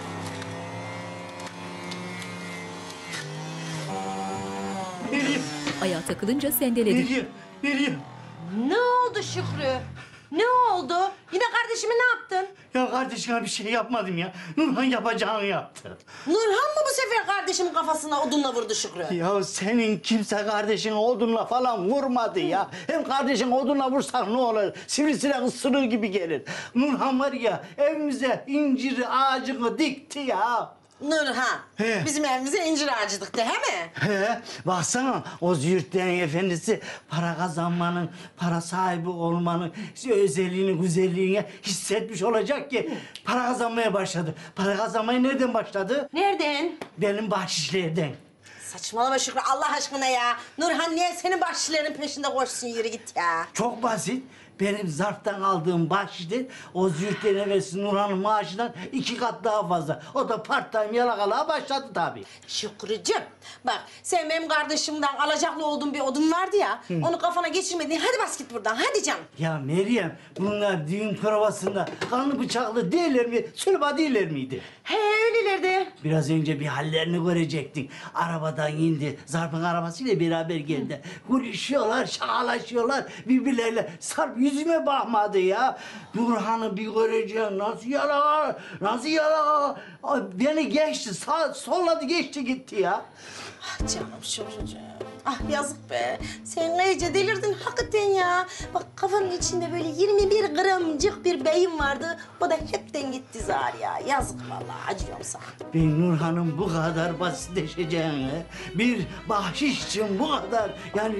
Meryem. Ayağa takılınca sendeledi. Meryem. Ne oldu Şükrü? Ne oldu? Yine kardeşime ne yaptın? Ya kardeşime bir şey yapmadım ya. Nurhan yapacağını yaptı. Nurhan mı bu sefer kardeşimin kafasına odunla vurdu Şükrü? Ya senin kimse kardeşin odunla falan vurmadı ya. Hem kardeşin odunla vursak ne olur? Sivrisinek ısırır gibi gelir. Nurhan var ya evimize incir ağacını dikti ya. Nurhan, He. bizim evimize incir ağacı dikti, he mi? He, baksana o züğürtlerin efendisi para kazanmanın, para sahibi olmanın özelliğini, güzelliğini hissetmiş olacak ki para kazanmaya başladı. Para kazanmaya nereden başladı? Nereden? Benim bahşişlerden. Saçmalama Şükrü, Allah aşkına ya. Nurhan niye senin bahşişlerin peşinde koşsun, yürü git ya. Çok basit. Benim zarftan aldığım bahşişler o züğürtlerin efendisi Nurhan'ın maaşından 2 kat daha fazla. O da part time yalakalığa başladı tabii. Şükrücüğüm, bak sen benim kardeşimden alacaklı olduğum bir odun vardı ya. Onu kafana geçirmedin. Hadi bas git buradan, hadi canım. Ya Meryem, bunlar düğün provasında kanlı bıçaklı değiller mi? Sülba değiller miydi? He öylelerdi. Biraz önce bir hallerini görecektin. Arabadan indi, Zarp'ın arabasıyla beraber geldi. Gülüşüyorlar, şakalaşıyorlar birbirleriyle. Sarp yüzüme bakmadı ya. Nurhan'ı bir göreceğim, nasıl yalaka, nasıl yalaka. Beni geçti, solladı geçti gitti ya. Ah canım Şükrücüğüm. Ah yazık be. Sen iyice delirdin hakikaten ya. Bak kafanın içinde böyle 21 gramcık bir beyin vardı. O da hepten gitti zar ya. Yazık vallahi, acıyorum sana. Ben Nurhan'ın bu kadar basitleşeceğini, bir bahşiş için bu kadar yani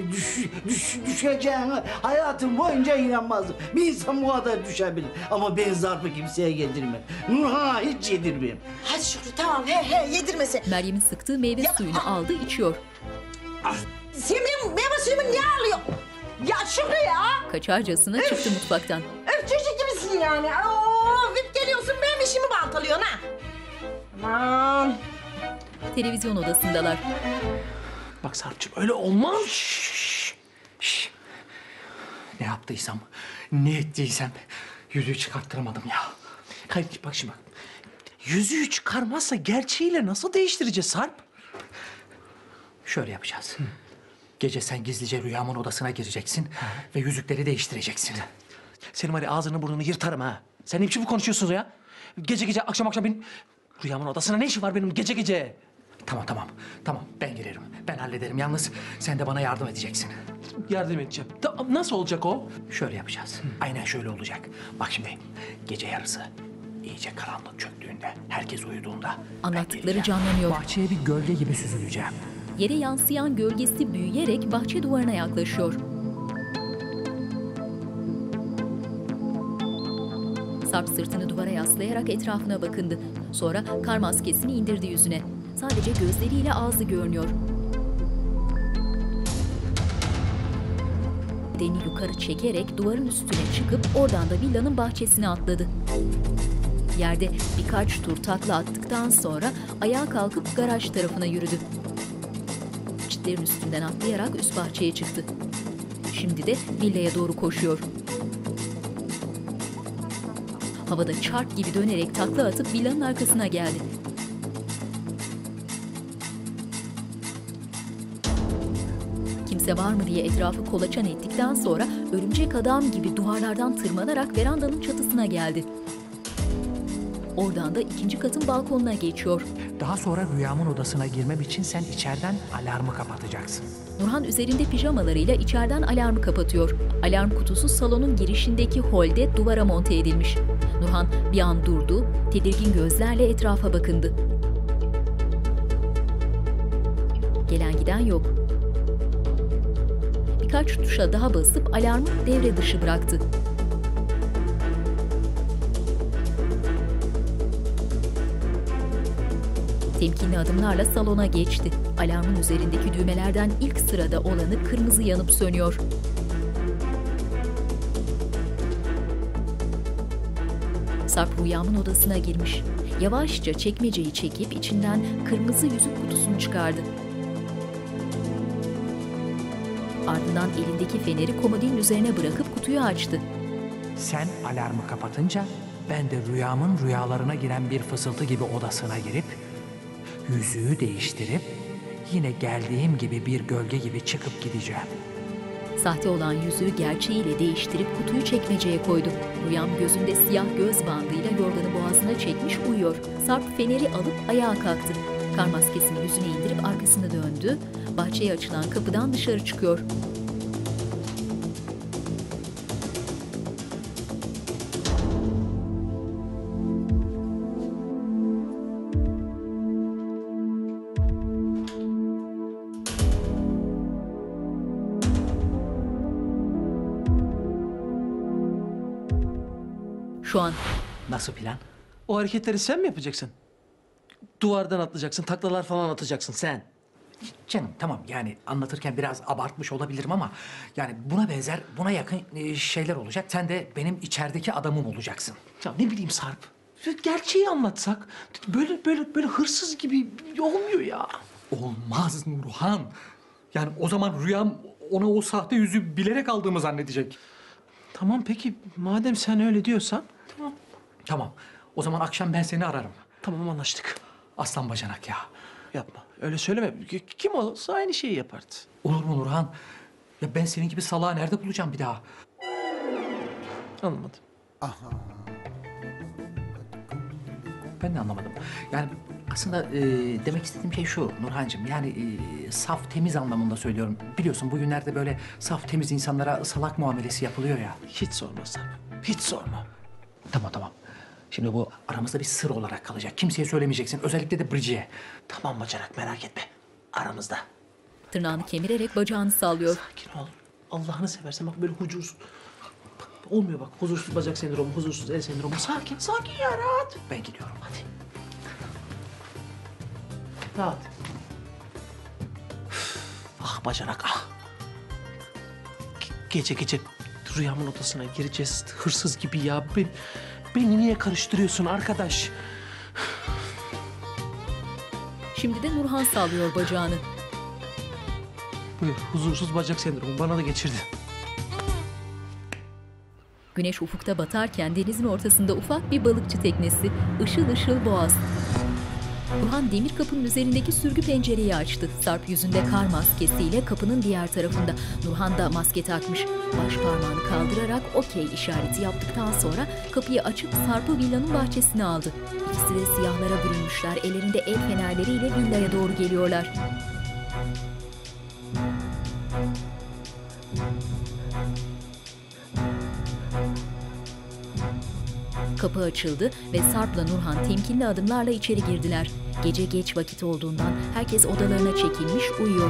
düşeceğini hayatım boyunca inanmazdım. Bir insan bu kadar düşebilir. Ama ben Zarp'ı kimseye yedirmem. Nurhan'a hiç yedirmem. Hadi Şükrü tamam he yedirmesin. Meryem'in sıktığı meyve suyunu aldı, içiyor. Sen benim meyve suyumu niye alıyorsun? Ya Şükrü ya! Kaçarcasına çıktı mutfaktan. Öf çocuk gibisin yani. Oo, vip geliyorsun benim işimi baltalıyorsun ha. Aman. Televizyon odasındalar. Bak Sarp'cığım öyle olmaz. Şşş. Ne yaptıysam, ne ettiysem yüzüğü çıkarttıramadım ya. Hayır bak şimdi bak. Yüzüğü çıkarmazsa gerçeğiyle nasıl değiştireceğiz Sarp? Şöyle yapacağız. Gece sen gizlice Rüyam'ın odasına gireceksin ve yüzükleri değiştireceksin. Senin var ya ağzını burnunu yırtarım ha. Sen ne biçim konuşuyorsun ya? Gece gece akşam benim Rüyam'ın odasına ne işi var benim gece gece? Tamam ben girerim. Ben hallederim. Yalnız sen de bana yardım edeceksin. Yardım edeceğim. Nasıl olacak o? Şöyle yapacağız. Aynen şöyle olacak. Bak şimdi gece yarısı iyice karanlık çöktüğünde, herkes uyuduğunda Anlattıkları canlanıyor. Bahçeye bir gölge gibi süzüleceğim. Yere yansıyan gölgesi büyüyerek bahçe duvarına yaklaşıyor. Sarp sırtını duvara yaslayarak etrafına bakındı. Sonra kar maskesini indirdi yüzüne. Sadece gözleriyle ağzı görünüyor. Bedeni yukarı çekerek duvarın üstüne çıkıp oradan da villanın bahçesine atladı. Yerde birkaç tur takla attıktan sonra ayağa kalkıp garaj tarafına yürüdü. Çitlerin üstünden atlayarak üst bahçeye çıktı. Şimdi de villaya doğru koşuyor. Havada çark gibi dönerek takla atıp villanın arkasına geldi. Kimse var mı diye etrafı kolaçan ettikten sonra örümcek adam gibi duvarlardan tırmanarak verandanın çatısına geldi. Oradan da 2. katın balkonuna geçiyor. Daha sonra Rüyam'ın odasına girmem için sen içeriden alarmı kapatacaksın. Nurhan üzerinde pijamalarıyla içeriden alarmı kapatıyor. Alarm kutusu salonun girişindeki holde duvara monte edilmiş. Nurhan bir an durdu, tedirgin gözlerle etrafa bakındı. Gelen giden yok. Birkaç tuşa daha basıp alarmı devre dışı bıraktı. Temkinli adımlarla salona geçti. Alarmın üzerindeki düğmelerden ilk sırada olanı kırmızı yanıp sönüyor. Sarp Rüyam'ın odasına girmiş. Yavaşça çekmeceyi çekip içinden kırmızı yüzük kutusunu çıkardı. Ardından elindeki feneri komodinin üzerine bırakıp kutuyu açtı. Sen alarmı kapatınca ben de Rüyam'ın rüyalarına giren bir fısıltı gibi odasına girip yüzüğü değiştirip yine geldiğim gibi bir gölge gibi çıkıp gideceğim. Sahte olan yüzüğü gerçeğiyle değiştirip kutuyu çekmeceye koydu. Rüyam gözünde siyah göz bandıyla yorganı boğazına çekmiş uyuyor. Sarp feneri alıp ayağa kalktı. Kar maskesini yüzüne indirip arkasını döndü. Bahçeye açılan kapıdan dışarı çıkıyor. Şu an. Nasıl plan? O hareketleri sen mi yapacaksın? Duvardan atlayacaksın, taklalar falan atacaksın sen. Canım tamam yani anlatırken biraz abartmış olabilirim ama yani buna benzer, buna yakın şeyler olacak. Sen de benim içerideki adamım olacaksın. Ya ne bileyim Sarp. Gerçeği anlatsak böyle hırsız gibi olmuyor ya. Olmaz Nurhan. Yani o zaman Rüyam ona o sahte yüzüğü bilerek aldığımı zannedecek. Tamam peki madem sen öyle diyorsan. Tamam. Tamam. O zaman akşam ben seni ararım. Tamam anlaştık. Aslan bacanak ya. Yapma. Öyle söyleme. Kim olsa aynı şeyi yapardı. Olur mu Nurhan? Ya ben senin gibi salağı nerede bulacağım bir daha? Anlamadım. Ben de anlamadım. Yani aslında demek istediğim şey şu Nurhancığım. Yani saf temiz anlamında söylüyorum. Biliyorsun bugünlerde böyle saf temiz insanlara salak muamelesi yapılıyor ya. Hiç sorma Sarp. Hiç sorma. Tamam. Şimdi bu aramızda bir sır olarak kalacak. Kimseye söylemeyeceksin. Özellikle de Bridget'e. Tamam bacanak merak etme. Aramızda. Tırnağını kemirerek bacağını sallıyor. Sakin ol. Allah'ını seversen bak böyle huzursuz. Olmuyor bak. Huzursuz bacak sendromu, huzursuz el sendromu. Sakin ya rahat. Ben gidiyorum hadi. Rahat. Ah bacanak ah. Gece Rüyamın odasına gireceğiz hırsız gibi ya. Beni niye karıştırıyorsun arkadaş? Şimdi de Nurhan sallıyor bacağını. Buyur huzursuz bacak sendromu bana da geçirdi. Güneş ufukta batarken denizin ortasında ufak bir balıkçı teknesi, ışıl ışıl boğaz. Nurhan demir kapının üzerindeki sürgü pencereyi açtı. Sarp yüzünde kar maskesiyle kapının diğer tarafında. Nurhan da maske takmış. Baş parmağını kaldırarak okey işareti yaptıktan sonra kapıyı açıp Sarp'ı villanın bahçesine aldı. İkisi de siyahlara bürünmüşler. Ellerinde el fenerleriyle villaya doğru geliyorlar. Kapı açıldı ve Sarp'la Nurhan temkinli adımlarla içeri girdiler. Gece geç vakit olduğundan herkes odalarına çekilmiş uyuyor.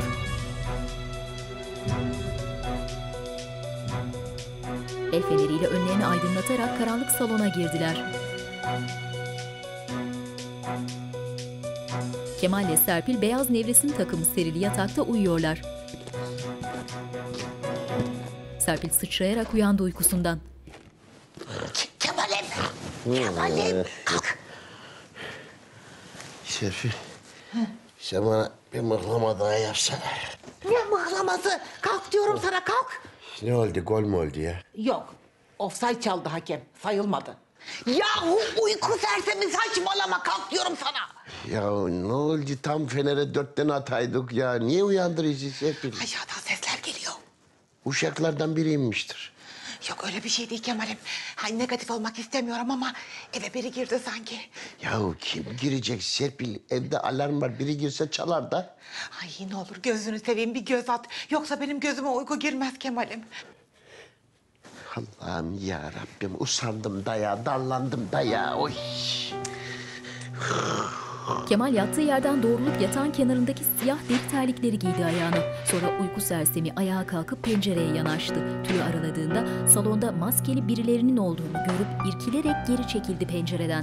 El feneriyle önlerini aydınlatarak karanlık salona girdiler. Kemal ile Serpil beyaz nevresim takımı serili yatakta uyuyorlar. Serpil sıçrayarak uyandı uykusundan. Kemal'im kalk. Serpil. Sen bana bir mıhlama daha yapsana. Ne mıhlaması? Kalk diyorum sana kalk. Ne oldu gol mü oldu ya? Yok. Ofsayt çaldı hakem. Sayılmadı. Yahu uyku sersemi saçmalama kalk diyorum sana. Ya ne oldu tam Fener'e 4 tane ataydık ya. Niye uyandırıcı Serpil? Aşağıdan sesler geliyor. Uşaklardan biri inmiştir. Yok öyle bir şey değil Kemal'im. Hani negatif olmak istemiyorum ama eve biri girdi sanki. Yahu kim girecek Serpil? Evde alarm var. Biri girse çalar da. Ay ne olur gözünü seveyim bir göz at. Yoksa benim gözüme uyku girmez Kemal'im. Allah'ım ya Rabbim usandım da ya, darlandım da ya. Oy. Kemal yattığı yerden doğrulup yatağın kenarındaki siyah deri terlikleri giydi ayağına. Sonra uyku sersemi ayağa kalkıp pencereye yanaştı. Tülü araladığında salonda maskeli birilerinin olduğunu görüp irkilerek geri çekildi pencereden.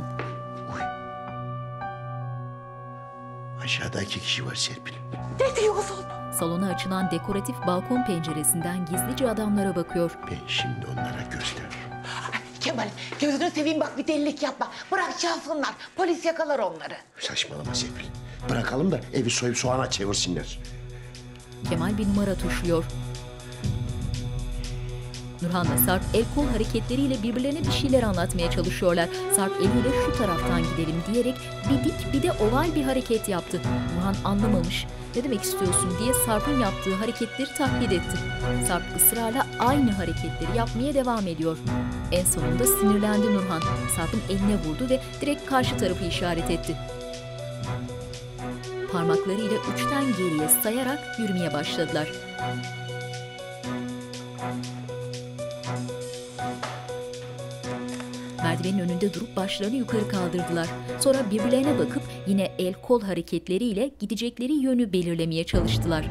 Aşağıda 2 kişi var Serpil. Ne diyorsun? Salona açılan dekoratif balkon penceresinden gizlice adamlara bakıyor. Ben şimdi onlara gösteririm. Kemal gözünü seveyim bak bir delilik yapma. Bırak çalsınlar. Polis yakalar onları. Saçmalama Serpil. Bırakalım da evi soyup soğana çevirsinler. Kemal bir numara tuşluyor. Nurhan'la Sarp el kol hareketleriyle birbirlerine bir şeyler anlatmaya çalışıyorlar. Sarp eliyle şu taraftan gidelim diyerek bir dik bir de oval bir hareket yaptı. Nurhan anlamamış. Ne demek istiyorsun diye Sarp'ın yaptığı hareketleri taklit etti. Sarp ısrarla aynı hareketleri yapmaya devam ediyor. En sonunda sinirlendi Nurhan. Sarp'ın eline vurdu ve direkt karşı tarafı işaret etti. Parmaklarıyla 3'ten geriye sayarak yürümeye başladılar. Merdivenin önünde durup başlarını yukarı kaldırdılar. Sonra birbirlerine bakıp yine el kol hareketleriyle gidecekleri yönü belirlemeye çalıştılar.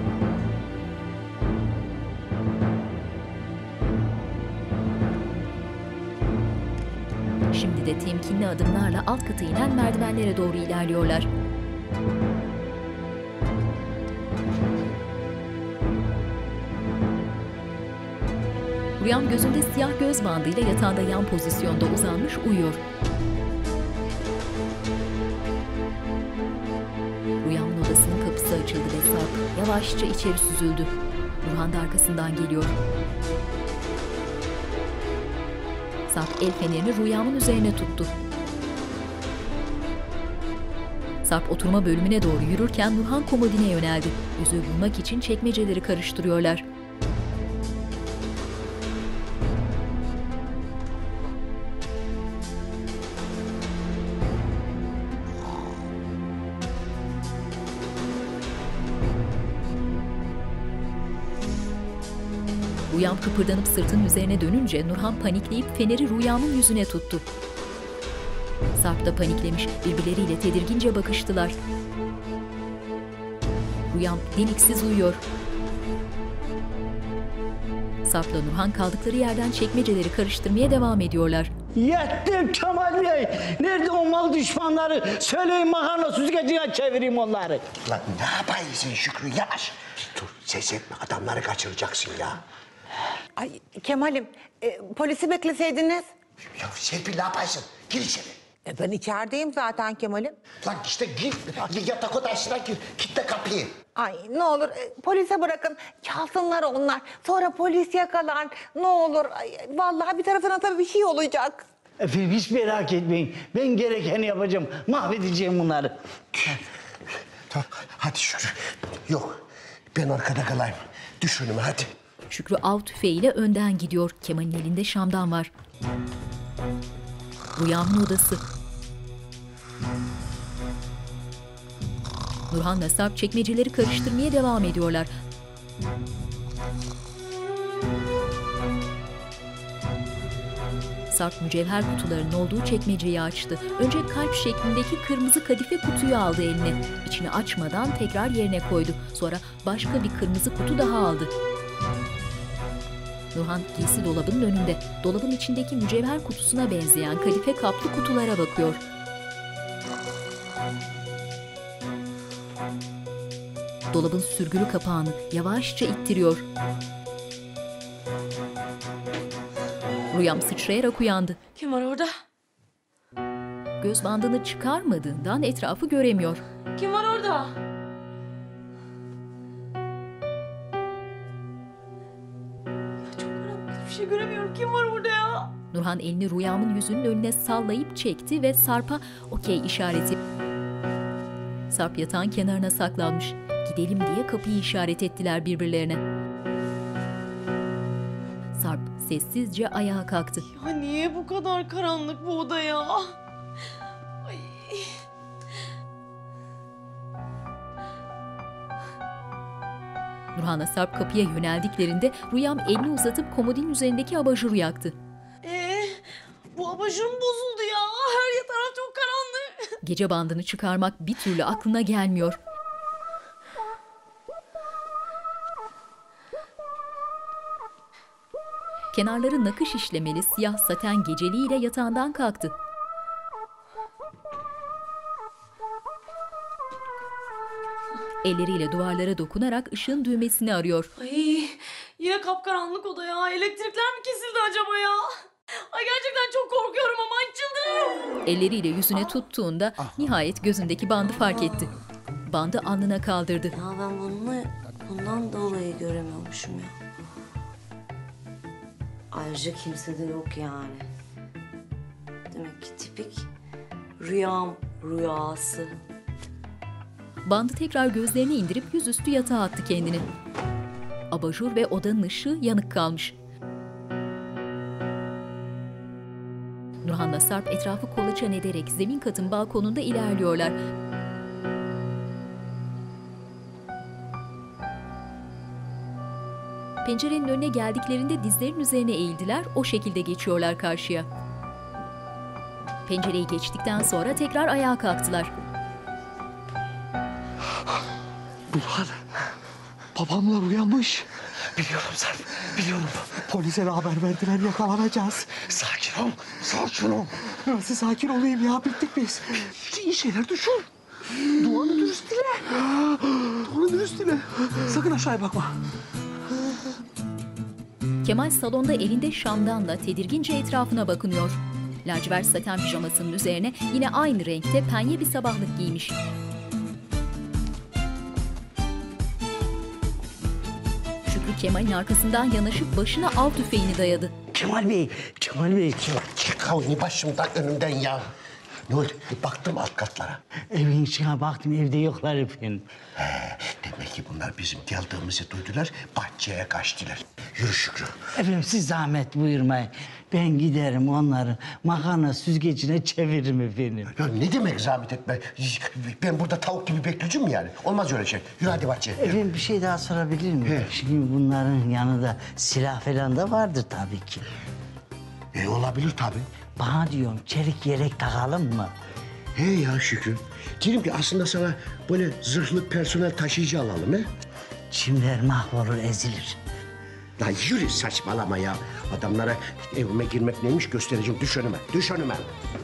Şimdi de temkinli adımlarla alt kata inen merdivenlere doğru ilerliyorlar. Rüyam gözünde siyah göz bandıyla yatağında yan pozisyonda uzanmış uyuyor. Rüyamın odasının kapısı açıldı ve Sarp yavaşça içeri süzüldü. Nurhan da arkasından geliyor. Sarp el fenerini Rüyamın üzerine tuttu. Sarp oturma bölümüne doğru yürürken Nurhan komodine yöneldi. Yüzüğü bulmak için çekmeceleri karıştırıyorlar. Rüyam kıpırdanıp sırtının üzerine dönünce Nurhan panikleyip feneri Rüyam'ın yüzüne tuttu. Sarp da paniklemiş, birbirleriyle tedirgince bakıştılar. Rüyam deliksiz uyuyor. Sarp'la Nurhan kaldıkları yerden çekmeceleri karıştırmaya devam ediyorlar. Yettim Kemal Bey. Nerede o mal düşmanları? Söyleyin makarna süzgecine çevireyim onları. Lan ne yapıyorsun Şükrü yavaş. Dur ses etme adamları kaçıracaksın ya. Ay Kemal'im polisi bekleseydiniz. Ya Serpil ne yapıyorsun? Gir içeri. Ben içerideyim zaten Kemal'im. Lan işte gir yatak odasına gir. Kitle kapıyı. Ay ne olur polise bırakın. Çalsınlar onlar. Sonra polis yakalar. Ne olur. Ay, vallahi bir tarafına tabii bir şey olacak. Efendim hiç merak etmeyin. Ben gerekeni yapacağım. Mahvedeceğim bunları. Tamam hadi Şükrü. Yok ben arkada kalayım. Düş önüme hadi. Şükrü av tüfeğiyle önden gidiyor. Kemal'in elinde şamdan var. Rüyamın odası. Nurhan'la Sarp çekmeceleri karıştırmaya devam ediyorlar. Sarp mücevher kutularının olduğu çekmeceyi açtı. Önce kalp şeklindeki kırmızı kadife kutuyu aldı eline. İçini açmadan tekrar yerine koydu. Sonra başka bir kırmızı kutu daha aldı. Nurhan giysi dolabının önünde. Dolabın içindeki mücevher kutusuna benzeyen kadife kaplı kutulara bakıyor. Dolabın sürgülü kapağını yavaşça ittiriyor. Rüyam sıçrayarak uyandı. Kim var orada? Göz bandını çıkarmadığından etrafı göremiyor. Kim var orada? Çok karanlık, hiçbir şey göremiyorum. Kim var orada ya? Nurhan elini Rüyam'ın yüzünün önüne sallayıp çekti ve Sarp'a okey işareti. Sarp yatağın kenarına saklanmış. Gidelim diye kapıyı işaret ettiler birbirlerine. Sarp sessizce ayağa kalktı. Ya niye bu kadar karanlık bu oda ya? Ay. Nurhan'la Sarp kapıya yöneldiklerinde Rüyam elini uzatıp komodinin üzerindeki abajuru yaktı. Bu abajurun bozuldu ya. Her taraf çok karanlık. Gece bandını çıkarmak bir türlü aklına gelmiyor. Kenarları nakış işlemeli siyah saten geceliğiyle yatağından kalktı. Elleriyle duvarlara dokunarak ışığın düğmesini arıyor. Ay yine kapkaranlık oda ya. Elektrikler mi kesildi acaba ya? Ay Ay gerçekten çok korkuyorum ama çıldırıyorum. Elleriyle yüzüne tuttuğunda nihayet gözündeki bandı fark etti. Bandı alnına kaldırdı. Ya ben bundan dolayı göremiyormuşum ya. Ayrıca kimse de yok yani. Demek ki tipik rüyam rüyası. Bandı tekrar gözlerini indirip yüzüstü yatağa attı kendini. Abajur ve odanın ışığı yanık kalmış. Nurhan'la Sarp etrafı kolaçan ederek zemin katın balkonunda ilerliyorlar. Pencerenin önüne geldiklerinde dizlerin üzerine eğildiler, o şekilde geçiyorlar karşıya. Pencereyi geçtikten sonra tekrar ayağa kalktılar. Nurhan, babamlar uyanmış. Biliyorum Sarp, biliyorum. Polise de haber verdiler, yakalanacağız. Sakin ol, sakin ol. Nasıl sakin olayım ya, bittik biz. İyi şeyler düşün. Duanı dürüst dile. Duanı dürüst dile. Sakın aşağıya bakma. Kemal salonda elinde şamdanla tedirgince etrafına bakınıyor. Lacivert saten pijamasının üzerine yine aynı renkte penye bir sabahlık giymiş. Şükrü Kemal'in arkasından yanaşıp başına av tüfeğini dayadı. Kemal Bey. Çık onu başımdan önümden ya. Ne oldu? Baktım alt katlara. Evin içine baktım, evde yoklar efendim. Demek ki bunlar bizim geldiğimizi duydular, bahçeye kaçtılar. Yürü Şükrü. Efendim siz zahmet buyurmayın. Ben giderim onları makarna süzgecine çeviririm efendim. Ya ne demek zahmet etme? Ben burada tavuk gibi bekleyeceğim yani. Olmaz öyle şey. Yürü hadi bahçeye. Efendim bir şey daha sorabilir miyim? Şimdi bunların yanında silah falan da vardır tabii ki. Olabilir tabii. Bana diyorum çelik yelek takalım mı? He ya Şükrü. Diyelim ki aslında sana böyle zırhlı personel taşıyıcı alalım he? Çimler mahvolur, ezilir. Lan yürü saçmalama ya. Adamlara evime girmek neymiş göstereceğim. Düş önüme, düş önüme.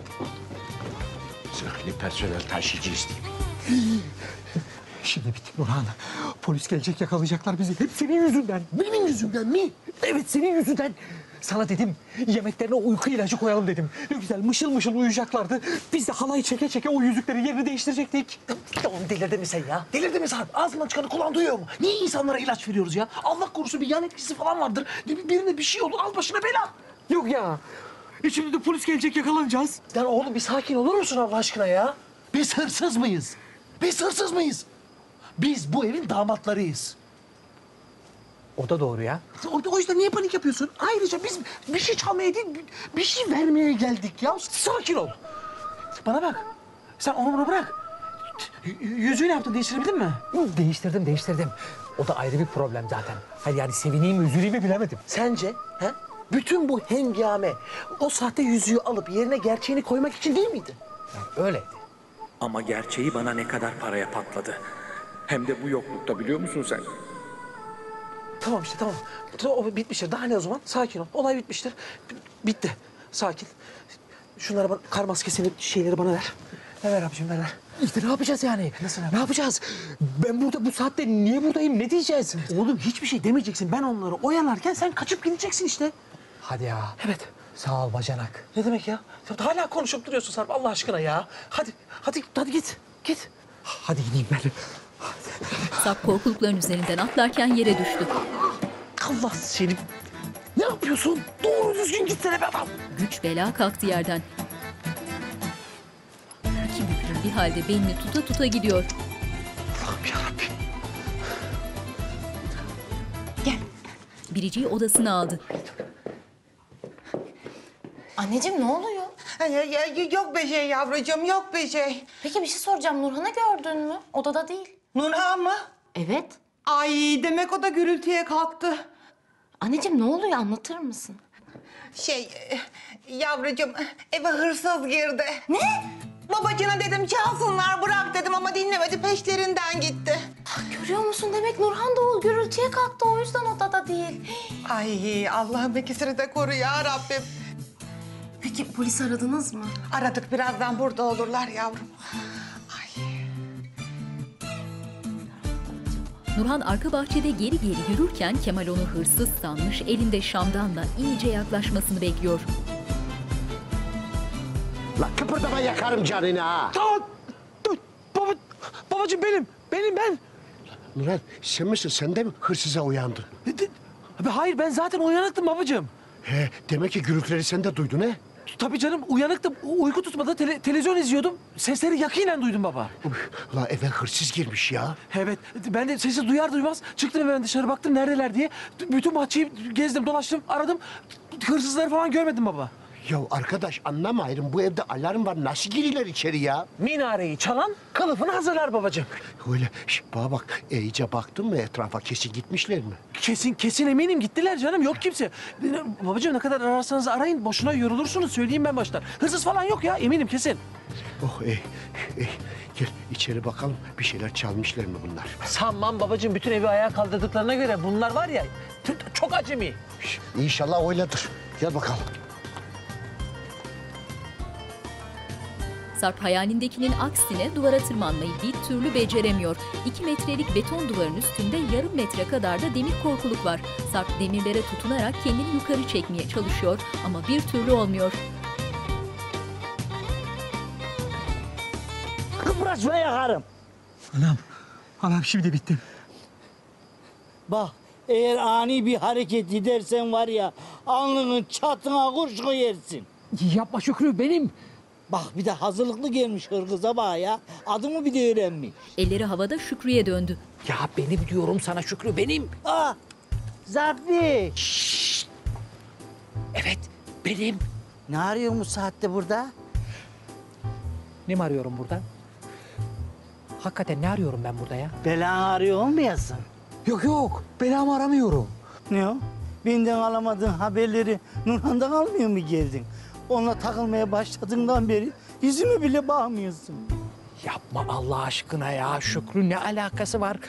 Zırhlı personel taşıyıcı isteyeyim. Şimdi bittik Nurhan. Polis gelecek, yakalayacaklar bizi. Hep senin yüzünden. Benim yüzümden mi? Evet, senin yüzünden. Sana dedim, yemeklerine uyku ilacı koyalım dedim. Ne güzel mışıl mışıl uyuyacaklardı. Biz de halayı çeke çeke o yüzüklerin yerini değiştirecektik. Oğlum delirdin mi sen ya? Delirdin mi Sarp? Ağzından çıkanı kulağın duyuyor mu? Niye insanlara ilaç veriyoruz ya? Allah korusun bir yan etkisi falan vardır. Birine bir şey olur, al başına bela. Yok ya. Şimdi de polis gelecek, yakalanacağız. Ya oğlum bir sakin olur musun Allah aşkına ya? Biz hırsız mıyız? Biz hırsız mıyız? Biz bu evin damatlarıyız. O da doğru ya. O yüzden niye panik yapıyorsun? Ayrıca biz bir şey çalmaya değil, bir şey vermeye geldik ya. Sakin ol. Bana bak. Sen onu bunu bırak. Yüzüğü ne yaptın? Değiştirebildin mi? Değiştirdim. O da ayrı bir problem zaten. Hayır yani sevineyim, üzüleyim mi bilemedim. Sence? He? Bütün bu hengame o sahte yüzüğü alıp yerine gerçeğini koymak için değil miydi? Yani öyleydi. Ama gerçeği bana ne kadar paraya patladı. Hem de bu yoklukta, biliyor musun sen? Tamam işte tamam. O bitmiştir. Daha ne o zaman? Sakin ol. Olay bitmiştir. Bitti. Sakin. Şunları bana, kar maskesini, şeyleri bana ver. Ver abiciğim, ver. İşte ne yapacağız yani? Nasıl ne yapacağız? Ben burada bu saatte niye buradayım? Ne diyeceğiz? Oğlum hiçbir şey demeyeceksin. Ben onları oyalarken sen kaçıp gideceksin işte. Hadi ya. Evet. Sağ ol bacanak. Ne demek ya? Hala konuşup duruyorsun Sarp Allah aşkına ya. Hadi git. Git. Hadi gideyim ben. Sarp korkulukların üzerinden atlarken yere düştü. Allah seni. Ne yapıyorsun? Doğru düzgün gitsene be adam. Güç bela kalktı yerden. İki büklüm bir halde belini tuta tuta gidiyor. Allah'ım yarabbim. Gel. Biriciği odasına aldı. Anneciğim ne oluyor? Yok bir şey yavrucuğum, yok bir şey. Peki bir şey soracağım. Nurhan'ı gördün mü? Odada değil. Nurhan mı? Evet. Ay demek o da gürültüye kalktı. Anneciğim ne oluyor? Anlatır mısın? Yavrucuğum eve hırsız girdi. Ne? Babacığına dedim çalsınlar bırak dedim ama dinlemedi, peşlerinden gitti. Görüyor musun? Demek Nurhan da o gürültüye kalktı. O yüzden odada değil. Ay Allah'ım ikisini de koru ya Rabbim. Peki polis aradınız mı? Aradık, birazdan burada olurlar yavrum. Nurhan arka bahçede geri geri yürürken Kemal onu hırsız sanmış, elinde şamdanla iyice yaklaşmasını bekliyor. La kıpırdama yakarım canını ha. Tamam. Babacığım benim ben. Nurhan sen misin? Sen de mi hırsıza uyandın? Hayır ben zaten uyanıktım babacığım. He, demek ki gürültüleri sen de duydun he? Tabii canım uyanıktım. Uyku tutmadı. Televizyon izliyordum. Sesleri yakinen duydum baba. La eve hırsız girmiş ya. Evet. Ben de sesi duyar duymaz çıktım hemen dışarı baktım neredeler diye. Bütün bahçeyi gezdim dolaştım aradım. Hırsızları falan görmedim baba. Ya arkadaş anlamayırım bu evde alarm var nasıl giriyorlar içeri ya? Minareyi çalan kılıfını hazırlar babacığım. Öyle bana bak iyice baktın mı etrafa kesin gitmişler mi? Kesin eminim gittiler canım yok kimse. Babacığım ne kadar ararsanız arayın boşuna yorulursunuz söyleyeyim ben baştan. Hırsız falan yok ya eminim kesin. Oh gel içeri bakalım bir şeyler çalmışlar mı bunlar? Sanmam babacığım bütün evi ayağa kaldırdıklarına göre bunlar var ya çok acemi. İnşallah öyledir. Gel bakalım. Sarp hayalindekinin aksine duvara tırmanmayı bir türlü beceremiyor. 2 metrelik beton duvarın üstünde yarım metre kadar da demir korkuluk var. Sarp demirlere tutunarak kendini yukarı çekmeye çalışıyor ama bir türlü olmuyor. Kıpraşma yakarım. Anam şimdi bittim. Bak eğer ani bir hareket edersen var ya alnının çatına kurşun yersin. Yapma Şükrü benim. Bak bir de hazırlıklı gelmiş hırgıza bak ya. Adımı bir de öğrenmiş. Elleri havada Şükrü'ye döndü. Ya benim diyorum sana Şükrü benim. Zarfi. Evet benim. Ne arıyorsun bu saatte burada? Ne mi arıyorum burada? Hakikaten ne arıyorum ben burada ya? Belanı arıyor olmayasın. Yok belamı aramıyorum. Ne o? Benden alamadığın haberleri Nurhan'dan almıyor mu geldin? Onunla takılmaya başladığından beri yüzüme bile bakmıyorsun. Yapma Allah aşkına ya Şükrü ne alakası var?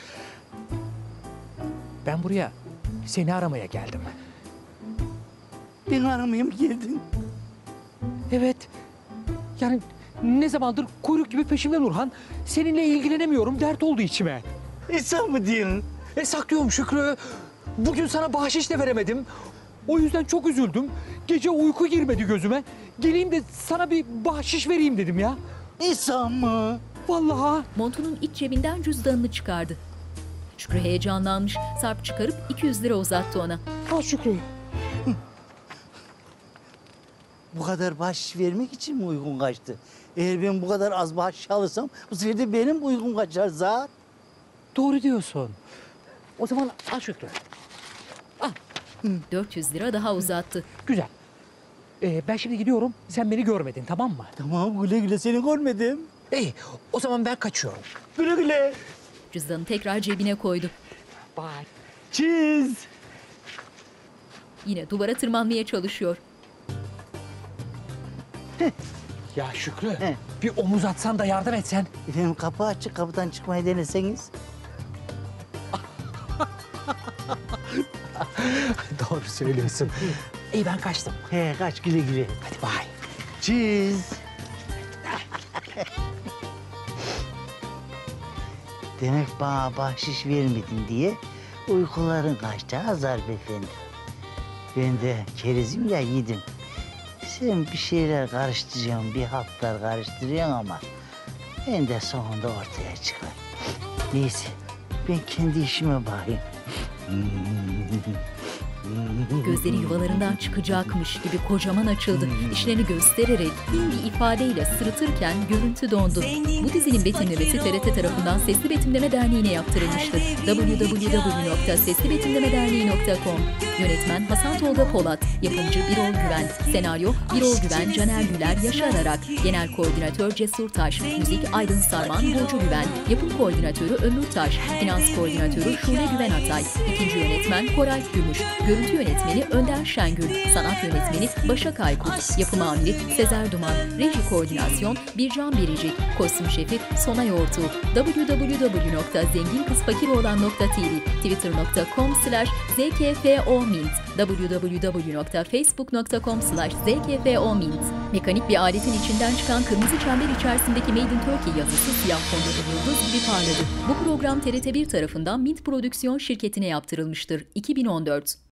Ben buraya seni aramaya geldim. Beni aramaya mı geldin? Evet. Yani ne zamandır kuyruk gibi peşimde Nurhan. Seninle ilgilenemiyorum dert oldu içime. Sen mi diyorsun? Saklıyorum Şükrü. Bugün sana bahşiş de veremedim. O yüzden çok üzüldüm. Gece uyku girmedi gözüme. Geleyim de sana bir bahşiş vereyim dedim ya. İnsan mı? Vallahi. Montunun iç cebinden cüzdanını çıkardı. Şükrü heyecanlanmış. Sarp çıkarıp 200 lira uzattı ona. Al Şükrü. Bu kadar bahşiş vermek için mi uygun kaçtı? Eğer ben bu kadar az bahşiş alırsam bu sefer de benim uygun kaçar Zahar. Doğru diyorsun. O zaman al Şükrü. 400 lira daha uzattı. Güzel. Ben şimdi gidiyorum. Sen beni görmedin tamam mı? Tamam güle güle seni görmedim. İyi o zaman ben kaçıyorum. Güle güle. Cüzdanı tekrar cebine koydu. Bye. Cheese. Yine duvara tırmanmaya çalışıyor. Ya Şükrü bir omuz atsan da yardım etsen. Efendim kapı açık kapıdan çıkmayı deneseniz. Doğru söylüyorsun. İyi ben kaçtım. He kaç güle güle. Hadi bye. Cheese. Demek bana bahşiş vermedin diye uykuların kaçtı ha Zarp Efendi. Ben de kerizim ya yedim. Sen bir şeyler karıştıracaksın, bir hatlar karıştırıyorsun ama ben de sonunda ortaya çıkar. Neyse ben kendi işime bakayım. Gözleri yuvalarından çıkacakmış gibi kocaman açıldı. İşlerini göstererek bin bir ifadeyle sırıtırken görüntü dondu. Bu dizinin betimlemesi TRT tarafından Sesli Betimleme Derneği'ne yaptırılmıştır. www.seslibetimlemederneği.com. Yönetmen Hasan Tolga Polat, yapımcı Birol Güven, senaryo Birol Güven, Caner Güler, Yaşar Arak, genel koordinatör Cesur Taş, müzik Aydın Sarman, Burcu Güven, yapım koordinatörü Ömür Taş, finans koordinatörü Şule Güven Atay, ikinci yönetmen Koray Gümüş, görüntü yönetmeni Önder Şengül, sanat yönetmeni Başak Aykut, yapım amiri Sezer Duman, reji koordinasyon Bircan Biricik, kostüm şefi Sonay Ortuğ, www.zenginkızfakiroğlan.tv, twitter.com/zkfomint, www.facebook.com/zkfomint. Mekanik bir aletin içinden çıkan kırmızı çember içerisindeki Made in Turkey yazısı siyah fonda bir yıldız gibi parladı. Bu program TRT1 tarafından Mint Prodüksiyon şirketine yaptırılmıştır. 2014